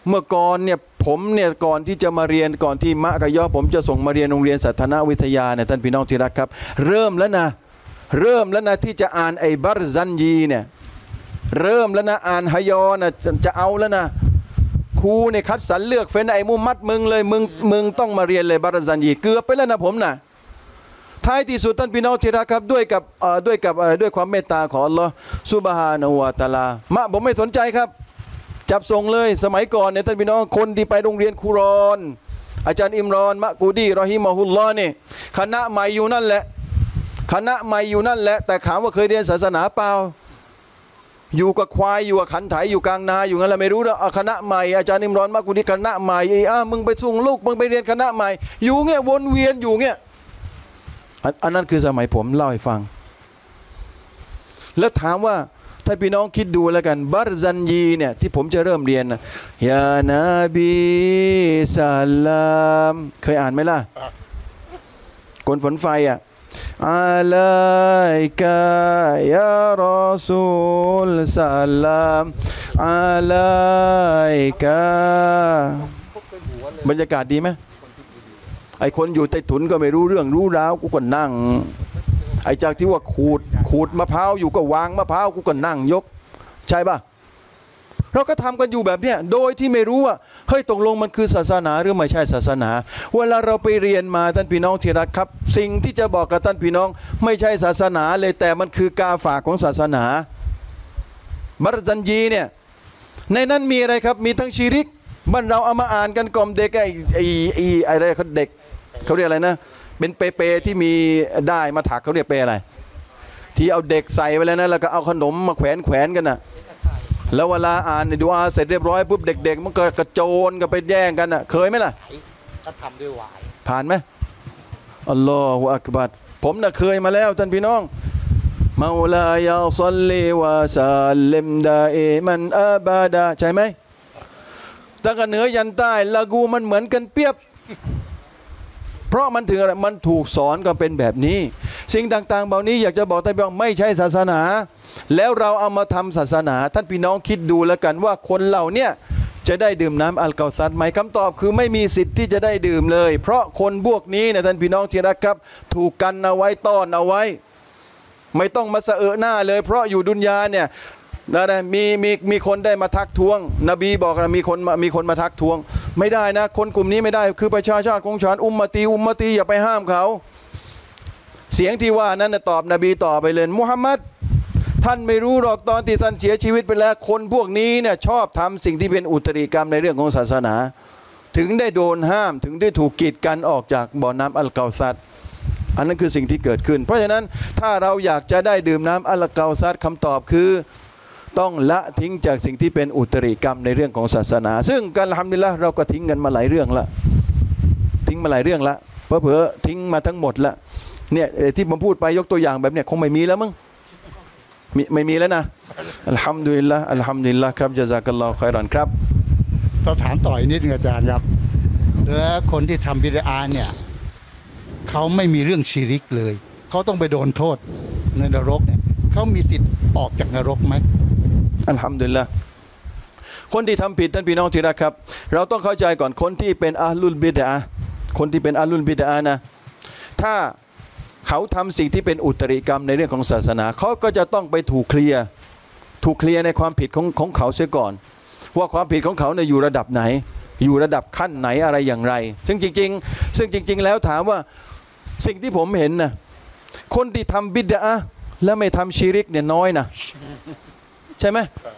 เมื่อก่อนเนี่ยผมเนี่ยก่อนที่จะมาเรียนก่อนที่มะกะยอผมจะส่งมาเรียนโรงเรียนสัทนาวิทยาเนี่ยท่านพี่น้องที่รักครับเริ่มแล้วนะเริ่มแล้วนะที่จะอ่านไอ้บัรซันยีเนี่ยเริ่มแล้วนะอ่านฮยอนะจะเอาแล้วนะครูเนี่ยคัดสรรเลือกเฟ้นไอ้มุมัดมึงเลยมึงมึงต้องมาเรียนเลยบัรซันยีเกือบไปแล้วนะผมนะท้ายที่สุดท่านพี่น้องที่รักครับด้วยกับด้วยกับด้วยความเมตตาของอัลลอฮ์ซุบฮานะฮูวะตะอาลามะผมไม่สนใจครับจับส่งเลยสมัยก่อนเนี่ยท่านพี่น้องคนที่ไปโรงเรียนคุรอนอาจารย์อิมรอนมะกูดีรอฮิมะฮุลลอฮ์นี่คณะใหม่อยู่นั่นแหละคณะใหม่อยู่นั่นแหละแต่ถามว่าเคยเรียนศาสนาเปล่าอยู่กับควายอยู่กับขันไถอยู่กลางนาอยู่งั้นเราไม่รู้นะคณะใหม่อาจารย์อิมรอนมะกูดีคณะใหม่ไอ้อ่ะมึงไปส่งลูกมึงไปเรียนคณะใหม่อยู่เงี้ยวนเวียนอยู่เงี้ยอันนั้นคือสมัยผมเล่าให้ฟังแล้วถามว่าท่านพี่น้องคิดดูแล้วกันบัรซันยีเนี่ยที่ผมจะเริ่มเรียนนะยานาบีสัลลามเคยอ่านไหมล่ะคนฝนไฟอ่ะอาลัยกายารอซูลสัลลามอาลัยกาบรรยากาศดีไหมไอคนอยู่ใต้ถุนก็ไม่รู้เรื่องรู้ราวกูก็นั่งไอจากที่ว่าขูดขูดมะพร้าวอยู่ก็วางมะพร้าวกูก็นั่งยกใช่ป่ะเราก็ทำกันอยู่แบบเนี้ยโดยที่ไม่รู้ว่าเฮ้ยตกลงมันคือศาสนาหรือไม่ใช่ศาสนาเวลาเราไปเรียนมาท่านพี่น้องที่รักครับสิ่งที่จะบอกกับท่านพี่น้องไม่ใช่ศาสนาเลยแต่มันคือกาฝากของศาสนาบัรซันยีเนี่ยในนั้นมีอะไรครับมีทั้งชิริกบ้านเราเอามาอ่านกันกล่อมเด็กไอ้ไอ้ไอ้อะไรเขาเด็กเขาเรียกอะไรนะเป็นเปเปที่มีได้มาถักเขาเรียกเปอะไรที่เอาเด็กใส่ไปแล้วนะแล้วก็เอาขนมมาแขวนแขวนกันนะแล้วเวลาอ่านดูอาเสร็จเรียบร้อยปุ๊บเด็กๆมันก็กระโจนกันไปแย่งกันนะเคยไหมล่ะก็ทำด้วยวายผ่านไหมอัลลอฮฺอักบัรผมน่ะเคยมาแล้วท่านพี่น้องมาลายาซัลลีวะซัลลิมดาอิมันอับดาใช่ไหมตั้งแต่เหนือยันใต้ละกูมันเหมือนกันเปียบเพราะมันถึงอะไรมันถูกสอนกันเป็นแบบนี้สิ่งต่างๆเหล่านี้อยากจะบอกท่านพี่น้องไม่ใช่ศาสนาแล้วเราเอามาทำศาสนาท่านพี่น้องคิดดูแล้วกันว่าคนเหล่านี้จะได้ดื่มน้ำอัลกอซัดไหมคำตอบคือไม่มีสิทธิ์ที่จะได้ดื่มเลยเพราะคนพวกนี้นะท่านพี่น้องที่รักครับถูกกันเอาไว้ต้อนเอาไว้ไม่ต้องมาเสอะหน้าเลยเพราะอยู่ดุนยาเนี่ยนะมีมีมีคนได้มาทักท้วงนบีบอกนะมีคนมีคนมาทักท้วงไม่ได้นะคนกลุ่มนี้ไม่ได้คือประชาชาติของฉันอุมมะตีอุมมะตีอย่าไปห้ามเขาเสียงที่ว่านั้นนะตอบนบีต่อไปเลยมุฮัมมัดท่านไม่รู้หรอกตอนที่ท่านเสียชีวิตไปแล้วคนพวกนี้เนี่ยชอบทำสิ่งที่เป็นอุตริกรรมในเรื่องของศาสนาถึงได้โดนห้ามถึงได้ถูกกีดกันออกจากบ่อน้ำอัลกอซัดอันนั้นคือสิ่งที่เกิดขึ้นเพราะฉะนั้นถ้าเราอยากจะได้ดื่มน้ำอัลกอซัดคำตอบคือต้องละทิ้งจากสิ่งที่เป็นอุตริกรรมในเรื่องของศาสนาซึ่งการทำนี่ละเราก็ทิ้งกันมาหลายเรื่องละทิ้งมาหลายเรื่องละเพอเพอทิ้งมาทั้งหมดละเนี่ยที่ผมพูดไปยกตัวอย่างแบบเนี้ยคงไม่มีแล้วมั้งไม่มีแล้วนะอัลฮัมดุลิลละอัลฮัมดุลิลละครับญะซากัลลอฮุค็อยรอนครับต้องถามต่ออีกนิดนึงอาจารย์ครับแล้วคนที่ทำบิดาเนี่ยเขาไม่มีเรื่องชิริกเลยเขาต้องไปโดนโทษในนรกเนี่ยเขามีสิทธิ์ออกจากนรกไหมอัลฮัมดุลิลละคนที่ทำผิดท่านพี่น้องที่รักครับเราต้องเข้าใจก่อนคนที่เป็นอะห์ลุลบิดอะห์คนที่เป็นอะห์ลุลบิดอะห์นะถ้าเขาทำสิ่งที่เป็นอุตริกรรมในเรื่องของศาสนาเขาก็จะต้องไปถูกเคลียร์ถูกเคลียร์ในความผิดของของเขาเสียก่อนว่าความผิดของเขาเนี่ยอยู่ระดับไหนอยู่ระดับขั้นไหนอะไรอย่างไรซึ่งจริงๆซึ่งจริงๆแล้วถามว่าสิ่งที่ผมเห็นนะคนที่ทำบิดอะห์และไม่ทำชิริกเนี่ยน้อยนะใช่ไหม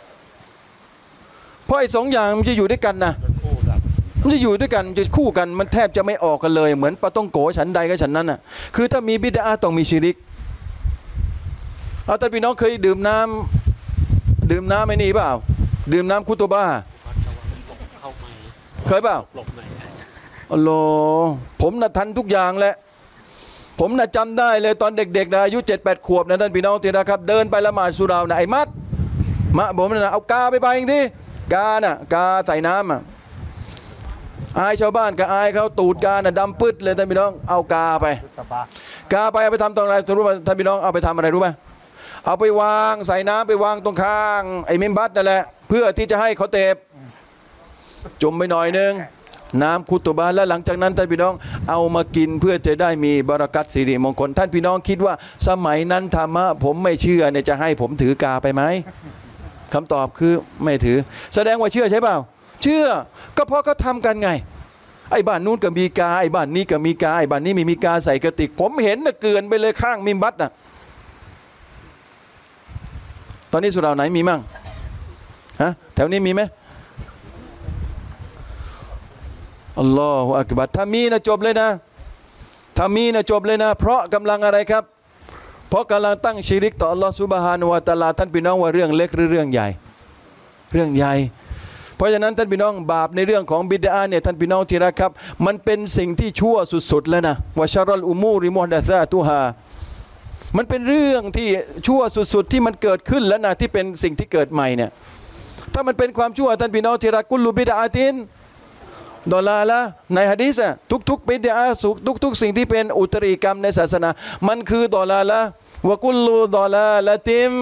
เพราะไอ้สองอย่างมันจะอยู่ด้วยกันนะมันจะอยู่ด้วยกันจะคู่กันมันแทบจะไม่ออกกันเลยเหมือนปลาต้องโกฉันใดก็ฉันนั้นน่ะคือถ้ามีบิดาต้องมีชิริกเอาแต่พี่น้องเคยดื่มน้ำดื่มน้ำไม่นี่เปล่าดื่มน้ำคุตุบ้าเคยเปล่าอัลโหลผมน่ะทันทุกอย่างแหละผมน่ะจำได้เลยตอนเด็กๆนะอายุเจ็ดแปดขวบนะท่านพี่น้องที่นะครับเดินไปละหมาดสุรานะไอ้มัดมาผมน่ะเอากาไปไปเองที่กาน่ะกาใส่น้ำอ่ะอายชาวบ้านกับอายเขาตูดกาน่ะดำปื้ดเลยท่านพี่น้องเอากาไปกาไปเอาไปทำตรงไหนรู้ไหมท่านพี่น้องเอาไปทำอะไรรู้ไหมเอาไปวางใส่น้ำไปวางตรงข้างไอ้มิมบัตนั่นแหละเพื่อที่จะให้เขาเตบจุ่มไปหน่อยนึงน้ำคุตุบะแล้วหลังจากนั้นท่านพี่น้องเอามากินเพื่อจะได้มีบารอกัตสิริมงคลท่านพี่น้องคิดว่าสมัยนั้นธรรมะผมไม่เชื่อเนี่ยจะให้ผมถือกาไปไหมคำตอบคือไม่ถือแสดงว่าเชื่อใช่เปล่าเชื่อก็เพราะเขาทำกันไงไอ้บ้านนู้นก็มีกาไอ้บ้านนี้ก็มีกาไอ้บ้านนี้ไม่มีกาใส่กระติกผมเห็นนะเกลื่อนไปเลยข้างมิมบัตน่ะตอนนี้สุเหร่าไหนมีมั่งฮะแถวนี้มีไหมอัลลอฮฺอักบัรถ้ามีนะจบเลยนะถ้ามีนะจบเลยนะเพราะกำลังอะไรครับเพราะกำลังตั้งชิริกต่ออัลลอฮฺซุบฮานะฮูวะตะอาลาท่านพี่น้องว่าเรื่องเล็กหรือเรื่องใหญ่เรื่องใหญ่เพราะฉะนั้นท่านพี่น้องบาปในเรื่องของบิดาเนี่ยท่านพี่น้องที่รักครับมันเป็นสิ่งที่ชั่วสุดๆแล้วนะวะชะรัลอุมูริมุฮดะซาตุฮามันเป็นเรื่องที่ชั่วสุดๆที่มันเกิดขึ้นแล้วนะที่เป็นสิ่งที่เกิดใหม่เนี่ยถ้ามันเป็นความชั่วท่านพี่น้องที่รักกุลูบิดาอาตินดอลาละในหะดีษอะทุกๆบิดาสุทุกๆสิ่งที่เป็นอุตริกรรมในศาสนามันคือดอลาละวะกุลูดอลาละติม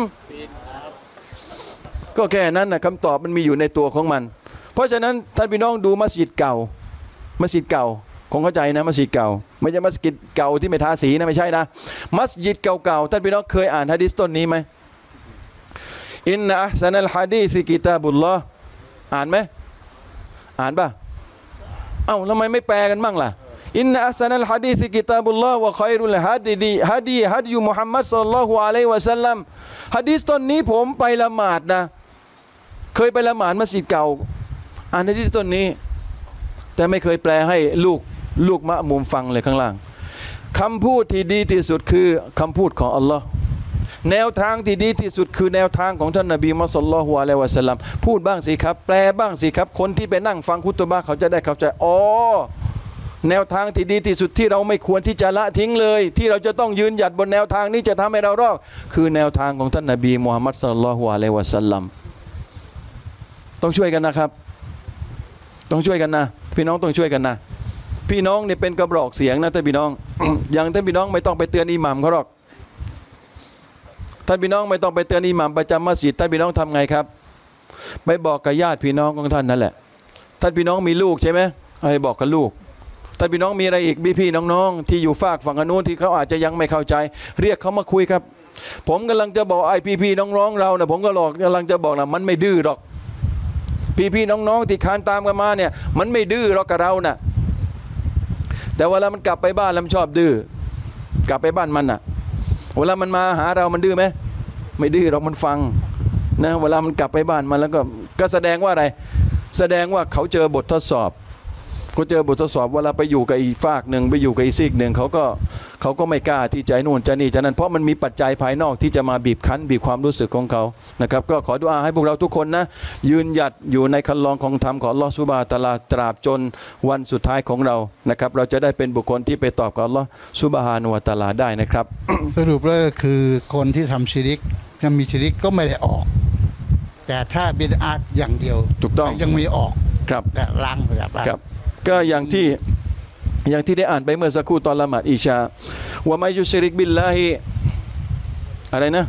ก็แค่นั้นนะคำตอบมันมีอยู่ในตัวของมันเพราะฉะนั้นท่านพี่น้องดูมัสยิดเก่ามัสยิดเก่าคงเข้าใจนะมัสยิดเก่าไม่ใช่มัสยิดเก่าที่ไม่ทาสีนะไม่ใช่นะมัสยิดเก่าๆท่านพี่น้องเคยอ่านหะดีษต้นนี้ไหมอินนะอัห์ซะนัลฮะดีษกิตาบุลลอฮ์อ่านไหมอ่านป่ะเอ้าทำไมไม่แปลกันบ้างล่ะอินนะอัห์ซะนัลฮะดีษกิตาบุลลอฮ์วะค็อยรุลฮะดีฮะดีฮะดียุมุฮัมมัดศ็อลลัลลอฮุอะลัยฮิวะซัลลัมหะดีษต้นนี้ผมไปละหมาดนะเคยไปละหมาดมัสยิดเก่าอ่านหะดีษต้นนี้แต่ไม่เคยแปลให้ลูกลูกมะมุมฟังเลยข้างล่างคำพูดที่ดีที่สุดคือคำพูดของอัลลอฮ์แนวทางที่ดีที่สุดคือแนวทางของท่านนบีมุฮัมมัดศ็อลลัลลอฮุอะลัยฮิวะซัลลัมพูดบ้างสิครับแปลบ้างสิครับคนที่ไปนั่งฟังคุตบะห์เขาจะได้เข้าใจอ๋อแนวทางที่ดีที่สุดที่เราไม่ควรที่จะละทิ้งเลยที่เราจะต้องยืนหยัดบนแนวทางนี้จะทำให้เรารอดคือแนวทางของท่านนบีมุฮัมมัดศ็อลลัลลอฮุอะลัยฮิวะซัลลัมต้องช่วยกันนะครับต้องช่วยกันนะพี่น้องต้องช่วยกันนะพี่น้องเนี่ยเป็นกระบอกเสียงนะท่านพี่น้อง อย่างท่านพี่น้องไม่ต้องไปเตือนอิหมัมเขาหรอกท่านพี่น้องไม่ต้องไปเตือนอิหมัมประจำมัสยิดท่านพี่น้องทำไงครับไปบอกกับญาติพี่น้องของท่านนั่นแหละท่านพี่น้องมีลูกใช่ไหมให้บอกกับลูกท่านพี่น้องมีอะไรอีกพี่พี่น้องๆที่อยู่ฝากฝั่งอนุนที่เขาอาจจะยังไม่เข้าใจเรียกเขามาคุยครับผมกำลังจะบอกไอ้พี่พี่น้องๆเราเนี่ยผมก็หลอกกำลังจะบอกนะมันไม่ดื้อหรอกพี่พี่น้องๆที่คานตามกันมาเนี่ยมันไม่ดื้อหรอกกับเราน่ะแต่เวลามันกลับไปบ้านแล้วมันชอบดื้อกลับไปบ้านมันน่ะเวลามันมาหาเรามันดื้อไหมไม่ดื้อหรอกมันฟังนะเวลามันกลับไปบ้านมันแล้วก็ก็แสดงว่าอะไรแสดงว่าเขาเจอบททดสอบเขาเจอบททดสอบเวลาไปอยู่กับอีกฝากหนึ่งไปอยู่กับอีกซีกหนึ่งเขาก็เขาก็ไม่กล้าที่จะนู่นจะนี่จะนั้นเพราะมันมีปัจจัยภายนอกที่จะมาบีบคั้นบีบความรู้สึกของเขานะครับก็ขอดุอาให้พวกเราทุกคนนะยืนหยัดอยู่ในคันลองของธรรมของอัลลอฮฺซุบฮานะฮูวะตะอาลาตราบจนวันสุดท้ายของเรานะครับเราจะได้เป็นบุคคลที่ไปตอบกับอัลลอฮฺซุบฮานะฮูวะตะอาลาได้นะครับสรุปแล้วคือคนที่ทำชิริกถ้ามีชิริกก็ไม่ได้ออกแต่ถ้าบิดอาอย่างเดียวถูกต้องยังมีออกครับแต่ล้างแบบล้างครับก็อย่างที่อย่างที่ได้อ่านไปเมื่อสักครู่ตอนละหมาดอิชาวะมัยยุชริกบิลลาฮิอะไรนะ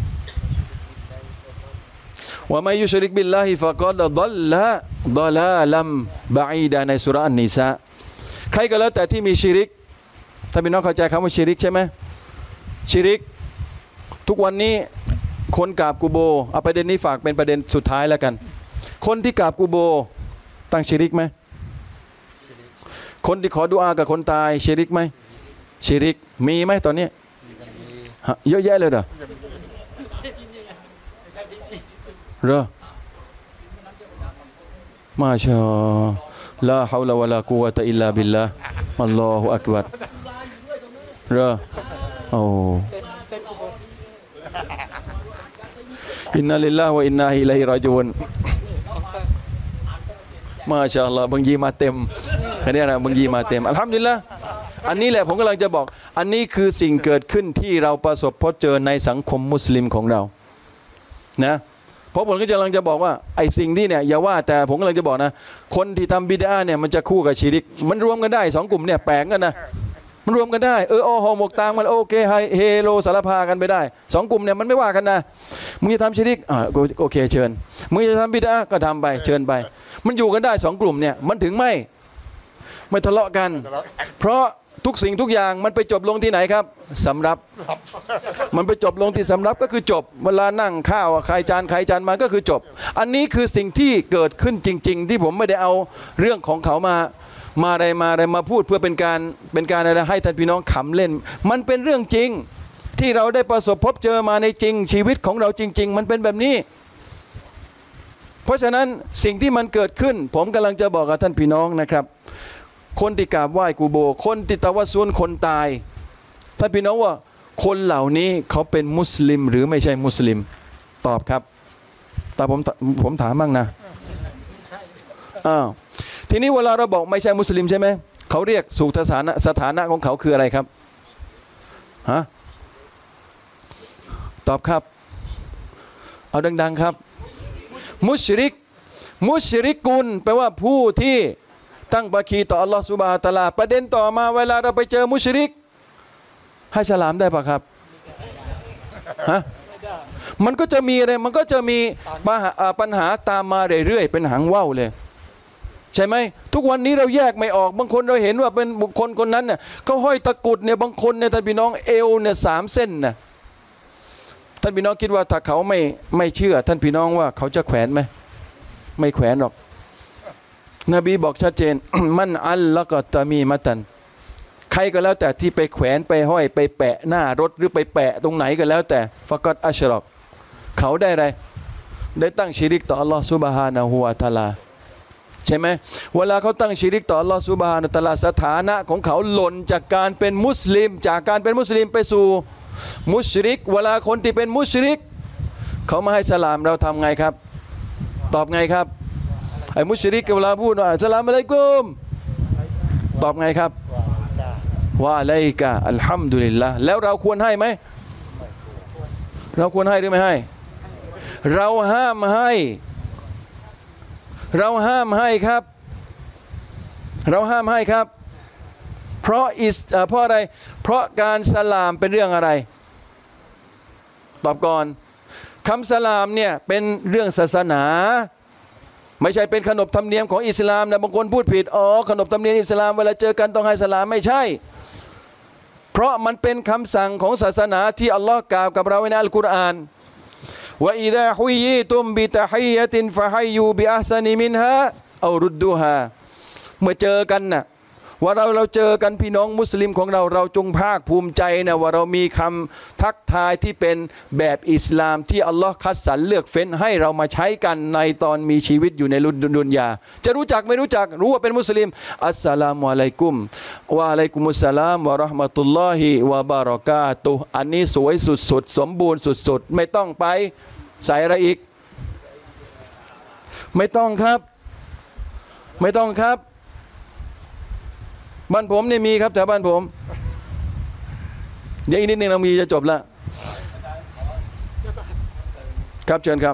วะมัยยุชริกบิลลาฮิฟะกอดดัลละดลาลัมบะอีดาในสุราะห์อันนิสาใครก็แล้วแต่ที่มีชิริกถ้าพี่น้องเข้าใจคำว่าชิริกใช่ไหมชิริกทุกวันนี้คนกราบกูโบเอาประเด็นนี้ฝากเป็นประเด็นสุดท้ายแล้วกันคนที่กราบกูโบตั้งชิริกไหมคนที่ขอดุอากับคนตายชิริกไหมชิริกมีไหมตอนนี้เยอะแยะเลยเหรอเหรอมาชาลาฮาวลาวะลากุวะตะอิลลาบิลลาอัลลอฮุอักบัรเหรอโอ้อินนัลิลลาฮิวะอินนาอิลัยฮิรอญูนมาชาอัลลอฮ์บางยีมาเต็มอันนี้นะบางยีมาเต็มอัลฮัมดุลิลละห์อันนี้แหละผมกำลังจะบอกอันนี้คือสิ่งเกิดขึ้นที่เราประสบพบเจอในสังคมมุสลิมของเรานะเพราะผมก็กำลังจะบอกว่าไอ้สิ่งที่เนี่ยอย่าว่าแต่ผมกำลังจะบอกนะคนที่ทำบิดาเนี่ยมันจะคู่กับชิริกมันรวมกันได้สองกลุ่มเนี่ยแปลงกันนะมันรวมกันได้เอออหอหมกตางมันโอเคเฮโลสารพากันไปได้สองกลุ่มเนี่ยมันไม่ว่ากันนะมึงจะทำชิริกอ่าโอเคเชิญมึงจะทำบิดาก็ทำไปเชิญไปมันอยู่กันได้สองกลุ่มเนี่ยมันถึงไม่ไม่ทะเลาะกันเพราะทุกสิ่งทุกอย่างมันไปจบลงที่ไหนครับสำรับมันไปจบลงที่สำรับก็คือจบเวลานั่งข้าวใครจานใครจานมันก็คือจบอันนี้คือสิ่งที่เกิดขึ้นจริงๆที่ผมไม่ได้เอาเรื่องของเขามามาอะไรมาอะไรมาพูดเพื่อเป็นการเป็นการอะไรให้ท่านพี่น้องขำเล่นมันเป็นเรื่องจริงที่เราได้ประสบพบเจอมาในจริงชีวิตของเราจริงๆมันเป็นแบบนี้เพราะฉะนั้นสิ่งที่มันเกิดขึ้นผมกำลังจะบอกกับท่านพี่น้องนะครับคนที่กราบไหว้กูโบคนที่ตะวัสซุนคนตายท่านพี่น้องว่าคนเหล่านี้เขาเป็นมุสลิมหรือไม่ใช่มุสลิมตอบครับแต่ผมผมถามบ้างนะอ้าวทีนี้เวลาเราบอกไม่ใช่มุสลิมใช่ไหมเขาเรียกสุขสถานะสถานะของเขาคืออะไรครับฮะตอบครับเอาดังๆครับมุชริกมุชริกุนแปลว่าผู้ที่ตั้งบัคีต่ออัลลอฮฺซุบฮานะฮูวะตะอาลาประเด็นต่อมาเวลาเราไปเจอมุชริกให้สลามได้ปะครับฮะมันก็จะมีอะไรมันก็จะมีปัญหาตามมาเรื่อยๆเป็นหางว่าวเลยใช่ไหมทุกวันนี้เราแยกไม่ออกบางคนเราเห็นว่าเป็นบุคคลคนนั้นเนี่ยเขาห้อยตะกุดเนี่ยบางคนเนี่ยท่านพี่น้องเอวเนี่ยสามเส้นนะท่านพี่น้องคิดว่าถ้าเขาไม่ไม่เชื่อท่านพี่น้องว่าเขาจะแขวนไหมไม่แขวนหรอกนบีบอกชัดเจน มันอัลละก็ตะมีมัตันใครก็แล้วแต่ที่ไปแขวนไปห้อยไปแปะหน้ารถหรือไปแปะตรงไหนก็แล้วแต่ฟะกัดอัชรอกเขาได้อะไรได้ตั้งชิริกต่ออัลลอฮฺซุบฮานะฮูวะตะอาลาใช่ไหมเวลาเขาตั้งชิริกต่ออัลลอฮฺซุบฮานะฮูวะตะอาลาสถานะของเขาหล่นจากการเป็นมุสลิมจากการเป็นมุสลิมไปสู่มุชริกเวลาคนที่เป็นมุชริกเขามาให้สลามเราทำไงครับตอบไงครับไอ้มุชริกเวลาพูดว่าสลามอะลัยกุมตอบไงครับวะอะลัยกะอัลฮัมดุลิลละแล้วเราควรให้ไหมเราควรให้หรือไม่ให้เราห้ามให้เราห้ามให้ครับเราห้ามให้ครับเพราะอิสเพราะอะไรเพราะการสลามเป็นเรื่องอะไรตอบก่อนคำสลามเนี่ยเป็นเรื่องศาสนาไม่ใช่เป็นขนบธรรมเนียมของอิสลามนะบางคนพูดผิดอ๋อขนบธรรมเนียมอิสลามเวลาเจอกันต้องให้สลามไม่ใช่เพราะมันเป็นคำสั่งของศาสนาที่อัลลอฮ์กล่าวกับเราในอัลกุรอานว่าอิซาฮุยีตุมบิตะฮียะตินฟะฮัยยูบิอัฮซานิมินฮาเอารุดดูฮาเมื่อเจอกันน่ะว่าเราเราเจอกันพี่น้องมุสลิมของเราเราจงภาคภูมิใจนะว่าเรามีคำทักทายที่เป็นแบบอิสลามที่อัลลอฮ์คัดสรรเลือกเฟ้นให้เรามาใช้กันในตอนมีชีวิตอยู่ในรุ่นดุนยาจะรู้จักไม่รู้จักรู้ว่าเป็นมุสลิมอัสสลามุอะลัยกุมวะอะลัยกุมุสสลามวะเราะห์มะตุลลอฮิวะบารอกาตุฮ์อันนี้สวยสุดๆสมบูรณ์สุดๆไม่ต้องไปใส่อะไรอีกไม่ต้องครับไม่ต้องครับบ้านผมนี่มีครับแถวบ้านผมเดี๋ยวอีกนิดนึงเรามีจะจบแล้วครับเชิญครับ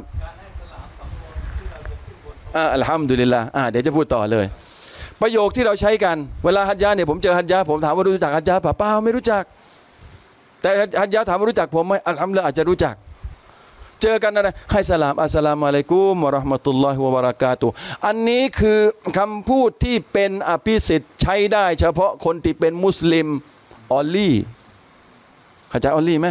อ่าอัลฮัมดุลิลละอ่าเดี๋ยวจะพูดต่อเลยประโยคที่เราใช้กันเวลาฮัจญะเนี่ยผมเจอฮัจญะผมถามว่ารู้จักฮัจญะเปล่าเปล่าไม่รู้จักแต่ฮัจญะถามว่ารู้จักผมไหมอัลฮัมดุลิลละอาจจะรู้จักเจอกันอะไรให้สลามอัสสลามุอะลัยกุมวะเราะห์มะตุลลอฮิวะบะเราะกาตุฮ์อันนี้คือคำพูดที่เป็นอภิสิทธิ์ใช้ได้เฉพาะคนที่เป็นมุสลิมออลลี่เข้าใจออลลี่ไหม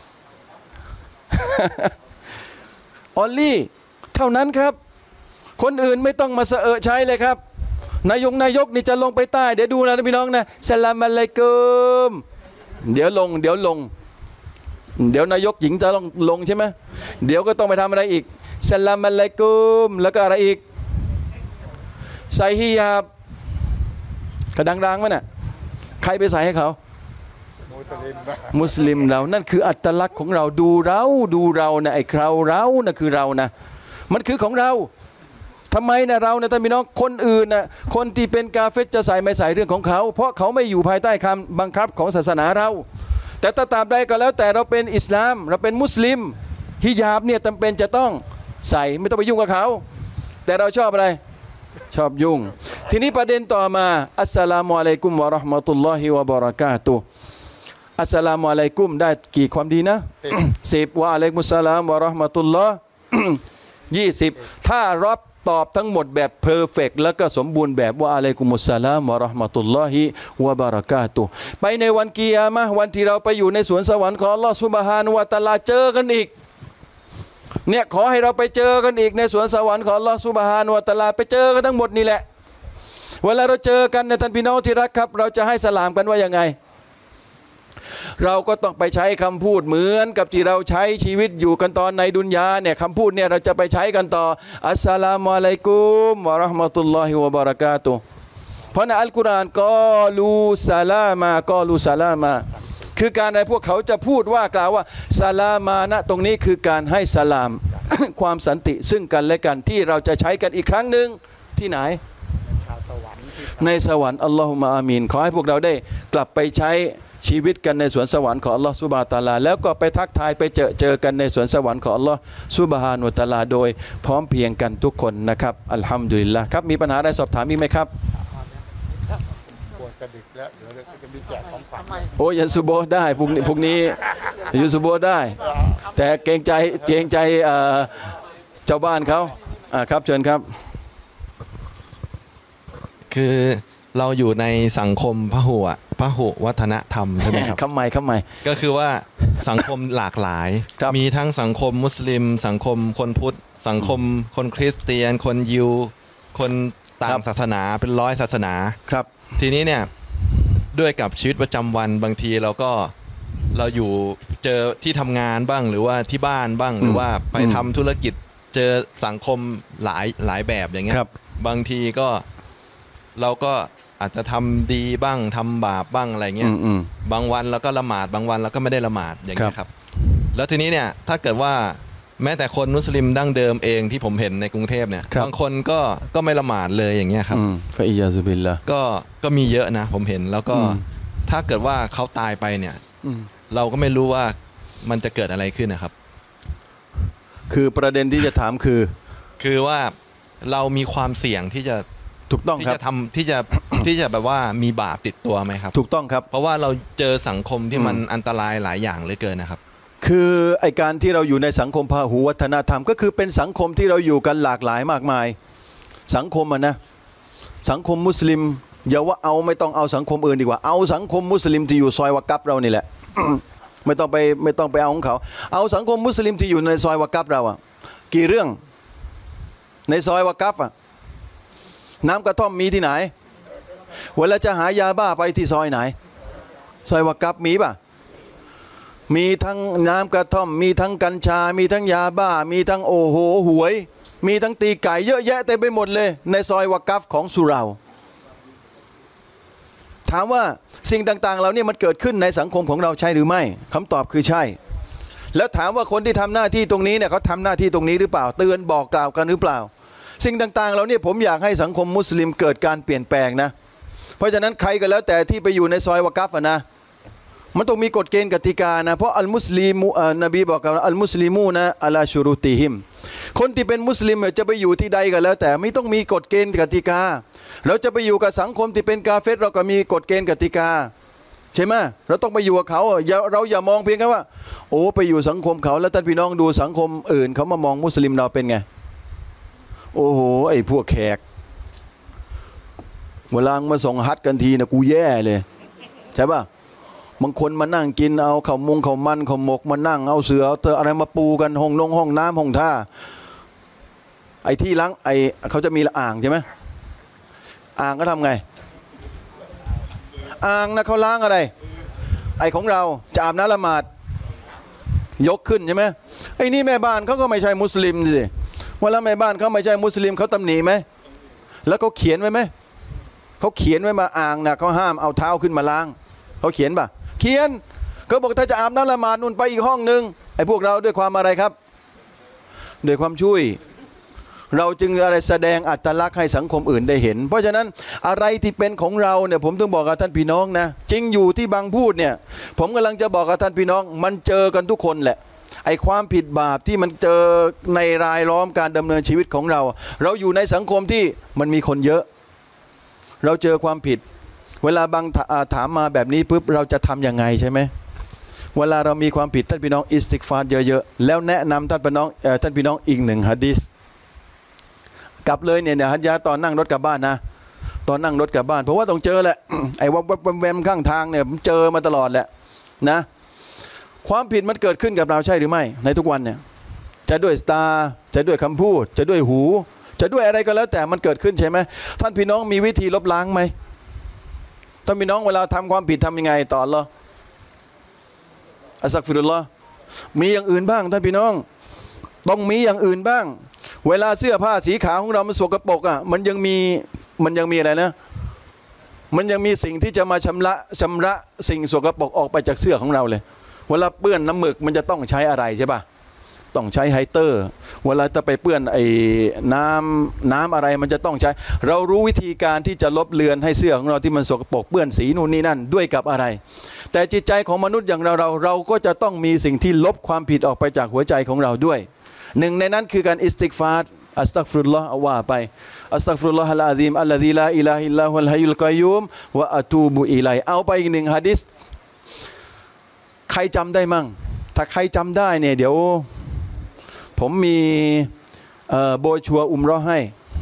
ออลลี่เท่านั้นครับคนอื่นไม่ต้องมาเสอะใช้เลยครับนายกนายกนี่จะลงไปใต้เดี๋ยวดูนะพี่น้องนะสลามอะลัยกุมเดี๋ยวลงเดี๋ยวลงเดี๋ยวนายกหญิงจะลงลงใช่ไหมเดี๋ยวก็ต้องไปทำอะไรอีกสลามอะลัยกุมแล้วก็อะไรอีกใส่ฮิญาบกระดังๆมั้ยน่ะใครไปใส่ให้เขามุสลิมเรานั่นคืออัตลักษณ์ของเราดูเราดูเรานะไอ้เราเรานะคือเรานะมันคือของเราทำไมนะเรานะท่านพี่น้องคนอื่นนะคนที่เป็นกาเฟรจะใส่ไม่ใส่เรื่องของเขาเพราะเขาไม่อยู่ภายใต้คำบังคับของศาสนาเราแต่ถ้าตามใดก็แล้วแต่เราเป็นอิสลามเราเป็นมุสลิมฮิญาบเนี่ยจำเป็นจะต้องใส่ไม่ต้องไปยุ่งกับเขาแต่เราชอบอะไรชอบยุ่งทีนี้ประเด็นต่อมาอัสสลามุอะลัยกุมวะเราะห์มะตุลลอฮิวะบะเราะกาตุฮ์อัสสลามุอะลัยกุมได้กี่ความดีนะสิบวะอะลัยกุมุสสลามวะเราะห์มะตุลลอฮ์ยี่สิบถ้ารับตอบทั้งหมดแบบเพอร์เฟกต์แล้วก็สมบูรณ์แบบว่าอะลัยกุมุสสลามวะเราะห์มะตุลลอฮิวะบะเราะกาตุฮ์ไปในวันกิยามะห์วันที่เราไปอยู่ในสวนสวรรค์ของอัลเลาะห์ซุบฮานะฮูวะตะอาลาเจอกันอีกเนี่ยขอให้เราไปเจอกันอีกในสวนสวรรค์ของอัลเลาะห์ซุบฮานะฮูวะตะอาลาไปเจอกันทั้งหมดนี่แหละเวลาเราเจอกันเนี่ยท่านพี่น้องที่รักครับเราจะให้สลามกันว่ายังไงเราก็ต้องไปใช้คำพูดเหมือนกับที่เราใช้ชีวิตอยู่กันตอนในดุนยาเนี่ยคำพูดเนี่ยเราจะไปใช้กันต่ออัสสลามุอะลัยกุมวะเราะห์มะตุลลอฮิวะบะเราะกาตุฮ์เพราะในอัลกุรอานกอลูซาลามากอลูซาลามาคือการในพวกเขาจะพูดว่ากล่าวว่าซาลามานะตรงนี้คือการให้สลาม ความสันติซึ่งกันและกันที่เราจะใช้กันอีกครั้งหนึ่งที่ไหนในสวรรค์อัลลอฮุมะอามีนขอให้พวกเราได้กลับไปใช้ชีวิตกันในสวนสวรรค์ของอัลลอฮฺซุบฮานะฮูวะตะอาลาแล้วก็ไปทักทายไปเจอเจอกันในสวนสวรรค์ของอัลลอฮฺซุบฮานะฮูวะตะอาลาโดยพร้อมเพรียงกันทุกคนนะครับอัลฮัมดุลิลละห์ครับมีปัญหาอะไรสอบถามมีไหมครับปวดกระดิกแล้วเดี๋ยวจะมีแจกของขวัญโอ้ยันซุโบได้พรุ่งนี้พรุ่งนี้ยันซุโบได้แต่เกรงใจเกรงใจเจ้าบ้านเขาครับเชิญครับคือเราอยู่ในสังคมพหุอะพหุวัฒนธรรมใช่ไหมครับคำใหม่คำใหม่ก็คือว่าสังคมหลากหลายมีทั้งสังคมมุสลิมสังคมคนพุทธสังคมคนคริสเตียนคนยิวคนต่างศาสนาเป็นร้อยศาสนาครับทีนี้เนี่ยด้วยกับชีวิตประจำวันบางทีเราก็เราอยู่เจอที่ทำงานบ้างหรือว่าที่บ้านบ้างหรือว่าไปทำธุรกิจเจอสังคมหลายหลายแบบอย่างเงี้ยบางทีก็เราก็อาจจะทำดีบ้างทำบาปบ้างอะไรเงี้ยบางวันเราก็ละหมาดบางวันเราก็ไม่ได้ละหมาดอย่างเงี้ยครับแล้วทีนี้เนี่ยถ้าเกิดว่าแม้แต่คนมุสลิมดั้งเดิมเองที่ผมเห็นในกรุงเทพเนี่ยบางคนก็ก็ไม่ละหมาดเลยอย่างเงี้ยครับฟะอิยาซุบิลละก็ก็มีเยอะนะผมเห็นแล้วก็ถ้าเกิดว่าเขาตายไปเนี่ยเราก็ไม่รู้ว่ามันจะเกิดอะไรขึ้นนะครับคือประเด็นที่จะถามคือคือว่าเรามีความเสี่ยงที่จะถูกต้องครับที่จะทำที่จะที่จะแบบว่ามีบาปติดตัวไหมครับถูกต้องครับเพราะว่าเราเจอสังคมที่มันอันตรายหลายอย่างเหลือเกินนะครับคือไอการที่เราอยู่ในสังคมพหุวัฒนธรรมก็คือเป็นสังคมที่เราอยู่กันหลากหลายมากมายสังคมอ่ะนะสังคมมุสลิมอย่าว่าเอาไม่ต้องเอาสังคมอื่นดีกว่าเอาสังคมมุสลิมที่อยู่ซอยวากับเรานี่แหละ ไม่ต้องไปไม่ต้องไปเอาของเขาเอาสังคมมุสลิมที่อยู่ในซอยวากับเราอ่ะกี่เรื่องในซอยวากับอ่ะน้ำกระท่อมมีที่ไหนเวลาจะหายาบ้าไปที่ซอยไหนซอยวากับมีป่ะมีทั้งน้ำกระท่อมมีทั้งกัญชามีทั้งยาบ้ามีทั้งโอโหหวยมีทั้งตีไก่เยอะแยะเต็มไปหมดเลยในซอยวากับของสุเราถามว่าสิ่งต่างๆเหล่านี้มันเกิดขึ้นในสังคมของเราใช่หรือไม่คำตอบคือใช่แล้วถามว่าคนที่ทำหน้าที่ตรงนี้เนี่ยเขาทำหน้าที่ตรงนี้หรือเปล่าเตือนบอกกล่าวกันหรือเปล่าสิ่งต่างๆเราเนี่ยผมอยากให้สังคมมุสลิมเกิดการเปลี่ยนแปลงนะเพราะฉะนั้นใครก็แล้วแต่ที่ไปอยู่ในซอยวากับนะมันต้องมีกฎเกณฑ์กติกานะเพราะอัลมุสลิมูนบีบอกกับอัลมุสลิมูนะอัลาชูรุติฮิมคนที่เป็นมุสลิมจะไปอยู่ที่ใดก็แล้วแต่ไม่ต้องมีกฎเกณฑ์กติกาเราจะไปอยู่กับสังคมที่เป็นกาเฟรเราก็มีกฎเกณฑ์กติกาใช่ไหมเราต้องไปอยู่กับเขาอย่าเราอย่ามองเพียงแค่ว่าโอ้ไปอยู่สังคมเขาแล้วท่านพี่น้องดูสังคมอื่นเขามามองมุสลิมเราเป็นไงโอ้โหไอ้พวกแขกเวลามาส่งฮัทกันทีนะกูแย่เลยใช่ป่ะบางคนมานั่งกินเอาข้าวมุงข้าวมันข้าวหมกมานั่งเอาเสือเอาเตออะไรมาปูกันห้องนงห้องน้ำห้องท่าไอ้ที่ล้างไอ้เขาจะมีอ่างใช่ไหมอ่างก็ทำไงอ่างนะเขาล้างอะไรไอ้ของเราจะอาบน้ำละหมาดยกขึ้นใช่ไหมไอ้นี่แม่บ้านเขาก็ไม่ใช่มุสลิมสิเวลาแม่บ้านเขาไม่ใช่มุสลิมเขาตำหนิไหมแล้วเขาเขียนไว้ไหมเขาเขียนไว้มาอ่างนะเขาห้ามเอาเท้าขึ้นมาล้างเขาเขียนป่ะเขียนเขาบอกถ้าจะอาบน้ำละหมาดนู่นไปอีกห้องนึงไอ้พวกเราด้วยความอะไรครับด้วยความช่วยเราจึงอะไรแสดงอัตลักษณ์ให้สังคมอื่นได้เห็นเพราะฉะนั้นอะไรที่เป็นของเราเนี่ยผมต้องบอกกับท่านพี่น้องนะจริงอยู่ที่บางพูดเนี่ยผมกำลังจะบอกกับท่านพี่น้องมันเจอกันทุกคนแหละไอ้ความผิดบาปที่มันเจอในรายล้อมการดำเนินชีวิตของเราเราอยู่ในสังคมที่มันมีคนเยอะเราเจอความผิดเวลาบางถามมาแบบนี้ปุ๊บเราจะทำยังไงใช่ไหมเวลาเรามีความผิดท่านพี่น้องอิสติกฟาร์เยอะๆแล้วแนะนำท่านพี่น้องท่านพี่น้องอีกหนึ่งหะดีษกลับเลยเนี่ยเนี่ยฮัจญะตอนนั่งรถกลับบ้านนะตอนนั่งรถกลับบ้านเพราะว่าต้องเจอแหละ ไอ้วับวับแวมข้างทางเนี่ยผมเจอมาตลอดแหละนะความผิดมันเกิดขึ้นกับเราใช่หรือไม่ในทุกวันเนี่ยจะด้วยตาจะด้วยคำพูดจะด้วยหูจะด้วยอะไรก็แล้วแต่มันเกิดขึ้นใช่ไหมท่านพี่น้องมีวิธีลบล้างไหมท่านพี่น้องเวลาทำความผิดทำยังไงต่ออัลเลาะห์อัสตัฆฟิรุลลอฮ์มีอย่างอื่นบ้างท่านพี่น้องต้องมีอย่างอื่นบ้างเวลาเสื้อผ้าสีขาวของเรามันสกปรกอ่ะมันยังมีมันยังมีอะไรนะมันยังมีสิ่งที่จะมาชำระชำระสิ่งสกปรกออกไปจากเสื้อของเราเลยเวลาเปื้อนน้ำหมึกมันจะต้องใช้อะไรใช่ป่ะต้องใช้ไฮเตอร์เวลาจะไปเปื้อนไอ้น้ำน้ำอะไรมันจะต้องใช้เรารู้วิธีการที่จะลบเลือนให้เสื้อของเราที่มันสกปรกเปื้อนสีนู่นนี่นั่นด้วยกับอะไรแต่จิตใจของมนุษย์อย่างเราเราเราก็จะต้องมีสิ่งที่ลบความผิดออกไปจากหัวใจของเราด้วยหนึ่งในนั้นคือการอิสติกฟาร์อัสตัฆฟิรุลลอฮ์เอาว่าไปอัสตัฆฟิรุลลอฮ์อัลอาซีมอัลลซีลาอิลาฮอิลลาฮุลฮัยยุลกอยยูมวะอะตูบุอิลัยเอาไปอีกหนึ่งหะดีษใครจำได้มั่งถ้าใครจำได้เนี่ยเดี๋ยวผมมีโบชัวอุมเราะห์ให้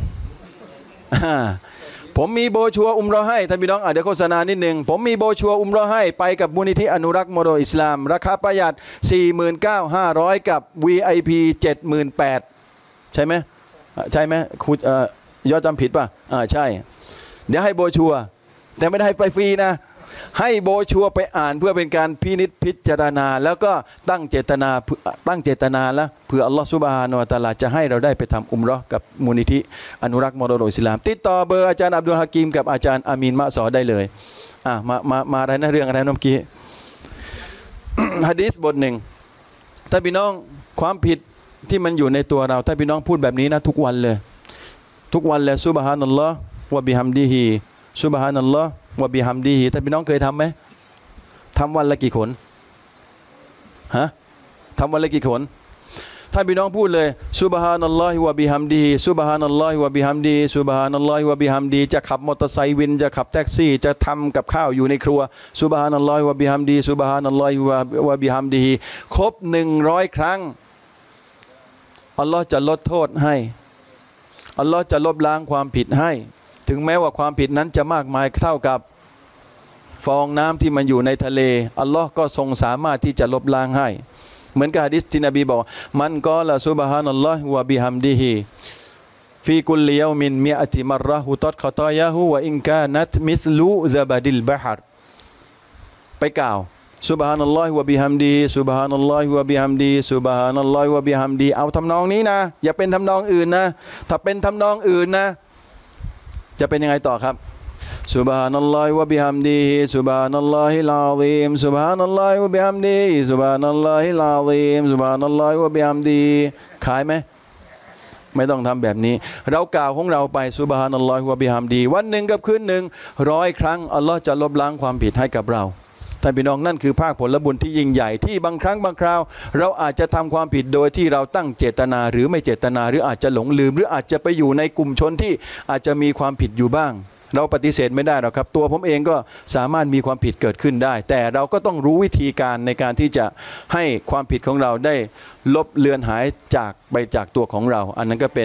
ผมมีโบชัวอุมเราะห์ให้ท่านพี่น้องเดี๋ยวโฆษณานิดนึงผมมีโบชัวอุมเราะห์ให้ไปกับมูลนิธิอนุรักษ์มรดกอิสลามราคาประหยัด สี่หมื่นเก้าพันห้าร้อย กับ วี ไอ พี เจ็ดหมื่นแปดพัน ใช่ไหมใช่ไหมคุณยอดจำผิดป่ะอ่าใช่เดี๋ยวให้โบชัวแต่ไม่ได้ให้ไปฟรีนะให้โบชัวไปอ่านเพื่อเป็นการพินิจพิจารณาแล้วก็ตั้งเจตนาตั้งเจตนาแล้วเพื่ออัลลอฮฺซุบฮานะฮูวะตะอาลาจะให้เราได้ไปทำอุมเราะห์กับมูลนิธิอนุรักษ์มรดกอิสลามติดต่อเบอร์อาจารย์อับดุลฮะกีมกับอาจารย์อามีนมะซอได้เลยอ่ะมามามาอะไรนะเรื่องอะไรเมื่อกี้ หะดีษบทหนึ่งถ้าพี่น้องความผิดที่มันอยู่ในตัวเราถ้าพี่น้องพูดแบบนี้นะทุกวันเลยทุกวันเลยซุบฮานัลลอฮ์วะบิฮัมดิฮิซุบฮานัลลอฮ์วะบิฮัมดิฮิท่านพี่น้องเคยทำไหมทำวันละกี่คนฮะทำวันละกี่คนท่านพี่น้องพูดเลยซุบฮานัลลอฮิวะบิฮัมดิฮิซุบฮานัลลอฮิวะบิฮัมดิฮิซุบฮานัลลอฮิวะบิฮัมดิฮิจะขับมอเตอร์ไซค์วินจะขับแท็กซี่จะทำกับข้าวอยู่ในครัวซุบฮานัลลอฮิวะบิฮัมดิฮิซุบฮานัลลอฮิวะบิฮัมดิฮิครบหนึ่งร้อยครั้งอัลลอฮ์จะลดโทษให้อัลลอฮ์จะลบล้างความผิดให้ถึงแม้ว่าความผิดนั้นจะมากมายเท่ากับฟองน้ำที่มันอยู่ในทะเลอัลลอฮ์ก็ทรงสามารถที่จะลบล้างให้เหมือนกับหะดีษที่นบีบอกมันกอละซุบฮานัลลอฮ์วะบิฮัมดิฮิฟีกุลยอมินมิอะติมัรเราะฮุตัดขอตอยะฮูวะอินกานัตมิสลูซะบะดิลบะฮรไปกล่าวซุบฮานัลลอฮิวะบิฮัมดิฮิซุบฮานัลลอฮิวะบิฮัมดิฮิซุบฮานัลลอฮิวะบิฮัมดิฮิเอาทำนองนี้นะอย่าเป็นทำนองอื่นนะถ้าเป็นทำนองอื่นนะจะเป็นยังไงต่อครับซุบฮานัลลอฮิวะบิฮัมดิฮิซุบฮานัลลอฮิลอาซีมซุบฮานัลลอฮิวะบิฮัมดิฮิซุบฮานัลลอฮิลอาซีมซุบฮานัลลอฮิวะบิฮัมดิฮิขายไหมไม่ต้องทำแบบนี้เรากล่าวของเราไปซุบฮานัลลอฮิวะบิฮัมดิฮิวันหนึ่งกับคืนหนึ่งร้อยครั้งอัลลอฮ์จะลบล้างความผิดให้กับเราท่านพี่น้องนั่นคือภาคผลบุญที่ยิ่งใหญ่ที่บางครั้งบางคราวเราอาจจะทำความผิดโดยที่เราตั้งเจตนาหรือไม่เจตนาหรืออาจจะหลงลืมหรืออาจจะไปอยู่ในกลุ่มชนที่อาจจะมีความผิดอยู่บ้างเราปฏิเสธไม่ได้หรอกครับตัวผมเองก็สามารถมีความผิดเกิดขึ้นได้แต่เราก็ต้องรู้วิธีการในการที่จะให้ความผิดของเราได้ลบเลือนหายจากไปจากตัวของเราอันนั้นก็เป็น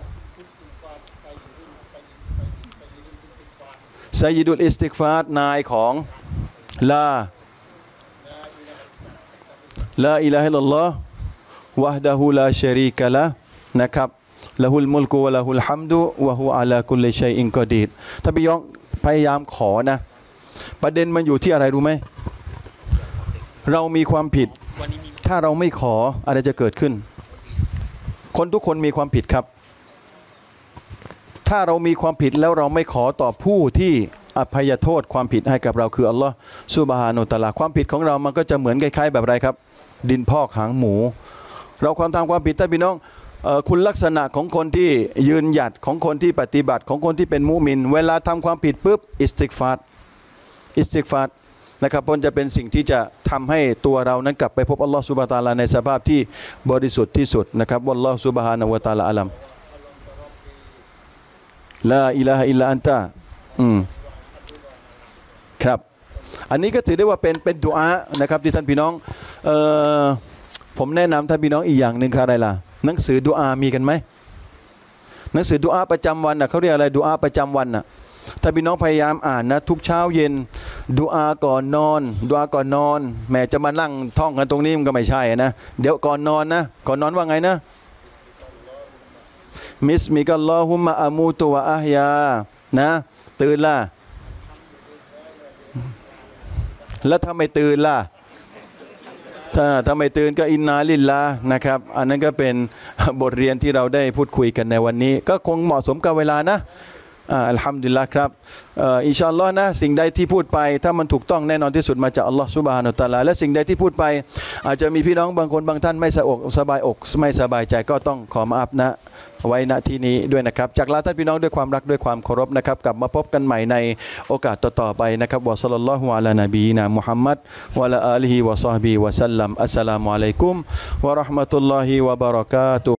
ไซยิดุลอิสติกฟาร์นายของลาลาอิลาฮิลลัลลอฮ์วะฮ์ดะฮูลาชะรีกะละนะครับละฮุลมุลกุวะละฮุลฮัมดุวะฮุอะลากุลลิชัยอินกอดีรถ้าพี่น้องพยายามขอนะประเด็นมันอยู่ที่อะไรรู้ไหมเรามีความผิดถ้าเราไม่ขออะไรจะเกิดขึ้นคนทุกคนมีความผิดครับถ้าเรามีความผิดแล้วเราไม่ขอต่อผู้ที่อภัยโทษความผิดให้กับเราคืออัลลอฮ์ซุบฮานะฮูวะตะอาลาความผิดของเรามันก็จะเหมือนคล้ายๆแบบอะไรครับดินพอกหางหมูเราความทำความผิดท่านพี่น้องคุณลักษณะของคนที่ยืนหยัดของคนที่ปฏิบัติของคนที่เป็นมุมินเวลาทำความผิดปุ๊บอิสติกฟาร์อิสติกฟาร์นะครับเพราะจะเป็นสิ่งที่จะทำให้ตัวเรานั้นกลับไปพบอัลลอฮฺซุบฮานะฮูวะตะอาลาในสภาพที่บริสุทธิ์ที่สุดนะครับวัลลอฮฺซุบฮานะฮูวะตะอาลาอัลลัมลาอิลาฮะอิลลาอันตะอืมครับอันนี้ก็ถือได้ว่าเป็นเป็นดุอานะครับที่ท่านพี่น้องเอ่อผมแนะนำท่านพี่น้องอีกอย่างหนึ่งคืออะไรล่ะหนังสือดุอามีกันไหมหนังสือดุอาประจำวันนะเขาเรียกอะไรดุอาประจำวันนะถ้าพี่น้องพยายามอ่านนะทุกเช้าเย็นดุอาก่อนนอนดุอาก่อนนอนแม้จะมานั่งท่องกันตรงนี้มันก็ไม่ใช่นะเดี๋ยวก่อนนอนนะก่อนนอนว่าไงนะมิสมิกัลลอฮุมะอามูตุวะอะฮยานะตื่นล่ะแล้วถ้าไม่ตื่นล่ะถ้าถ้าไม่ตื่นก็อินนาลิลลาห์นะครับอันนั้นก็เป็นบทเรียนที่เราได้พูดคุยกันในวันนี้ก็คงเหมาะสมกับเวลานะอ่าอัลฮัมดุลิลละห์ครับเอ่ออินชาอัลลอฮ์นะสิ่งใดที่พูดไปถ้ามันถูกต้องแน่นอนที่สุดมาจากอัลลอฮ์ซุบฮานะฮูวะตะอาลาและสิ่งใดที่พูดไปอาจจะมีพี่น้องบางคนบางท่านไม่สะอกสบายอกไม่สบายใจก็ต้องขอมาอัพนะไว้ณที่นี้ด้วยนะครับจากลาท่านพี่น้องด้วยความรักด้วยความเคารพนะครับกลับมาพบกันใหม่ในโอกาสต่อๆไปนะครับวะศ็อลลัลลอฮุอะลานบีนะมุฮัมมัดวะอะลาอาลิฮิวะศอฮบิวะซัลลัมอัสสลามุอะลัยกุมวะเราะห์มะตุลลอฮิวะบะเราะกาตุฮ์